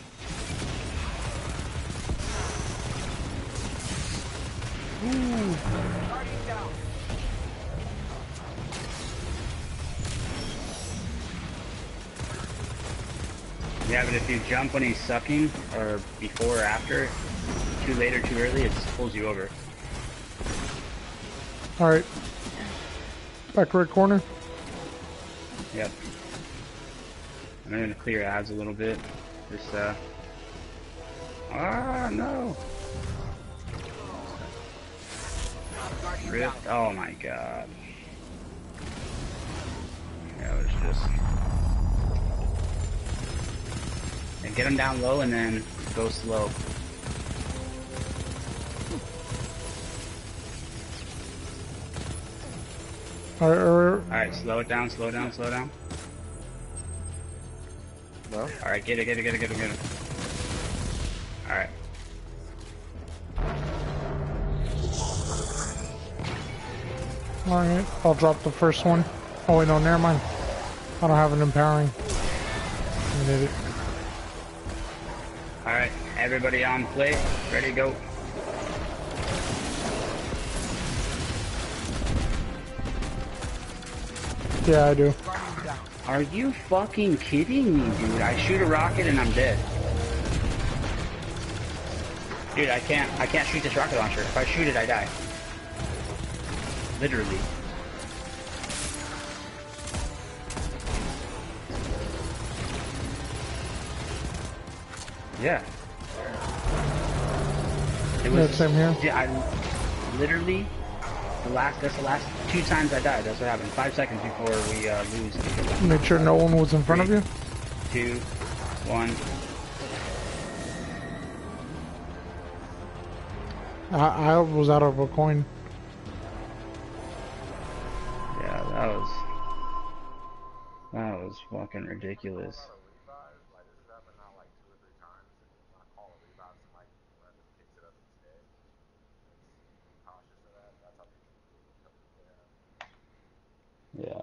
Guardian down. Yeah, but if you jump when he's sucking, or before or after, too late or too early, it just pulls you over. All right. Back right corner. Yep. I'm gonna clear ads a little bit. Just, uh... Ah, no! Guardian down. Rift. Oh my god. Yeah, it was just... And get him down low and then go slow. All right. All right. Alright, slow it down, slow down, slow down. No? Alright, get it, get it, get it, get it, get it. Alright. All right. I'll drop the first one. Oh wait, no, never mind. I don't have an empowering. I did it. Alright, everybody on play. Ready, go. Yeah, I do. Guardian down. Are you fucking kidding me, dude? I shoot a rocket and I'm dead. Dude, I can't, I can't shoot this rocket launcher. If I shoot it, I die. Literally. Yeah. It Yeah, same here. Yeah, I literally, the last, that's the last two times I died. That's what happened. Five seconds before we uh, lose. Make sure no one was in front of you. Two, one. I, I was out of a coin. Yeah, that was, that was fucking ridiculous. Yeah.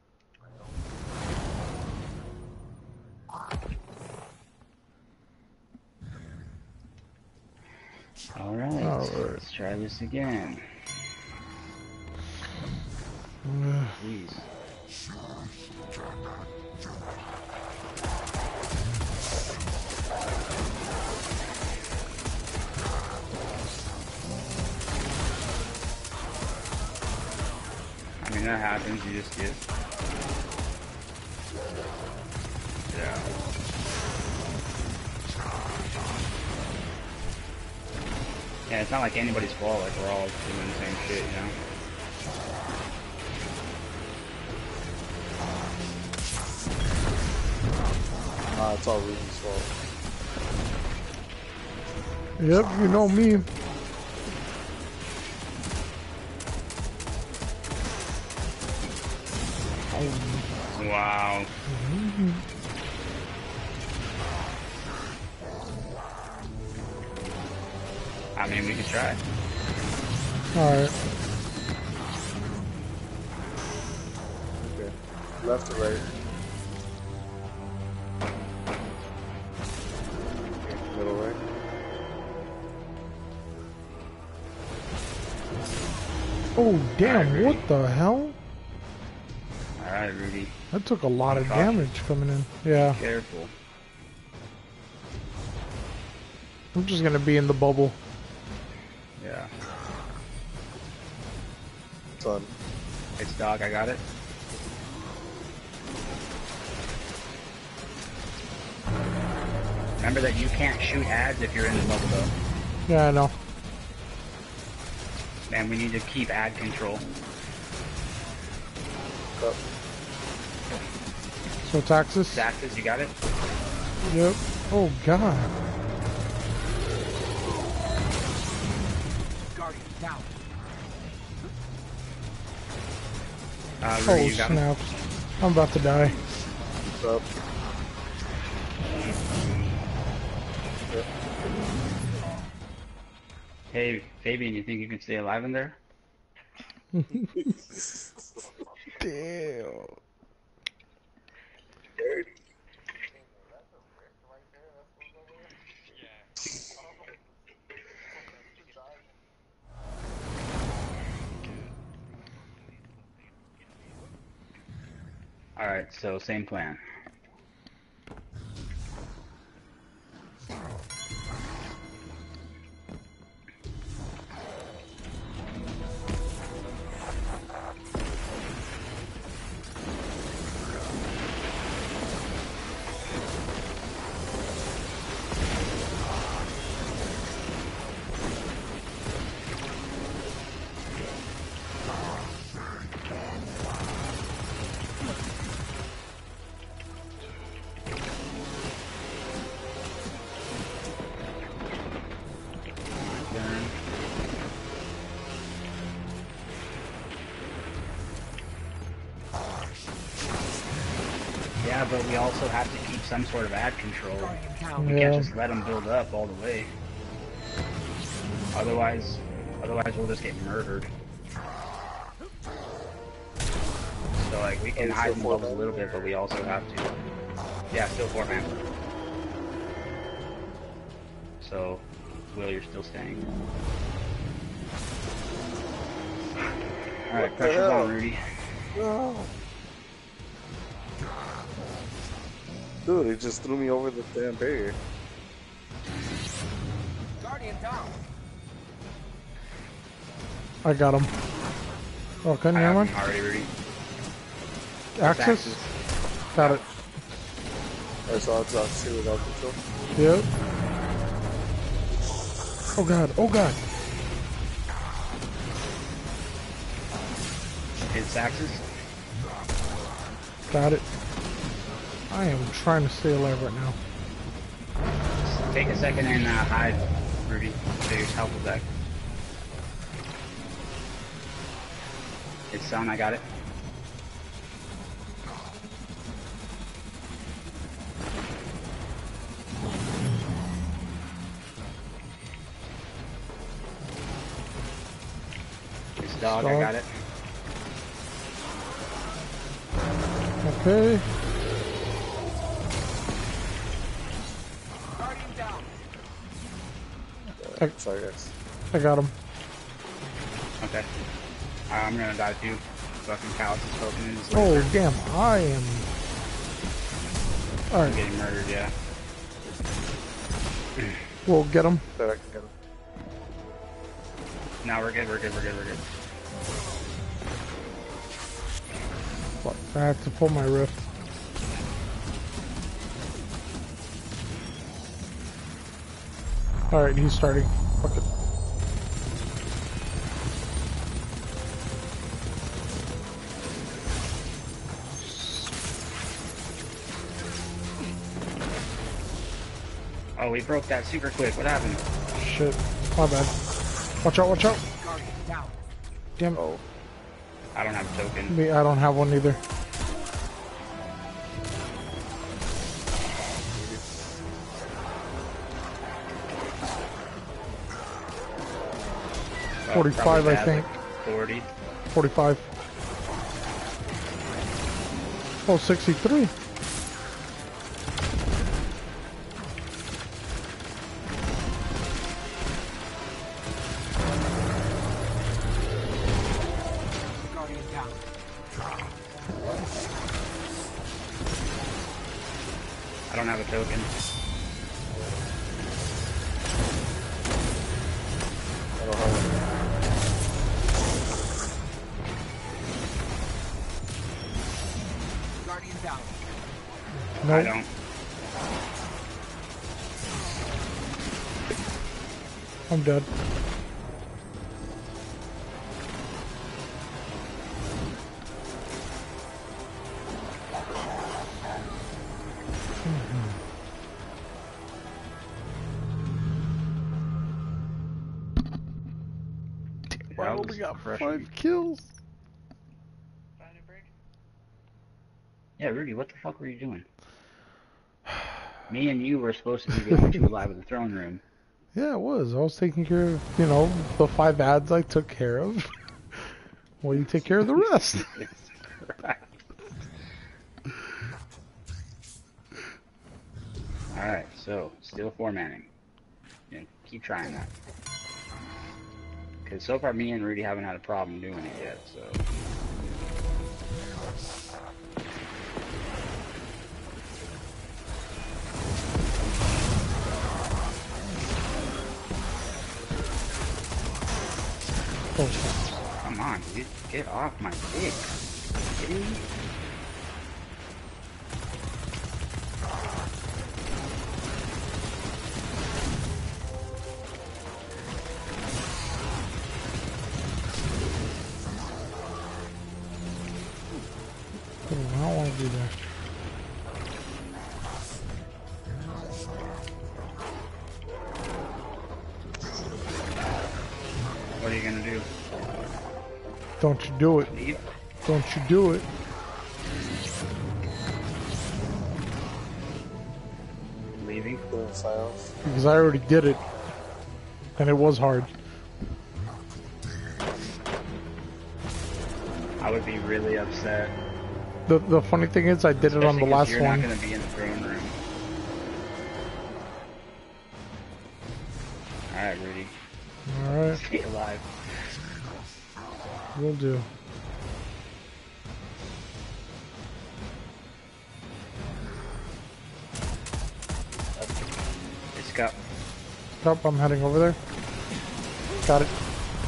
All right, All right. let's try this again. Please. I mean, that happens, you just get... Yeah. Yeah, it's not like anybody's fault, like we're all doing the same shit, you know? Nah, it's all Ruby's fault. Yep, you know me. Wow. I mean, we could try. Alright. Okay. Left or right? Okay, middle right? Oh, damn, Alright, what the hell? Alright, Rudy. That took a lot of Caution. damage coming in. Yeah, Careful. I'm just gonna be in the bubble. Yeah. Son. It's dog, I got it. Remember that you can't shoot ads if you're in the bubble though. Yeah, I know. And we need to keep ad control. Up. So Taxis? Daxis, you got it? Yep. Oh, God. Guardian down. Uh, Rudy, Oh, you got it? snaps. I'm about to die. Up. Hey, Fabian, you think you can stay alive in there? Damn. Alright, so same plan. Yeah, but we also have to keep some sort of ad control. Guardian down. We Yeah. can't just let them build up all the way. Otherwise, otherwise we'll just get murdered. So like we can Oh, hide still in the four bubbles a man? little bit, but we also have to. Yeah, still four man. So, Will, you're still staying. Alright, What the pressure's hell? on, Rudy. No. Dude, it just threw me over the damn barrier. Guardian down. I got him. Okay, I never have mind. him already, Rudy. Axis? Got it. Alright, so I'll drop two without control. Yep. Oh, God. Oh, God. It's Axis. Got it. I am trying to stay alive right now. Take a second and uh, hide, Rudy. So your health is back. It's Sun, I got it. It's Dog, I Dog. got it. Okay. Guardian down. I, Sorry, guys. I got him. Okay. Uh, I'm gonna die too. Fucking Callus is poking in his Oh, laser. damn. I am... I'm Alright, getting murdered, yeah. we'll get him. There, I can get him. Now we're good, we're good, we're good, we're good. Fuck, I have to pull my rift. Alright, he's starting. Fuck it. Oh, we broke that super quick. What happened? Shit. My bad. Watch out, watch out. Guardian down. Damn it. Oh, I don't have a token. Me, I don't have one either. Well, forty-five, probably I bad, think. like forty. forty-five. Oh, sixty-three. I don't have a token. I don't have one. Guardian down. I Nope. don't. I'm dead. I That only was got crushing. five kills. Find a break. Yeah, Rudy, what the fuck were you doing? Me and you were supposed to be the only two alive in the throne room. Yeah, it was. I was taking care of, you know, the five ads I took care of. Well, you take care of the rest. Alright, so, still four manning. Yeah, keep trying that. Because so far me and Rudy haven't had a problem doing it yet, so... Oh, Come on, dude. Get off my dick. Kidding me? I don't want to be there. What are you gonna do? Don't you do it. Leave? Don't you do it. Leaving? Go in silence. Because I already did it. And it was hard. I would be really upset. The the funny thing is I did it on the Especially 'cause last you're one. not gonna be in the throne room. Alright, Rudy. Alright, Stay alive. we'll do. It's got... Stop, I'm heading over there. Got it.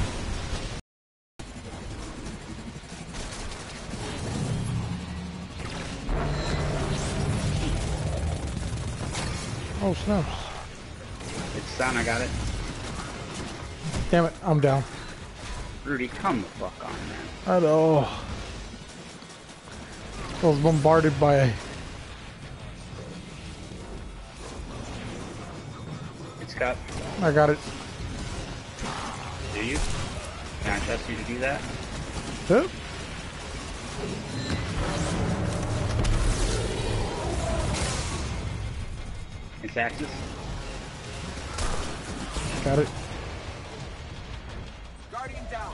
Oh, snaps. It's done, I got it. Damn it, I'm down. Rudy, come the fuck on, man. I know. I was bombarded by... It's got... I got it. Do you? Can I trust you to do that? Yep. It's Axis? Got it. Guardian down.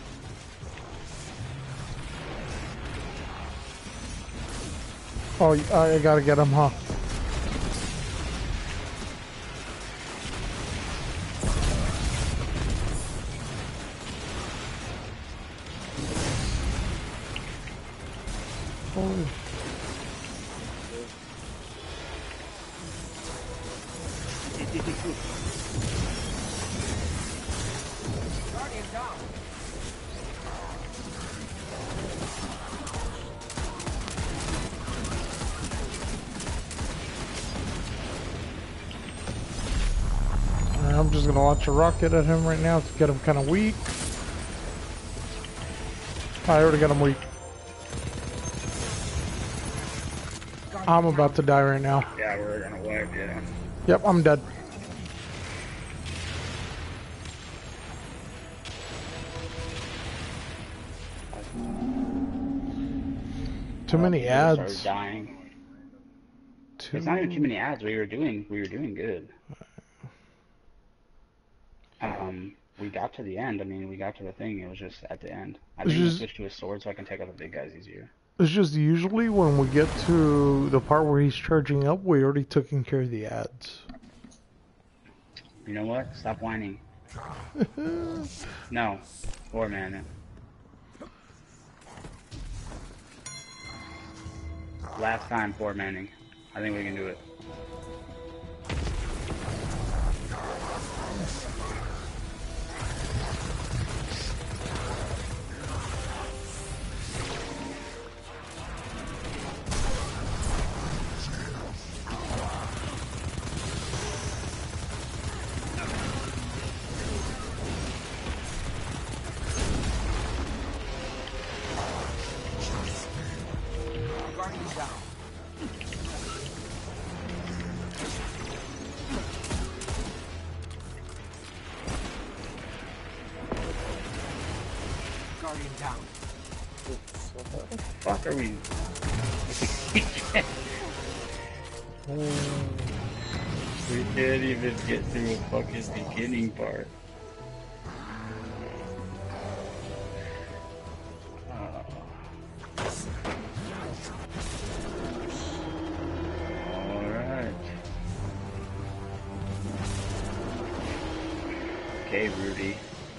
Oh, I gotta get him, huh? Holy. Guardian down. Alright, I'm just gonna launch a rocket at him right now to get him kind of weak. I already got him weak. I'm about to die right now. Yeah, we're gonna wipe, yeah. Yep, I'm dead. Too many We started ads. dying. Too... It's not even too many ads. We were doing, we were doing good. Um, we got to the end. I mean, we got to the thing. It was just at the end. I It's think we just- switched to a sword so I can take out the big guys easier. It's just usually when we get to the part where he's charging up, we already taken care of the ads. You know what? Stop whining. No. Four man. Last time, four manning. I think we can do it. Guardian down. Guardian down. What the fuck are we? We can't even get through a fucking beginning part. Alright. Okay, Rudy.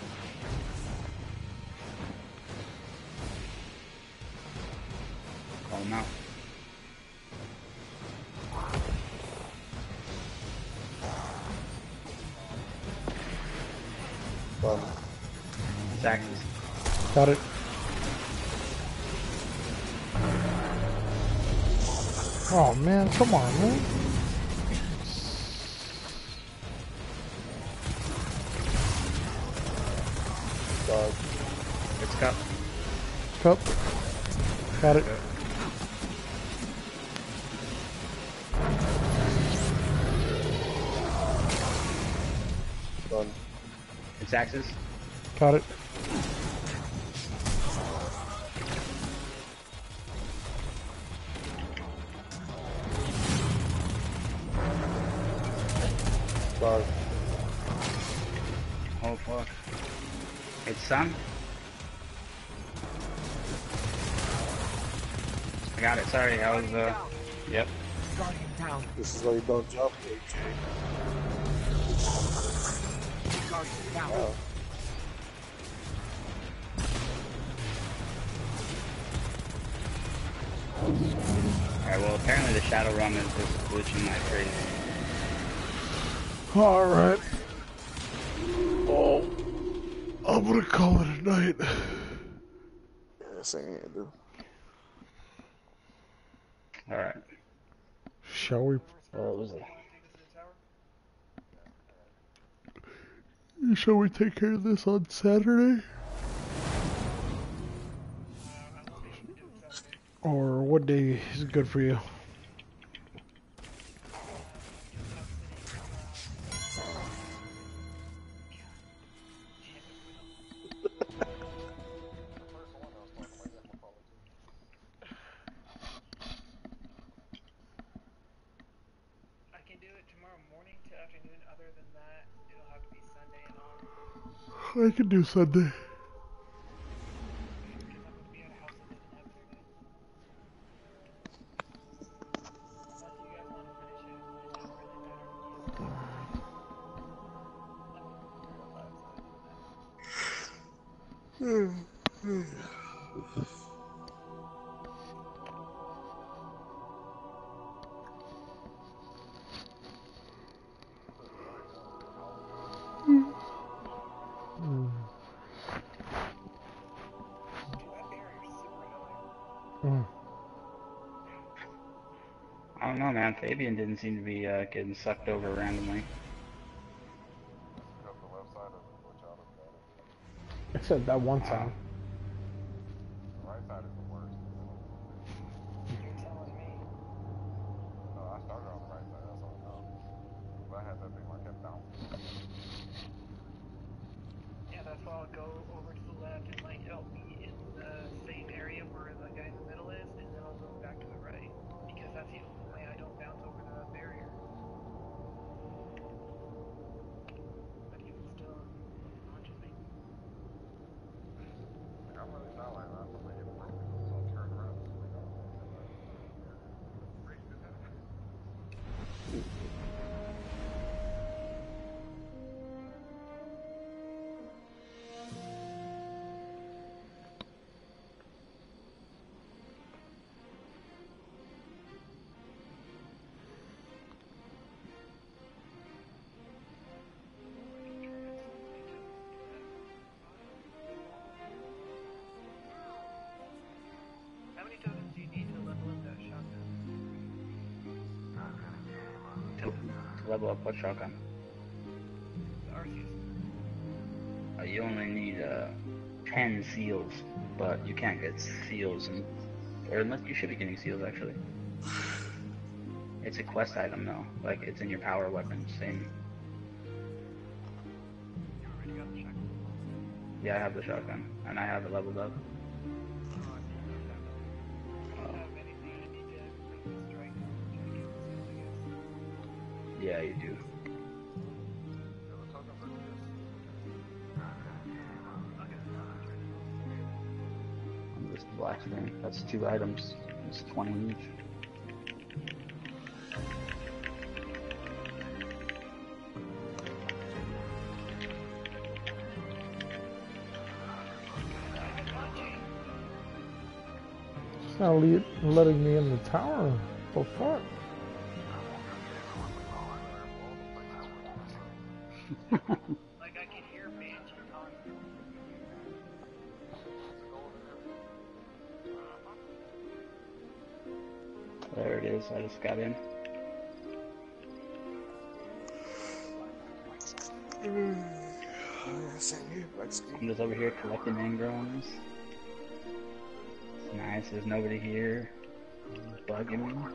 Call him out. Done. Saxes. Got it. Oh man, come on, man. Done. It's cup. Cup. Got it. Done. It's axes. Got it. Done. Oh fuck. It's sun. I got it. Sorry, I was uh. Yep. Guardian down. This is why you don't jump, A J. Guardian down. Oh. Alright, well apparently the shadow run is just glitching like crazy. Alright. Oh. I'm gonna call it a night. Yeah, same here, dude. Alright. Shall we? What was it? Shall we take care of this on Saturday? Or what day is good for you? I can do it tomorrow morning to afternoon. Other than that, it'll have to be Sunday and on. I can do Sunday. Because I'm going to be at a house that doesn't have internet. Unless you guys want to finish it, it doesn't really matter to me. It's like, dude, that barrier's super annoying. Mm. I don't know, man. Fabian didn't seem to be uh, getting sucked over randomly. Except that one time. You're telling me. Yeah, that's why I'll go over to the left and like help me in the same area where the guy in the middle is, and then I'll go back to the right. Because that's the only way I don't bounce over the barrier. But even still, I'm just like, level up what shotgun? Arceus. Uh, you only need uh, ten seals, but you can't get seals, and, or unless you should be getting seals actually. It's a quest item though, like it's in your power weapon, same. You already got the shotgun. Yeah, I have the shotgun, and I have it leveled up. Oh, I don't have anything I need to make this strike to get this, I guess. Yeah, you do. On this black thing, that's two items. It's twenty each. It's not le letting me in the tower. The fuck? Like I can hear Banshee talking. There it is. I just got in. Same here, black screen. I'm just over here collecting engrams. It's nice. There's nobody here bugging me.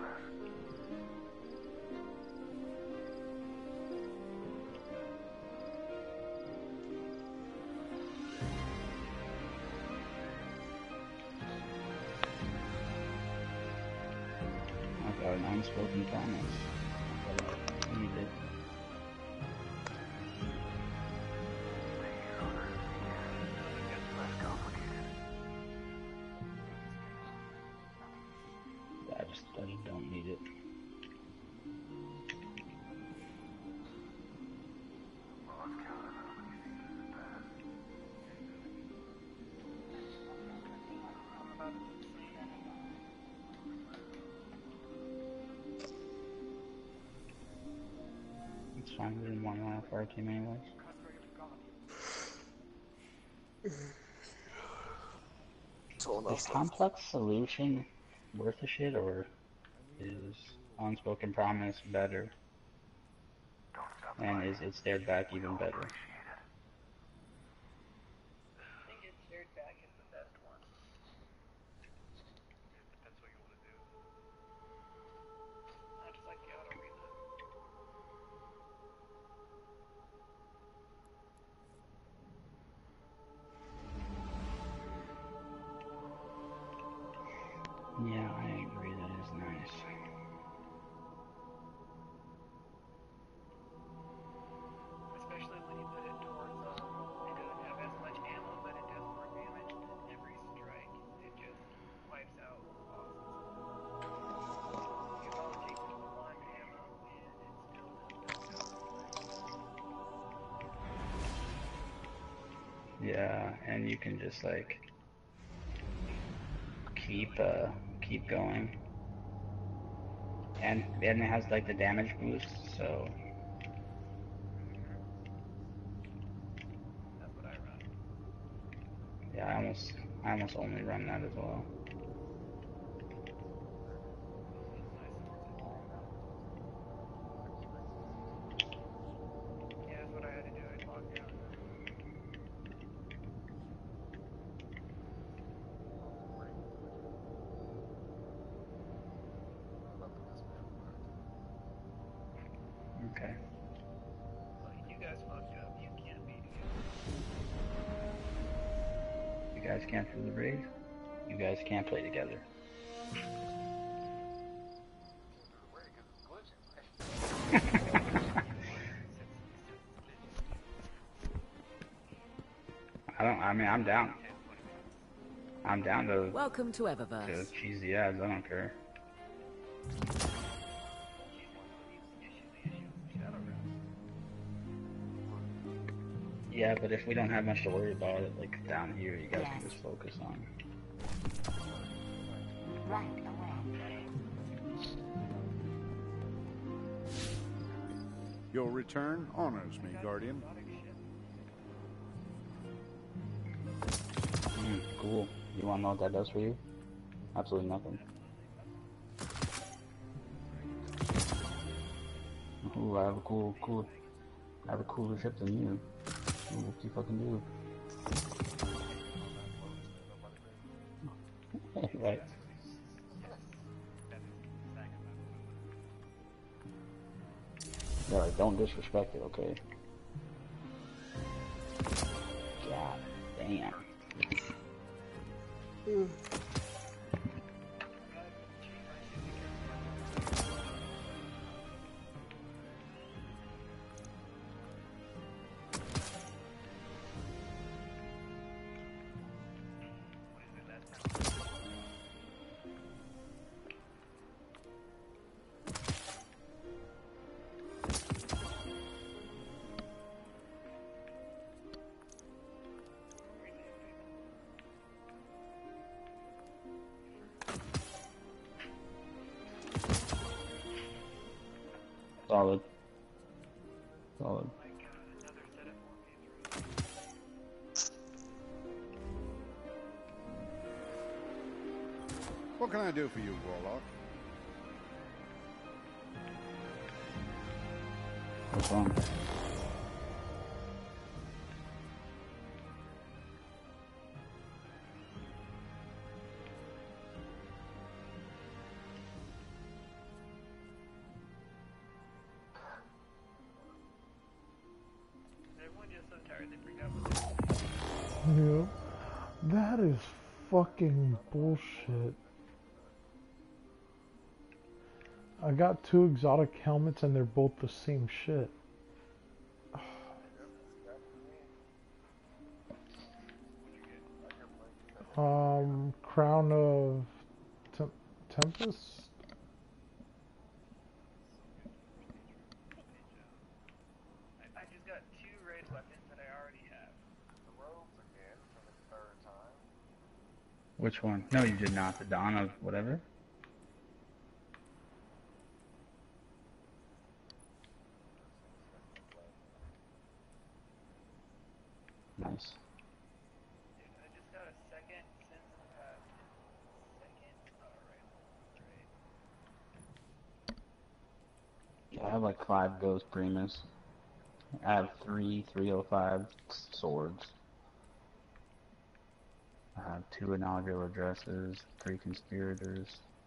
I've got an unspoken promise. I need it. I just, I just don't need it. It's fine, we didn't want one for our team anyways. Someone Is else left. complex solution worth a shit, or is unspoken promise better? And is it stared back even better? I think it's stared back is the best one. Depends what you want to do. I just like the auto reload. Yeah, I agree, that is nice. Especially when you put it towards, um, it doesn't have as much ammo, but it does more damage than every strike. It just wipes out bosses. Because all it takes is one ammo, and it still does. Yeah, and you can just like keep uh keep going. And and it has like the damage boost, so That's what I run. yeah, I almost I almost only run that as well. Yeah, that's what I had to do. I logged out. Okay. Well, you guys fucked up. You can't be together. You guys can't do the raid? You guys can't play together. I don't, I mean, I'm down. I'm down to, Welcome to to Eververse. cheesy ads, I don't care. Yeah, but if we don't have much to worry about it, like down here, you guys can Yes. just focus on. Right away. Your return honors me, Guardian. Mm, cool. You wanna know what that does for you? Absolutely nothing. Ooh, Ooh, I have a cool, cool, I have a cooler ship than you. Ooh, what you fucking do? Right. Yeah, like, don't disrespect it, okay? God damn. Solid. Solid. What can I do for you, Warlock? What's wrong? Yeah. That is fucking bullshit. I got two exotic helmets and they're both the same shit. Um, Crown of Tem Tempest? I just got two raid weapons that I already have. Which one? No, you did not. The Dawn of whatever? Nice. I just got a second since uh, second. Alright. Yeah, I have like five Ghost Primus. I have three three oh five swords. I have two inaugural addresses, three conspirators.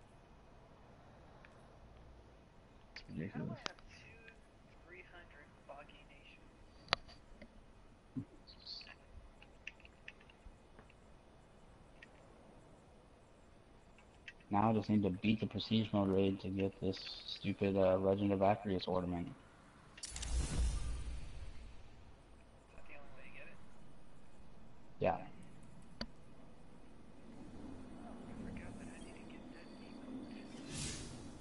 It's How do ridiculous. I have two three hundred Boggy Nations? Now I just need to beat the Prestige Mode raid to get this stupid uh, Legend of Acreus ornament. Is that the only way you get it? Yeah. I forgot that I need to get that emote.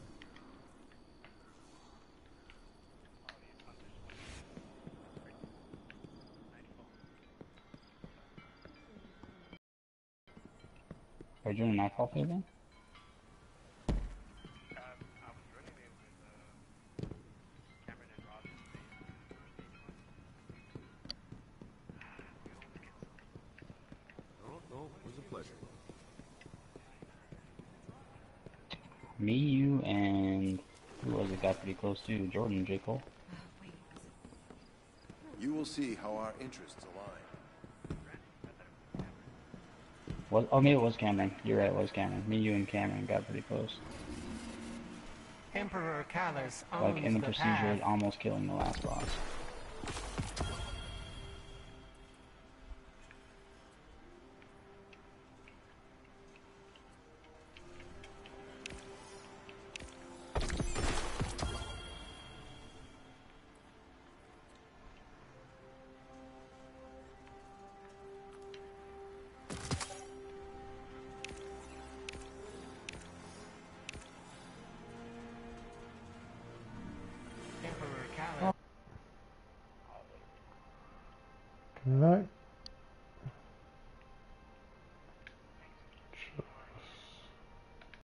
Are you doing a Nightfall favor? Me, you, and who was it got pretty close to? Jordan, J. Cole. You will see how our interests align. What? Oh, maybe it was Cameron. You're right, it was Cameron. Me, you, and Cameron got pretty close. Emperor Callus owns Like in the the Prestige path. raid, almost killing the last boss. Emperor Callus. Good night.